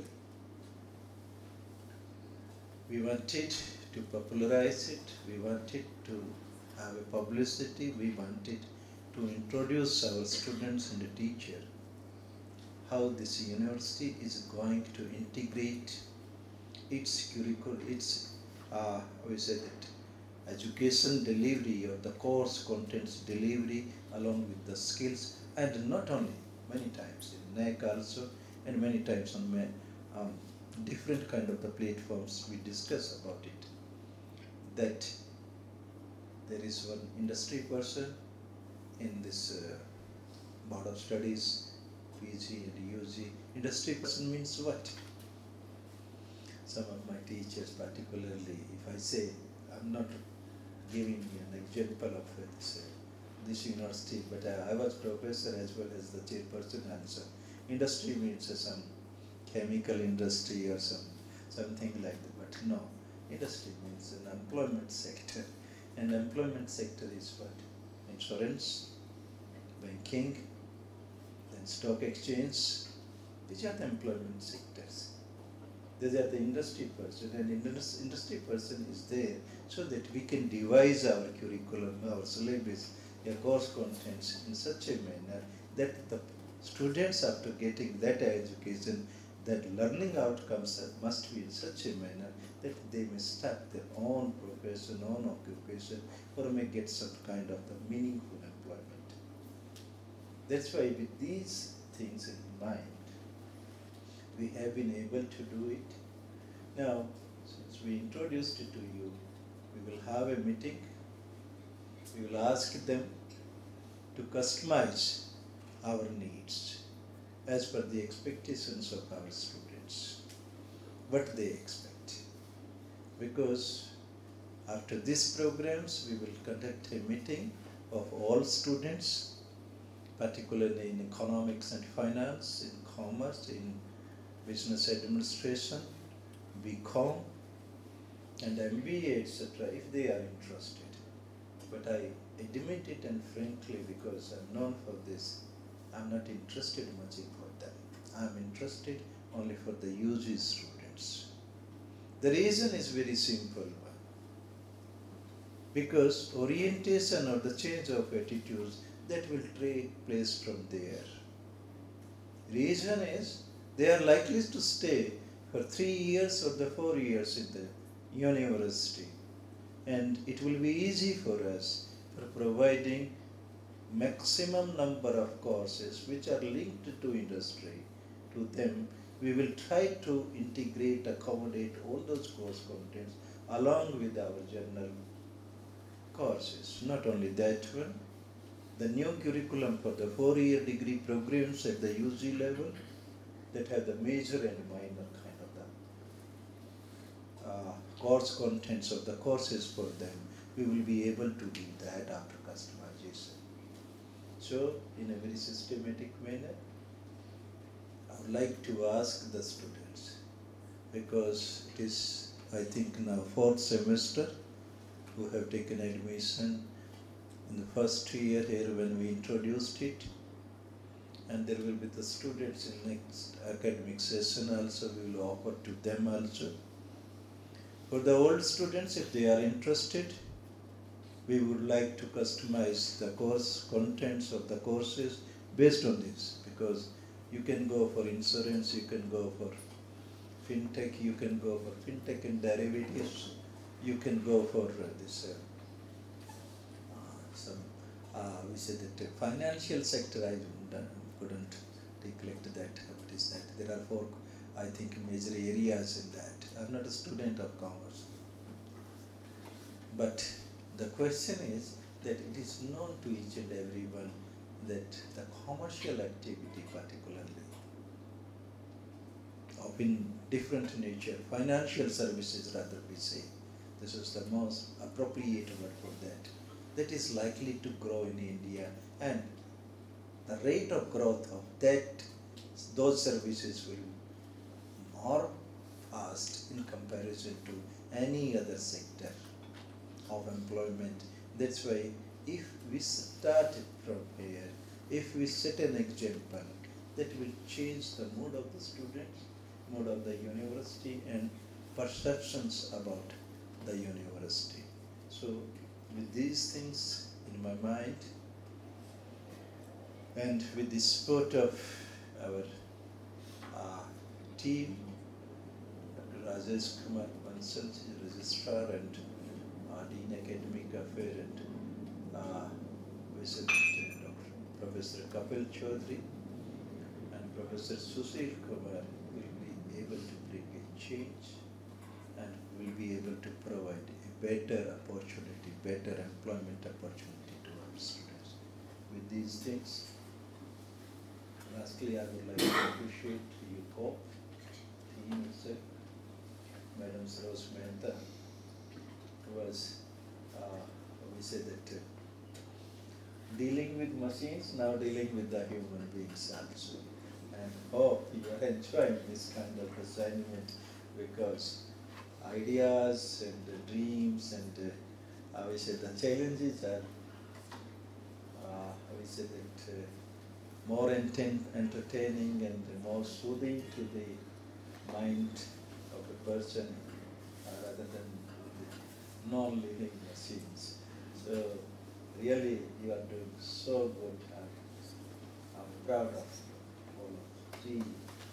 we wanted to popularize it, we wanted to have a publicity, we wanted to introduce our students and the teacher how this university is going to integrate its curriculum, its we say that education delivery or the course contents delivery along with the skills, and not only many times in NEC also, and many times on different kind of the platforms we discuss about it, that there is one industry person in this board of studies, PG and UG. Industry person means what? Some of my teachers particularly, if I say, I'm not giving an example of this university, but I was professor as well as the chairperson also. Industry means some chemical industry or something like that, but no. Industry means an employment sector, and employment sector is what? Insurance, banking, then stock exchange. These are the employment sectors. These are the industry person, and industry person is there so that we can devise our curriculum, our syllabus, our course contents in such a manner that the students, after getting that education, that learning outcomes must be in such a manner that they may start their own profession, own occupation, or may get some kind of the meaningful employment. That's why with these things in mind, we have been able to do it. Now, since we introduced it to you, we will have a meeting. We will ask them to customize our needs as per the expectations of our students, what they expect. Because after these programs, we will conduct a meeting of all students, particularly in economics and finance, in commerce, in business administration, BCom, and MBA, etc., if they are interested. But I admit it and frankly, because I'm known for this, I'm not interested much in for them. I'm interested only for the UG students. The reason is very simple one. Because orientation or the change of attitudes, that will take place from there. Reason is, they are likely to stay for 3 years or the 4 years in the university. And it will be easy for us for providing maximum number of courses which are linked to industry to them. We will try to integrate, accommodate all those course contents along with our general courses. Not only that one, the new curriculum for the 4-year degree programs at the UG level that have the major and minor kind of the course contents of the courses for them, we will be able to do that after customization. So, in a very systematic manner, I would like to ask the students, because it is, I think, now 4th semester who have taken admission in the first year here when we introduced it, and there will be the students in next academic session also, we will offer to them also. For the old students, if they are interested, we would like to customize the course contents of the courses based on this, because you can go for insurance, you can go for fintech, you can go for fintech and derivatives, you can go for this we said that financial sector, I couldn't recollect that. What is that? There are 4, I think, major areas in that. I'm not a student of commerce. But the question is that it is known to each and everyone that the commercial activity particularly of in different nature, financial services rather we say, this is the most appropriate word for that, that is likely to grow in India, and the rate of growth of those services will be more fast in comparison to any other sector of employment. That's why if we start it from here, if we set an example, that will change the mood of the students, mood of the university, and perceptions about the university. So with these things in my mind, and with the support of our team, Dr. Rajesh Kumar Bansal, Registrar and Dean Academic Affairs, and Professor Kapil Chaudhary and Professor Sushil Kumar will be able to bring a change and will be able to provide a better opportunity, better employment opportunity to our students. With these things, lastly, I would like to appreciate UCOP team itself, Madam Saroj Mehta, who was, we say that dealing with machines, now dealing with the human beings also. And hope you are enjoying this kind of assignment, because ideas and dreams and we say the challenges are, we say that more entertaining and more soothing to the mind of a person rather than non-living machines. So really you are doing so good. I'm proud of you, all of you.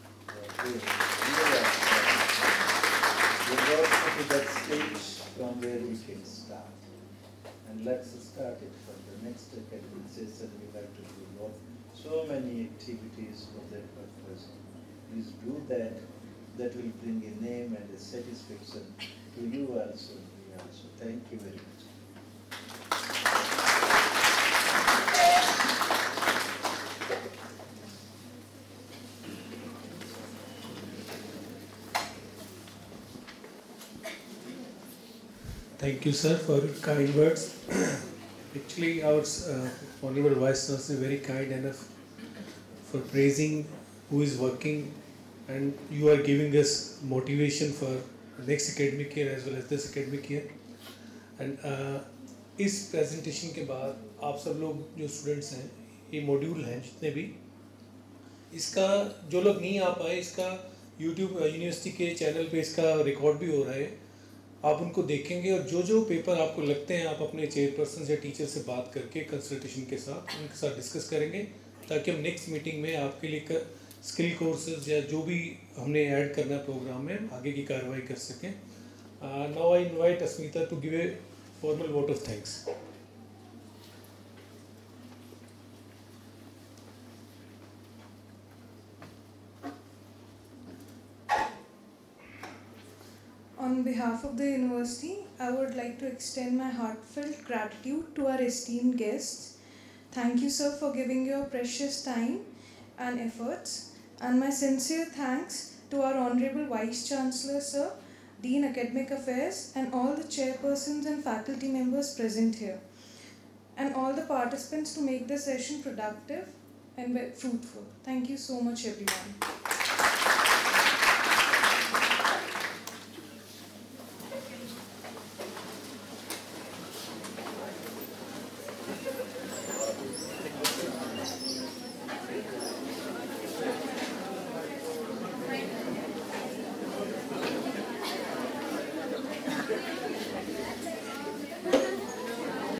We got to that stage from where we can start. And let's start it from the next academic session. We have to do So many activities for that purpose. Please do that. That will bring a name and a satisfaction to you also, me also. Thank you very much. Thank you, sir, for your kind words. Actually, our Honorable Vice Chancellor is very kind enough for praising who is working, and you are giving us motivation for next academic year as well as this academic year. And इस presentation के बाद आप सब लोग जो students हैं, ये module हैं जितने भी, इसका जो लोग नहीं आ पाए, इसका YouTube यूनिवर्सिटी के चैनल पे इसका रिकॉर्ड भी हो रहा है, आप उनको देखेंगे और जो जो पेपर आपको लगते हैं आप अपने चेयरपर्सन या टीचर से बात करके कंसल्टेशन के साथ उनके साथ डिस्कस करेंगे, ताकि हम नेक्स्ट मीटिंग में आपके लिए स्किल कोर्सेज या जो भी हमने ऐड करना है प्रोग्राम में आगे की कार्रवाई कर सकें. Now I invite Asmita to give a formal vote of thanks. On behalf of the university, I would like to extend my heartfelt gratitude to our esteemed guests. Thank you, sir, for giving your precious time and efforts. And my sincere thanks to our Honorable Vice Chancellor, sir, Dean Academic Affairs, and all the chairpersons and faculty members present here, and all the participants to make the session productive and fruitful. Thank you so much, everyone.